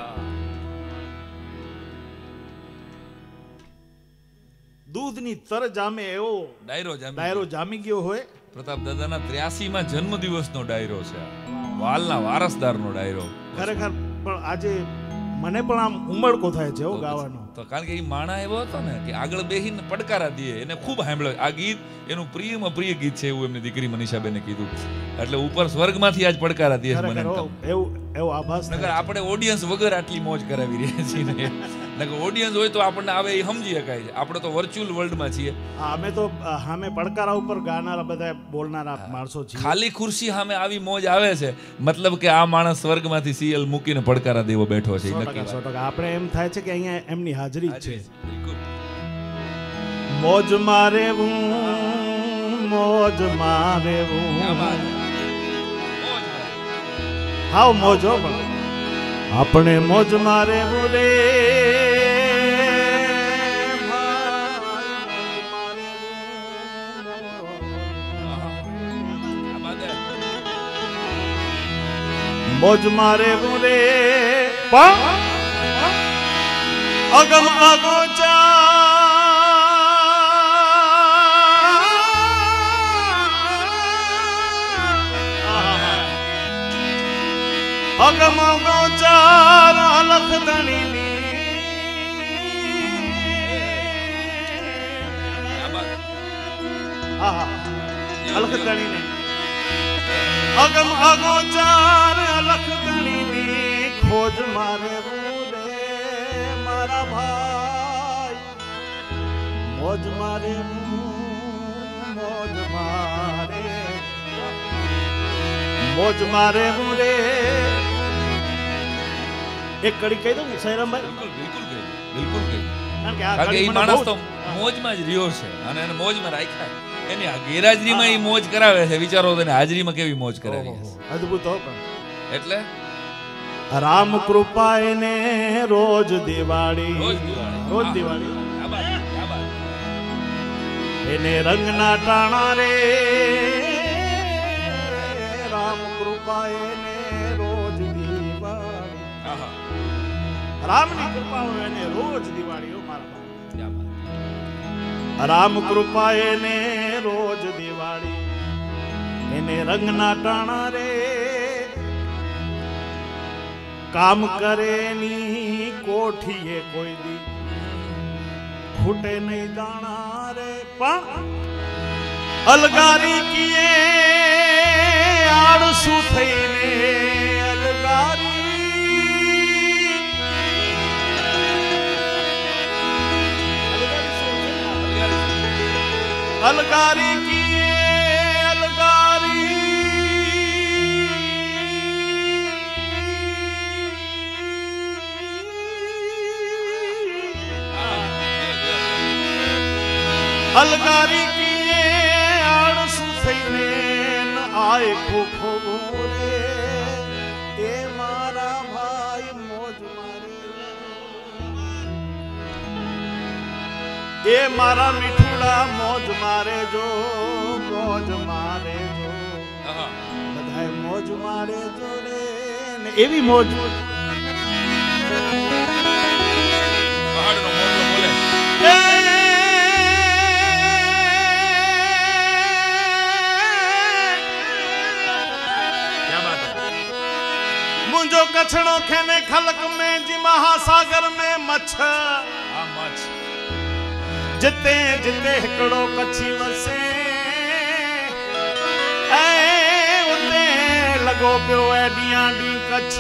Speaker 3: દૂધની તર જામે એવો
Speaker 1: ડાયરો જામી
Speaker 3: ડાયરો જામી ગયો હોય
Speaker 1: પ્રતાપ દાદાના ત્ર્યાસી માં જન્મ દિવસનો ડાયરો છે વાલના વારસદારનો ડાયરો
Speaker 3: ખરેખર પણ આજે મને પણ આમ ઉમળકો થાય છે હો ગાવાનો
Speaker 1: તો કારણ કે એ માણા એવો હતો ને કે આગળ બેહીને પડકારા દે એને ખૂબ સાંભળ્યો આ ગીત એનું પ્રિયમાં પ્રિય ગીત છે એવું એમની દીકરી મનીષાબેને કીધું એટલે ઉપર સ્વર્ગમાંથી આજ પડકારા દે મને
Speaker 3: ખરેખર હો, એવું એવો આભાસ
Speaker 1: નગર
Speaker 3: થાય છે.
Speaker 1: આપણે ઓડિયન્સ વગર આટલી મોજ કરાવી રહ્યા છીએ ને નગર ઓડિયન્સ હોય તો આપણને આવે એ સમજી શકાય છે આપણે તો વર્ચ્યુઅલ વર્લ્ડમાં છીએ
Speaker 3: હા, અમે તો અ, સામે પડકારા ઉપર ગાનારા બધા બોલનારા માણસો છીએ
Speaker 1: ખાલી ખુરશી સામે આવી મોજ આવે છે મતલબ કે આ માણસ સ્વર્ગમાંથી સીએલ મૂકીને પડકારા દેવો બેઠો છે
Speaker 3: સો
Speaker 1: એ
Speaker 3: ટકા
Speaker 1: નક્કી
Speaker 3: સો
Speaker 1: વાત.
Speaker 3: ટકા આપણે એમ થાય છે કે અહીંયા એમની હાજરી જ છે
Speaker 1: બિલકુલ.
Speaker 3: મોજ મારે હું મોજ મારે
Speaker 1: ક્યાં
Speaker 3: હું
Speaker 1: બાત. મોજ મારે.
Speaker 3: હાવ મોજ હો પણ આપણે મોજ મારે બોલે
Speaker 1: ક્યાં બાત હે.
Speaker 3: મોજ મારે બોલે પણ અગમ અગોચા અગમ અગોચાર અલખ ધણીની
Speaker 1: ક્યાં બાત.
Speaker 3: આહા અલખ ધણીને અગમ અગોચાર અલખ ધણીની ખોજ મારે બોલે મારા ભાઈ મોજ મારે મોજ મારે મોજ મારે હું રે એક કડી કહી દઉં ને સૈરામભાઈ
Speaker 1: બિલકુલ બિલકુલ કહી દો. બિલકુલ કહી દો.
Speaker 3: કારણ કે આ
Speaker 1: કારણ કે
Speaker 3: કડી
Speaker 1: એ
Speaker 3: મને
Speaker 1: માણસ
Speaker 3: બહુ
Speaker 1: તો
Speaker 3: જ-
Speaker 1: મોજમાં જ રહ્યો છે અને એને મોજમાં રાખ્યા એની આ ગેરહાજરીમાં એ મોજ કરાવે છે વિચારો તો એને હાજરીમાં કેવી મોજ કરાવી
Speaker 3: ઓહો,
Speaker 1: હશે.
Speaker 3: અદ્ભુત હો પણ
Speaker 1: એટલે
Speaker 3: રામ કૃપા એને રોજ દિવાળી
Speaker 1: રોજ દિવાળી.
Speaker 3: રોજ દિવાળી
Speaker 1: ક્યાં બાત, ક્યાં બાત.
Speaker 3: એને રંગના ટાણા રે રામ કૃપા એને રોજ દિવાળી
Speaker 1: આહા,
Speaker 3: રામની કૃપા હોય એને રોજ દિવાળી હો મારા ભાઈ.
Speaker 1: ક્યાં બાત.
Speaker 3: રામ કૃપા એને રોજ દિવાળી એને રંગના ટાણા રે કામ કરે ની કોઠીએ કોઈ દી ખૂટે નહીં દાણા રે પણ અલગારી કીએ આળસુ થઈને અલગારી અલગારી શું છે? अलगारी किए अलगारी अलगारी किए आळसु थઈને ન આય ખોખો બોલે એ મારા ભાઈ મોજ મારે એ મારા મીઠુડા મોજ મારે જો મોજ મારે જો
Speaker 1: આહા,
Speaker 3: બધાય મોજ મારે જો રે ને એવી મોજ
Speaker 1: પહાડનો મોરલો બોલે.
Speaker 3: એ
Speaker 1: ક્યાં બાત હે.
Speaker 3: मुंजो कछड़ो खेने खलक में जी महासागर में मच्छ
Speaker 1: આ મચ
Speaker 3: जिते जिते हिकिड़ो कच्छी वसे ऐं उते लॻो पियो आहे ॾींहं ॾींहुं कच्छ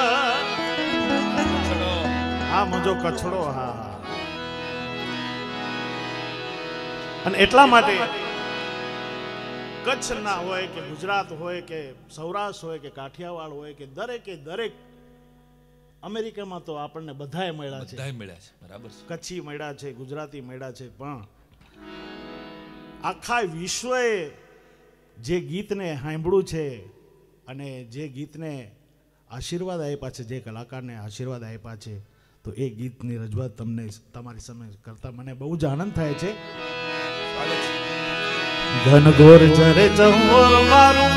Speaker 3: हा मुंहिंजो कछड़ो हा અને એટલા માટે કચ્છ ના હોય કે ગુજરાત હોય કે સૌરાષ્ટ્ર હોય કે કાઠિયાવાડ હોય કે દરેકે દરેક અમેરિકામાં તો આપણને બધાય મળ્યા છે
Speaker 1: બધાય મળ્યા છે બરાબર છે
Speaker 3: કચ્છી મળ્યા છે ગુજરાતી મળ્યા છે પણ આખા વિશ્વએ જે ગીતને સાંભળ્યું છે અને જે ગીતને આશીર્વાદ આપ્યા છે જે કલાકારને આશીર્વાદ આપ્યા છે તો એ ગીતની રજૂઆત તમને તમારી સામે કરતા મને બહુ જ આનંદ થાય છે ઘનઘોર ચરે ચંબોર મારું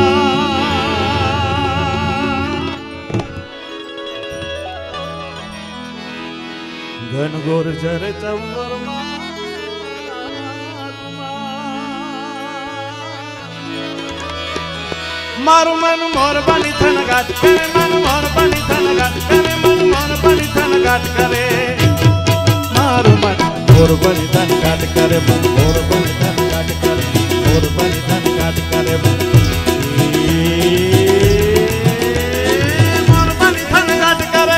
Speaker 3: ઘનઘોર ચરે ચંબોર મારું મન મોર બની થન ગાટ કરે મન મોર બની થન ગાટ કરે મન મોર બની થન ગાટ કરે મારું મન મોર બની થન ગાટ કરે મન મોર બની થન ગાટ કરે મોર બની થન ગાટ કરે મન મોર બની થન ગાટ કરે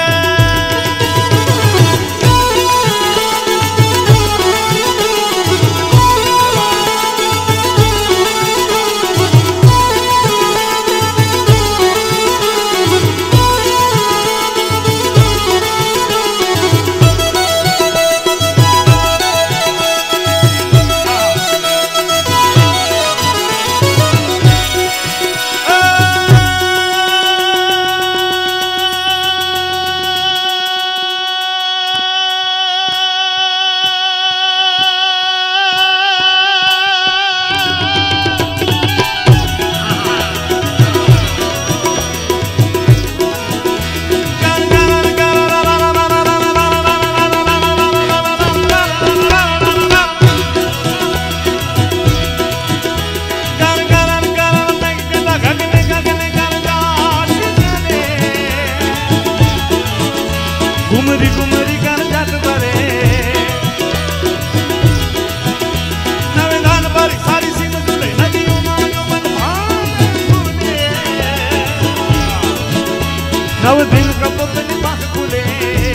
Speaker 3: घुमरी घुमरी कर जात बरे नवेदान पर सारी सीम जुले नदियों मायो मन भाने नव दिन कपत नि पाख खुले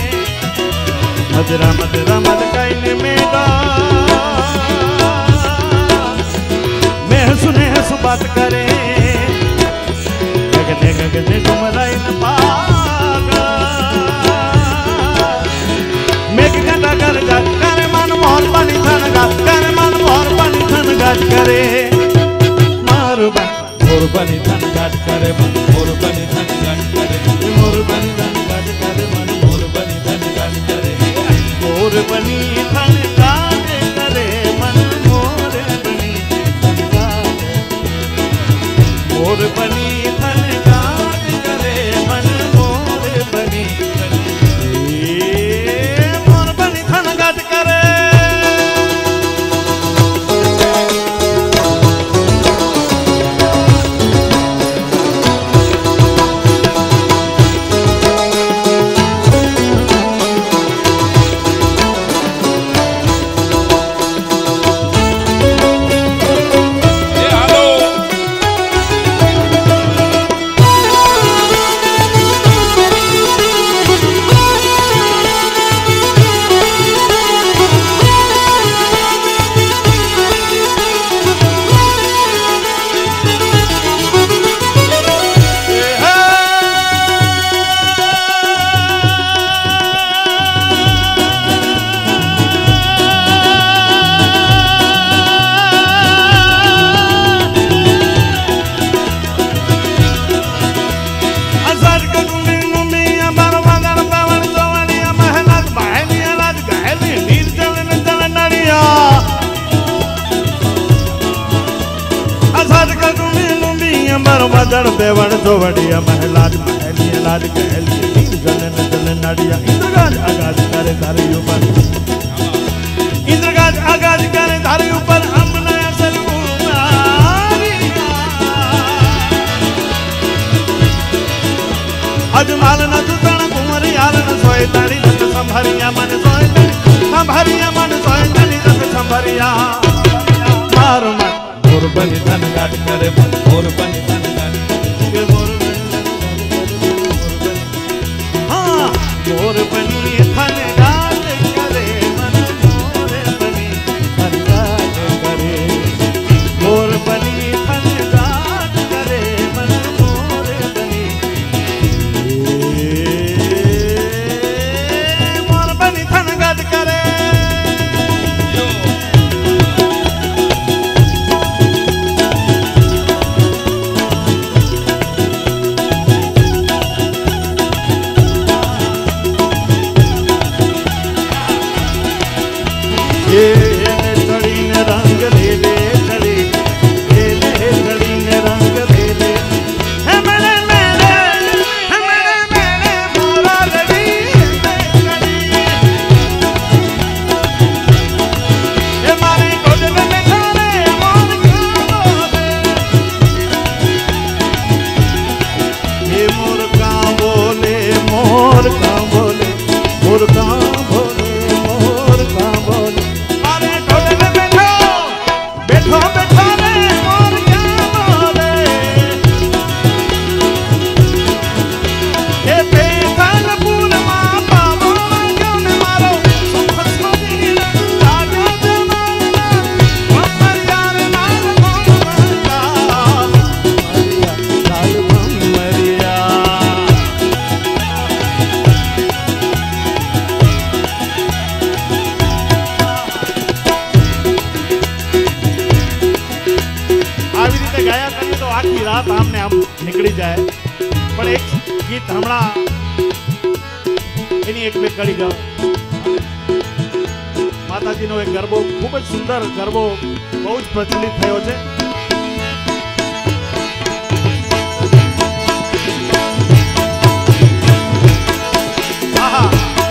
Speaker 3: मदरा मदरा मद काईने मेगा मैं सुने सु बात करे गगने गगने घुमराई न पागा कर गाट करे मन मोर बनी थन गाट करे मन मोर बनी थन गाट करे मारू बन मोर बनी थन गाट करे मन मोर बनी थन गाट करे मोर बनी थन गाट करे मन मोर बनी थन गाट करे मोर बनी थन गाट करे मन मोर बनी थन गाट मोर बनी थन गाट करे मन मोर बनी बदड़ बेवड़ जोवड़िया महलाज महलिया लाज कहलिया नीर जलन जलन नड़िया इंद्रगाज आगाज करे धारे ऊपर इंद्रगाज आगाज करे धारे ऊपर अमना असल अजमाल न तुतण कुंवरी आल न सोए ताड़ी न संभरिया मन सोए संभरिया मन सोए ताड़ी
Speaker 1: करे मन मोर बनी थन गात
Speaker 3: के मोर हाँ मोर बनी थन गात करे मन मोर बनी थन गात करे मोर बनी थन गात करे मन मोर बनी मोर बनी थन गात करे ये चढ़ी ने रंग ले ले चढ़ी ले ले चढ़ी ने रंग ले ले है मेरे मेरे है मेरे मेरे मोरा लड़ी चढ़ी ये मारी गोद में खाने मोर ये मोर का बोले मोर का बोले मोर का बोले मोर का बोले बैठो बैठो रे मोर क्या बोले ये बेकार फूल माँ बाबा क्यों न मारो सुख सोनी राजा जमाना मम्मर यार लाल मम्मरिया लाल मम्मरिया આવી રીતે ગાયા કરીએ તો આખી રાત આમને આમ નીકળી જાય પણ એક ગીત હમણાં એની એક બે કડી ગાઓ માતાજીનો એક ગરબો ખૂબ જ સુંદર ગરબો બહુ જ પ્રચલિત થયો છે આહા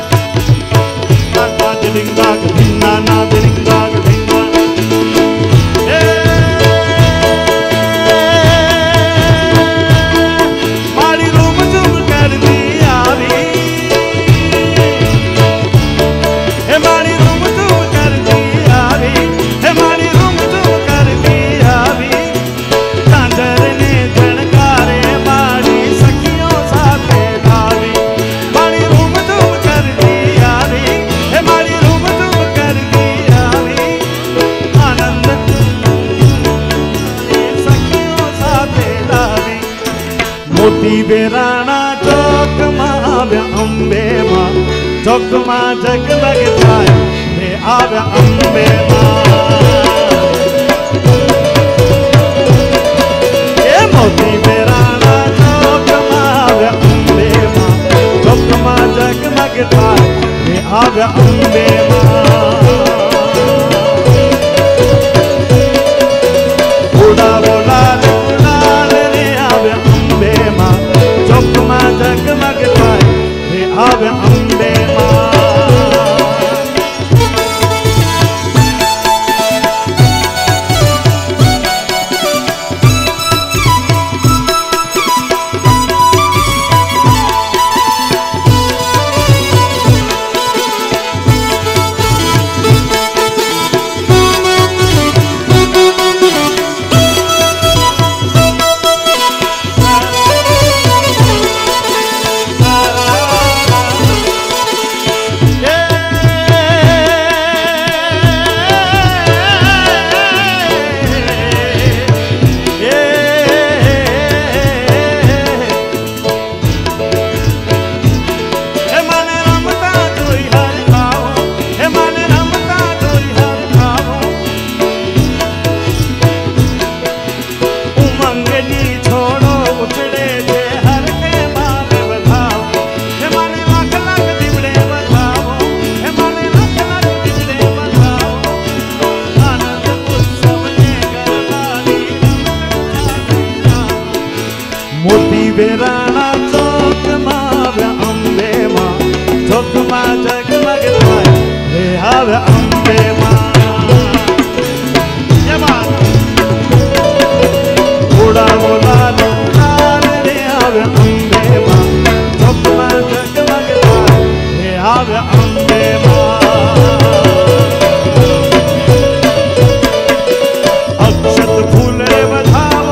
Speaker 3: ના દિલિંગા ગિંગા ના દિલિંગા ગિંગા એ મારી રૂમ ઝૂમ કરતી આવી હે મારી રૂમ ઝૂમ કરતી આવી હે મારી રૂમ ઝૂમ કરતી આવી તાંજરને જણકારે મારી સખીઓ સાથે આવી મારી રૂમ ઝૂમ કરતી આવી હે મારી રૂમ ઝૂમ કરતી આવી આનંદ સખીઓ સાથે લાવી મોતી બેરાણા ચોકમાં આવ્યા અંબે માં ચોકમાં જગમગ થાય રે આવ્યા અંબે માં એ મોતી બેરાણા ચોકમાં આવ્યા અંબે માં ચોકમાં જગમગ થાય રે આવ્યા અંબે માં ઉડાવો લાલ ગુલાલ રે આવ્યા અંબે માં ચોકમાં જગમગ થાય રે આવ્યા અંબે માં મોતી બેરાણા ચોકમાં આવ્યા અંબે માં ચોકમાં જગમગ થાય રે આવ્યા અંબે માં ઉડાવો લાલ લાલ રે આવ્યા અંબે માં ચોકમાં જગમગ થાય રે આવ્યા અંબે માં અક્ષત ફૂલ રે વધાવ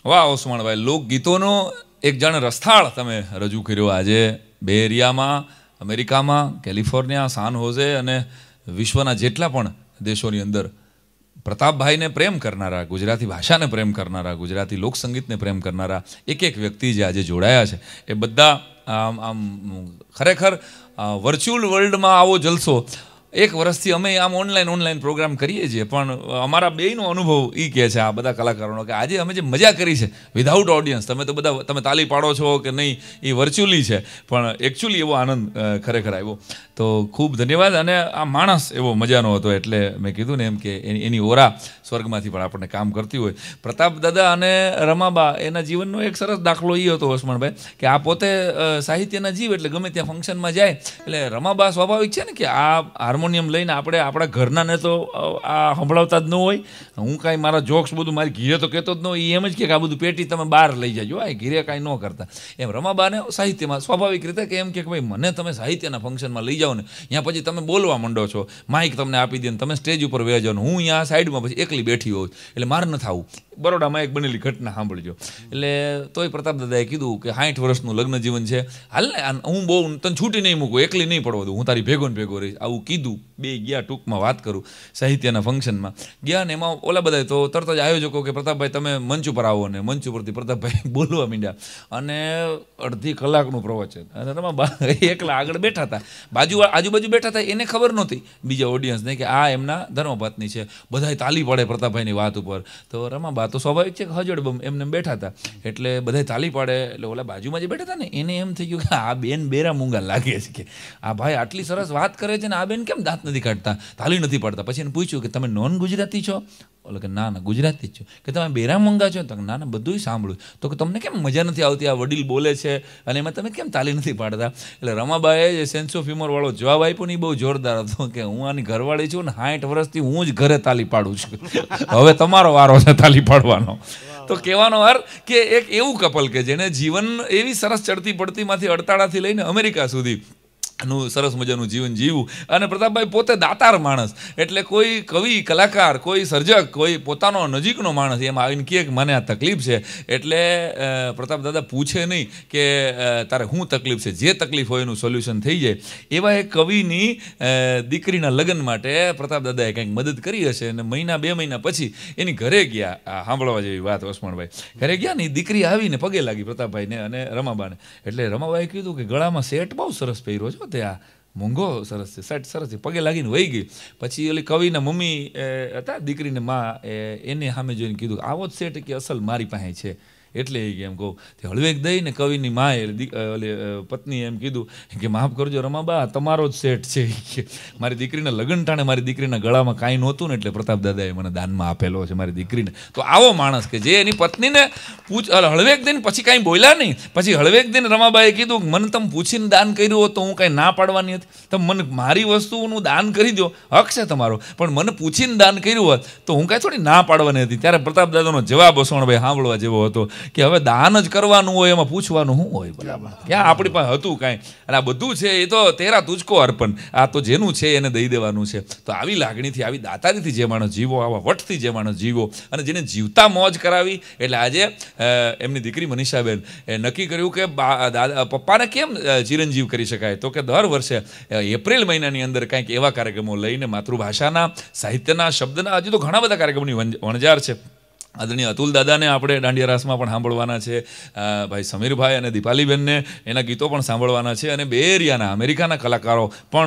Speaker 1: વાહ ઓસમાણભાઈ, લોકગીતોનો એક જાણે રસ્તાળ તમે રજૂ કર્યો આજે બે એરિયામાં, અમેરિકામાં, કેલિફોર્નિયા, સાન હોઝે અને વિશ્વના જેટલા પણ દેશોની અંદર પ્રતાપભાઈને પ્રેમ કરનારા, ગુજરાતી ભાષાને પ્રેમ કરનારા, ગુજરાતી લોકસંગીતને પ્રેમ કરનારા એક એક વ્યક્તિ જે આજે જોડાયા છે એ બધા આમ આમ ખરેખર વર્ચ્યુઅલ વર્લ્ડમાં આવો જલસો એક વર્ષથી અમે આમ ઓનલાઈન ઓનલાઈન પ્રોગ્રામ કરીએ છીએ, પણ અમારા બેયનો અનુભવ એ કહે છે આ બધા કલાકારોનો કે આજે અમે જે મજા કરી છે વિધાઉટ ઓડિયન્સ, તમે તો બધા તમે તાલી પાડો છો કે નહીં એ વર્ચ્યુઅલી છે, પણ એકચ્યુઅલી એવો આનંદ ખરેખર આવ્યો. તો ખૂબ ધન્યવાદ. અને આ માણસ એવો મજાનો હતો એટલે મેં કીધું ને એમ કે એની ઓરા સ્વર્ગમાંથી પણ આપણને કામ કરતી હોય. પ્રતાપ દાદા અને રમાબા એના જીવનનો એક સરસ દાખલો એ હતો ઓસમાણભાઈ કે આ પોતે સાહિત્યના જીવ એટલે ગમે ત્યાં ફંક્શનમાં જાય એટલે રમાબા સ્વાભાવિક છે ને કે આ હાર્મોનિયમ લઈને આપણે આપણા ઘરનાને તો આ સંભળાવતા જ ન હોય. હું કાંઈ મારા જોક્સ બધું મારી ઘીરે તો કહેતો જ ન હોય, એમ જ કે આ બધું પેટી તમે બહાર લઈ જાજો, આ ઘીરે કાંઈ ન કરતા. એમ રમાબાને સાહિત્યમાં સ્વાભાવિક રીતે કે એમ કે ભાઈ મને તમે સાહિત્યના ફંક્શનમાં લઈ જાઓ ને, ત્યાં પછી તમે બોલવા માંડો છો, માઇક તમને આપી દે ને તમે સ્ટેજ ઉપર વહી જાઓ, હું અહીંયા સાઈડમાં પછી એકલી બેઠી હોઉં એટલે મારે ન થવું. બરોડામાં એક બનેલી ઘટના સાંભળજો. એટલે તોય પ્રતાપ દાદાએ કીધું કે સાઠ વર્ષનું લગ્ન જીવન છે, હાલ ને હું બહુ તને છૂટી નહીં મૂકું, એકલી નહીં પડવા દઉં, હું તારી ભેગો ને ભેગો રહીશ. આવું કીધું. બે ગયા ટૂંકમાં વાત કરું સાહિત્યના ફંક્શનમાં ગયા ને એમાં ઓલા બધા તો તરત જ આયોજકો કે પ્રતાપભાઈ તમે મંચ ઉપર આવો, ને મંચ ઉપરથી પ્રતાપભાઈ બોલવા માંડ્યા અને અડધી કલાકનું પ્રવચન. અને રમા એકલા આગળ બેઠા હતા, બાજુ આજુબાજુ બેઠા હતા, એને ખબર નહોતી બીજા ઓડિયન્સને કે આ એમના ધર્મપત્ની છે. બધાય તાલી પાડે પ્રતાપભાઈની વાત ઉપર. તો રમાબા તો સ્વાભાવિક છે કે હજડબમ એમને બેઠા હતા એટલે બધાય તાલી પાડે એટલે ઓલા બાજુમાં જે બેઠા હતા ને એને એમ થઈ ગયું કે આ બેન બેરા મૂંગા લાગે છે, કે આ ભાઈ આટલી સરસ વાત કરે છે ને આ બેન કેમ દાંત નથી કાઢતા, તાલી નથી પાડતા. પછી એને પૂછ્યું કે તમે નોન ગુજરાતી છો? ઓલો કે ના ના ગુજરાતી જ છો. કે તમે બેરા મૂંગા છો? તો ના ના બધું સાંભળ્યું. તો કે તમને કેમ મજા નથી આવતી, આ વડીલ બોલે છે અને એમાં તમે કેમ તાલી નથી પાડતા? એટલે રમાબાએ જે સેન્સ ઓફ હ્યુમર વાળો જવાબ આપ્યો ને એ બહુ જોરદાર હતો કે હું આની ઘરવાળી છું ને સાઠ વર્ષથી હું જ ઘરે તાલી પાડું છું, હવે તમારો વારો છે તાલી પાડવાનો. તો કહેવાનો અર્થ કે એક એવું કપલ કે જેને જીવન એવી સરસ ચડતી પડતીમાંથી અડતાળાથી લઈને અમેરિકા સુધી નું સરસ મજાનું જીવન જીવવું. અને પ્રતાપભાઈ પોતે દાતાર માણસ એટલે કોઈ કવિ કલાકાર, કોઈ સર્જક, કોઈ પોતાનો નજીકનો માણસ એમાં આવીને કહે કે મને આ તકલીફ છે એટલે પ્રતાપ દાદા પૂછે નહીં કે તારે શું તકલીફ છે, જે તકલીફ હોય એનું સોલ્યુશન થઈ જાય. એવા એક કવિની દીકરીના લગ્ન માટે પ્રતાપ દાદાએ કંઈક મદદ કરી હશે અને મહિના બે મહિના પછી એની ઘરે ગયા. આ સાંભળવા જેવી વાત ઓસમાણભાઈ, ઘરે ગયા ને દીકરી આવીને પગે લાગી પ્રતાપભાઈને અને રમાબાને. એટલે રમાબાએ કીધું કે ગળામાં સેટ બહુ સરસ પહેર્યો છો, આ મોંઘો સરસ છે, સેટ સરસ છે, પગે લાગીને વહી ગઈ. પછી ઓલી કવિના મમ્મી હતા દીકરીને માં એને સામે જોઈને કીધું આવો જ સેટ કે અસલ મારી પાસે છે એટલે એમ કહું. તે હળવેક દઈને કવિની માએ ઓલી પત્નીએ એમ કીધું કે માફ કરજો રમાબા તમારો જ સેટ છે, કે મારી દીકરીના લગ્ન ટાણે મારી દીકરીના ગળામાં કાંઈ નહોતું ને એટલે પ્રતાપ દાદાએ મને દાનમાં આપેલો છે મારી દીકરીને. તો આવો માણસ કે જે એની પત્નીને પૂછ હળવેક દઈને પછી કાંઈ બોલ્યા નહીં. પછી હળવેક દઈને રમાબાએ કીધું કે મને તમે પૂછીને દાન કર્યું હોત તો હું કાંઈ ના પાડવાની હતી, તમે મને મારી વસ્તુનું દાન કરી દો, હક છે તમારો, પણ મને પૂછીને દાન કર્યું હોત તો હું કાંઈ થોડી ના પાડવાની હતી. ત્યારે પ્રતાપ દાદાનો જવાબ ઓસવાણભાઈ સાંભળવા જેવો હતો કે હવે દાન જ કરવાનું હોય એમાં પૂછવાનું શું હોય, બરાબર ક્યાં આપણી પાસે હતું કાંઈ. અને આ બધું છે એ તો તેરા તુજકો અર્પણ, આ તો જેનું છે એને દઈ દેવાનું છે. તો આવી લાગણીથી, આવી દાતારીથી જે માણસ જીવો, આવા વટથી જે માણસ જીવો અને જેને જીવતા મોજ કરાવી. એટલે આજે એમની દીકરી મનીષાબેન એ નક્કી કર્યું કે દાદા પપ્પાને કેમ ચિરંજીવ કરી શકાય, તો કે દર વર્ષે એપ્રિલ મહિનાની અંદર કંઈક એવા કાર્યક્રમો લઈને માતૃભાષાના, સાહિત્યના, શબ્દના, હજી તો ઘણા બધા કાર્યક્રમોની વણઝાર છે. આદરણીય અતુલ દાદાને આપણે દાંડિયા રાસમાં પણ સાંભળવાના છે, ભાઈ સમીરભાઈ અને દીપાલીબેનને એના ગીતો પણ સાંભળવાના છે, અને બે એરિયાના અમેરિકાના કલાકારો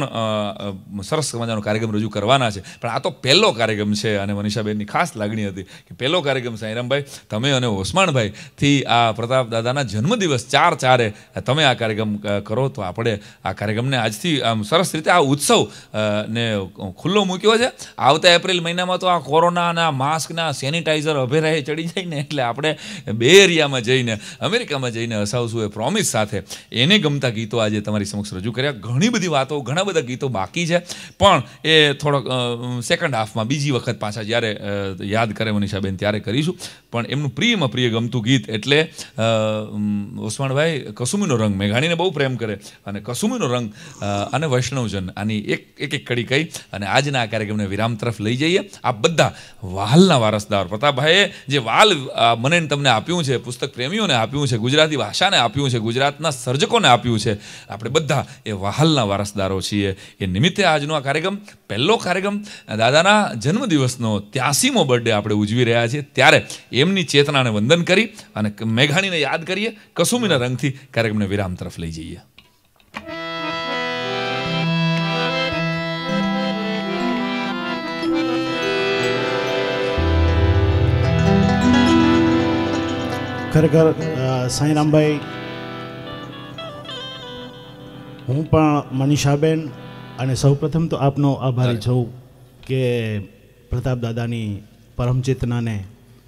Speaker 1: પણ સરસ મજાનો કાર્યક્રમ રજૂ કરવાના છે. પણ આ તો પહેલો કાર્યક્રમ છે અને મનીષાબેનની ખાસ લાગણી હતી કે પહેલો કાર્યક્રમ સાંઈરામભાઈ તમે અને ઓસમાણભાઈથી આ પ્રતાપ દાદાના જન્મદિવસ ચાર ચારે તમે આ કાર્યક્રમ કરો તો આપણે આ કાર્યક્રમને આજથી આમ સરસ રીતે આ ઉત્સવ ને ખુલ્લો મૂક્યો છે. આવતા એપ્રિલ મહિનામાં તો આ કોરોનાના માસ્કના સેનિટાઈઝર અભેરાએ ચડી જાય ને એટલે આપણે બે એરિયામાં જઈને અમેરિકામાં જઈને હસાવશું એ પ્રોમિસ સાથે એને ગમતા ગીતો આજે તમારી સમક્ષ રજૂ કર્યા. ઘણી બધી વાતો, ઘણા બધા ગીતો બાકી છે પણ એ થોડોક સેકન્ડ હાફમાં બીજી વખત પાછા જ્યારે યાદ કરે મનીષાબેન ત્યારે કરીશું. પણ એમનું પ્રિયમાં પ્રિય ગમતું ગીત એટલે ઓસમાણભાઈ કસુમીનો રંગ મેઘાણીને બહુ પ્રેમ કરે અને કસુમીનો રંગ અને વૈષ્ણવજન આની એક એક એક કડી કહી અને આજના આ કાર્યક્રમને વિરામ તરફ લઈ જઈએ. આ બધા વહાલના વારસદાર પ્રતાપભાઈએ જે વાલ આ, મને ને તમને આપ્યું છે, પુસ્તક પ્રેમીઓને આપ્યું છે, ગુજરાતી ભાષાને આપ્યું છે, ગુજરાતના સર્જકોને આપ્યું છે, આપણે બધા એ વહાલના વારસદારો છીએ. એ નિમિત્તે આજનો આ કાર્યક્રમ, પહેલો કાર્યક્રમ દાદાના જન્મદિવસનો ત્યાસીમો બર્થડે આપણે ઉજવી રહ્યા છીએ. ત્યારે એમની ચેતનાને વંદન કરી અને મેઘાણીને યાદ કરીએ, કસુમીના રંગથી કાર્યક્રમને વિરામ તરફ લઈ જઈએ.
Speaker 4: ખરેખર સાંઈરામભાઈ, હું પણ મનીષાબેન અને સૌપ્રથમ તો આપનો આભારી છું કે પ્રતાપ દાદાની પરમચેતનાને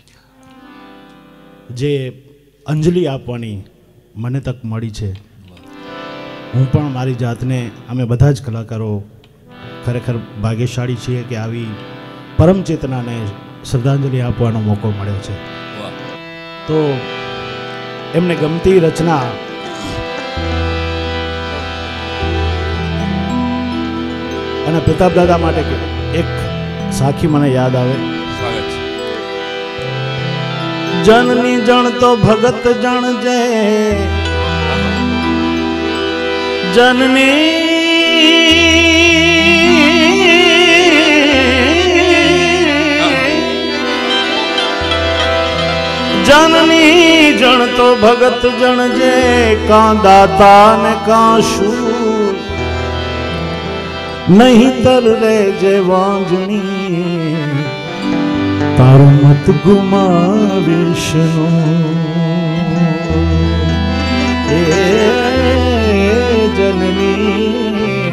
Speaker 4: જે અંજલિ આપવાની મને તક મળી છે. હું પણ મારી જાતને, અમે બધા જ કલાકારો ખરેખર ભાગ્યશાળી છીએ કે આવી પરમચેતનાને શ્રદ્ધાંજલિ આપવાનો મોકો મળ્યો છે. તો એમને ગમતી રચના અને પ્રતાપ દાદા માટે એક સાખી મને યાદ આવે.
Speaker 1: સ્વાગત છે.
Speaker 4: જનની જણ તો ભગત જણ જે જનની जननी जन तो भगत जन जे कां दाता ने कां शूर नहीं तर रे जे वांजनी तार मत गुमाविशनो ए जननी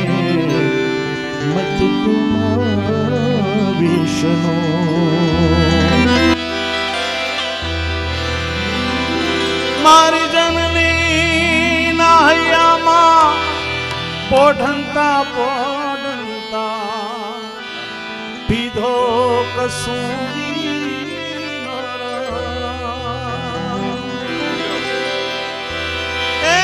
Speaker 4: मत गुमाविशनो मारी जननी नाहैयाમાં પોઢંતા પોઢંતા પીધો કસૂરીનો રસ. એ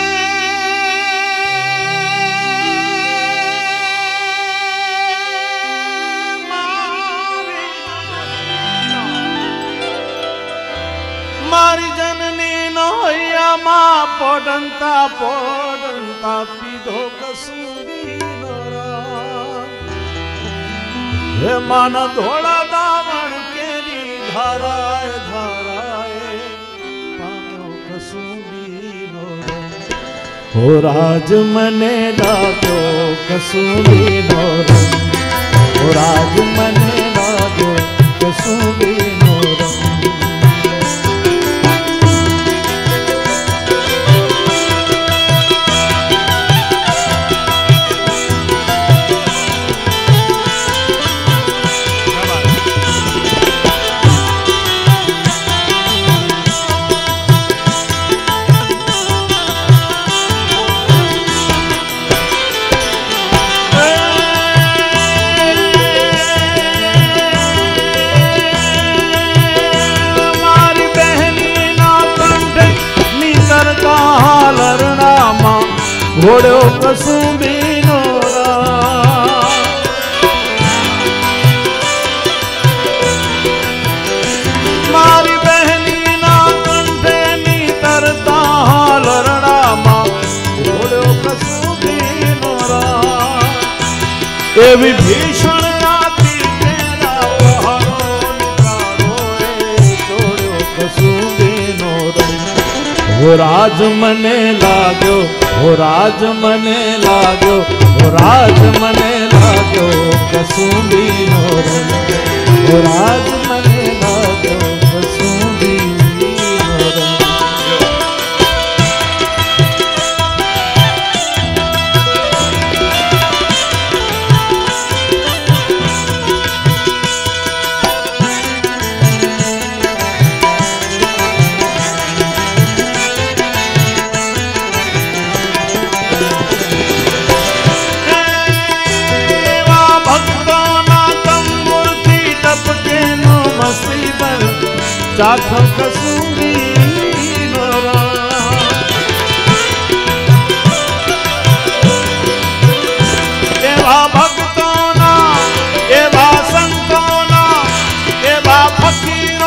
Speaker 4: મારી જનની નોહૈયામાં પોઢંતા પોઢંતા પીધો કસૂરીનો રસ. હે માના ધોળા દાવણ કેરી ધારાય ધારાય પામ્યો કસૂરીનો રસ. હો રાજ મને લાગ્યો કસૂરીનો રસ. હો રાજ મને લાગ્યો કસૂરીનો રસ. ઘોડ્યો કસુંબીનો રાસ. મારી બહેનીના કંઠે નીતરતા લરડામાં ઘોડ્યો કસુંબીનો રાસ. એવી ભીષણ રાતી તેરા પહાડો નિકાળોએ છોડ્યો કસુંબીનો રાસ. હો રાજ મને લાગ્યો, હો રાજ મને લાગ્યો, હો રાજ મને લાગ્યો કસુંબીનો રંગ. હો રાજ મને લાગ્યો કસુંબીનો રંગ. ચાખો કસુંબીનો રાસ. એવા ભક્તોના, એવા સંતોના, એવા ફકીર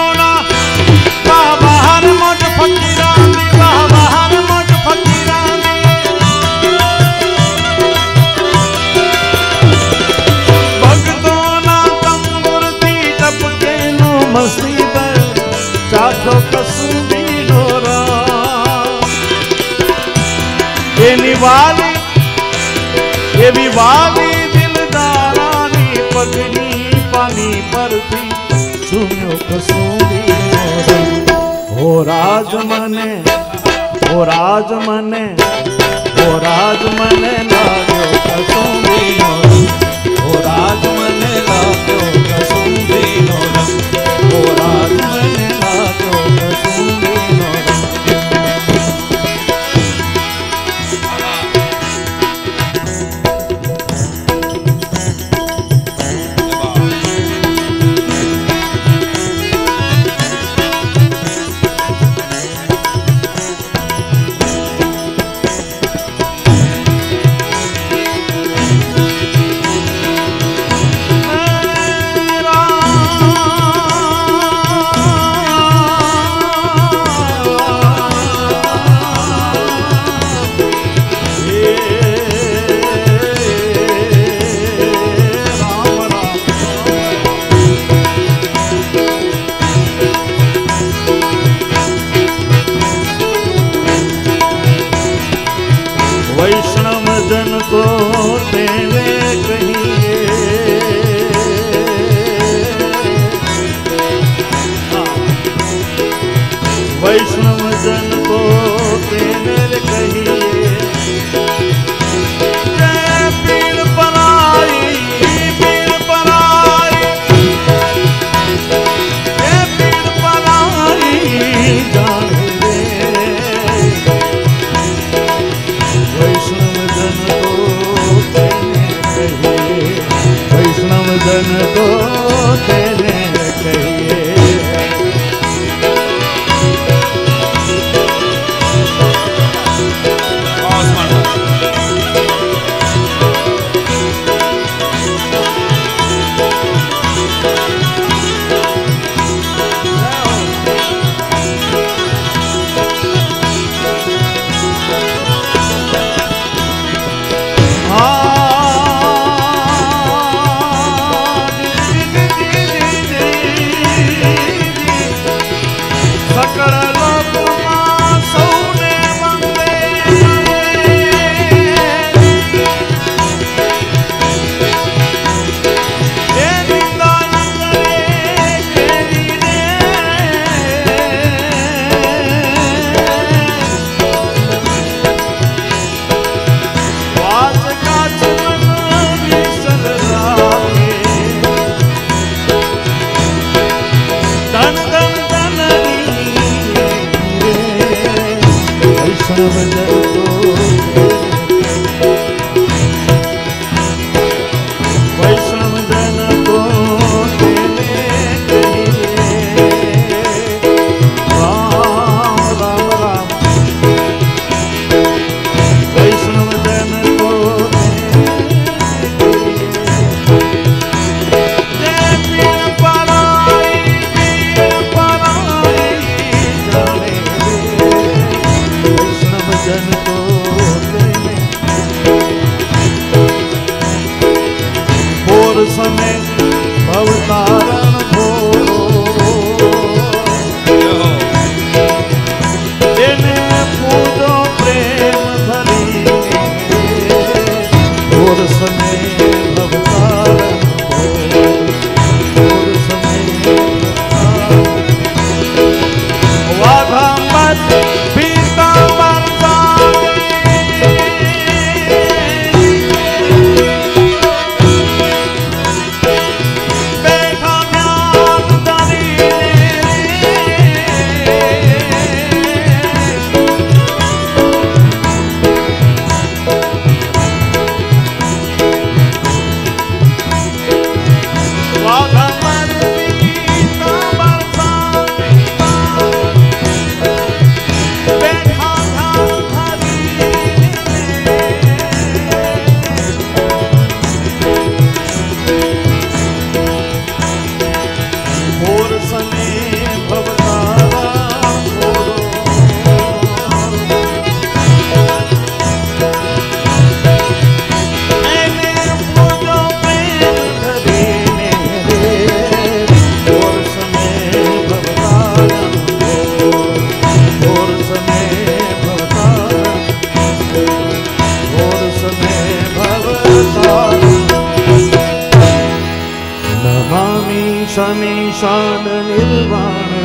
Speaker 3: मुसीबत चाखो कसुंबी नो राम एनी वाली एवी वाली दिलदारानी पगनी पानी परथी चूम्यो कसुंबी नो राम हो राज मने हो राज मने हो राज मने लाग्यो कसुंबी नो राम हो राज मने लाग्यो कसुंबी नो राम हो राज मने लाग्यो कसुंबी नो राम वैष्णव जन को तेने कहिए वैष्णव जन को तेने कहिए जय पीर पराई पीर पराई जय पीर पराई जान वैष्णव जन को तेने कहिए वैष्णव जन को तेने कहिए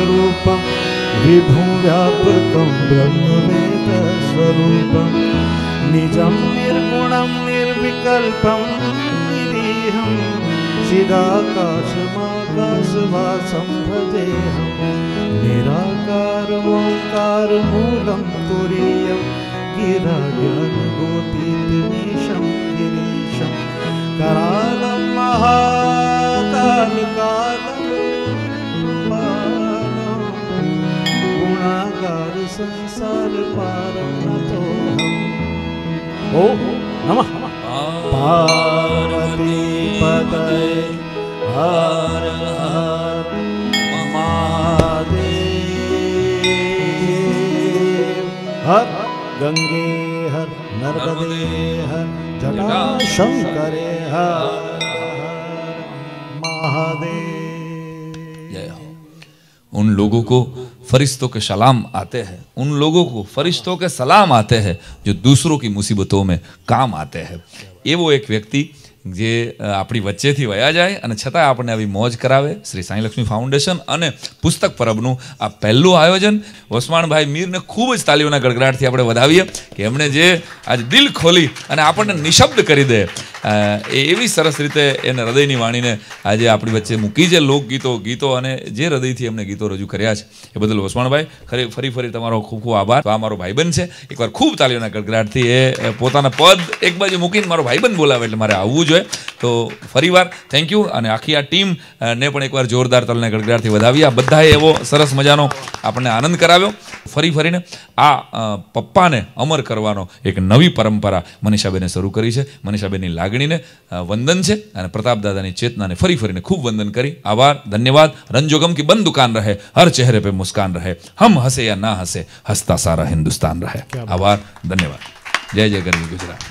Speaker 3: रूपम विभुं व्यापकं ब्रह्मवेदस्वरूपं निजं निर्गुणं निर्विकल्पं निरीहं चिदाकाशमाकाशवासं भजेऽहं निराकारमोङ्कारमूलं तुरीयं गिराज्ञानगोतीतमीशं गिरीशं करालं महाकालकालं गुणागार संसार पारं नतोऽहम्।
Speaker 4: ओ नमः
Speaker 3: पार्वती पतये हर हर महादेव।
Speaker 4: हर गंगे हर नर्मदे हर जटा शंकरे हर हर महादेव।
Speaker 1: जय हो। उन लोगों को फरिश्तों के सलाम आते हैं, उन लोगों को फरिश्तों के सलाम आते हैं जो दूसरों की मुसीबतों में काम आते हैं। એવો એક વ્યક્તિ જે આપણી વચ્ચેથી વયા જાય અને છતાં આપણને આવી મોજ કરાવે, શ્રી સાંઈ લક્ષ્મી ફાઉન્ડેશન અને પુસ્તક પરબનું આ પહેલું આયોજન વસવાણભાઈ મીરને ખૂબ જ તાલીઓના ગડગડાટથી આપણે વધાવીએ કે એમણે જે આજે દિલ ખોલી અને આપણને નિશબ્દ કરી દે એ એવી સરસ રીતે એને હૃદયની વાણીને આજે આપણી વચ્ચે મૂકી છે. લોકગીતો ગીતો અને જે હૃદયથી એમને ગીતો રજૂ કર્યા છે એ બદલ વસવાણભાઈ ખરી ફરી ફરી તમારો ખૂબ ખૂબ આભાર. તો આ મારો ભાઈબંધ છે, એકવાર ખૂબ તાલીઓના ગડગડાટથી એ પોતાના પદ એક બાજુ મૂકીને મારો ભાઈબંધ બોલાવે એટલે મારે આવવું જોઈએ. તો ફરીવાર થેન્ક યુ અને આખી આ ટીમ ને પણ એકવાર જોરદાર તાલીના ગડગડાટથી વધાવી. આ બધાએ એવો સરસ મજાનો આપણને આનંદ કરાવ્યો. ફરી ફરીને આ પપ્પાને અમર કરવાનો એક નવી પરંપરા મનીષાબેને શરૂ કરી છે. મનીષાબેનની લાગણીને વંદન છે અને પ્રતાપ દાદાની ચેતનાને ફરી ફરીને ખૂબ વંદન કરી. આભાર, ધન્યવાદ. રંજોગમ કી બંધ દુકાન રહે, હર ચહેરે पे मुस्कान रहे, हम हंसे या ना हंसे, हंसता सारा हिंदुस्तान रहे. आभार, धन्यवाद. जय जय गरवी गुजरात.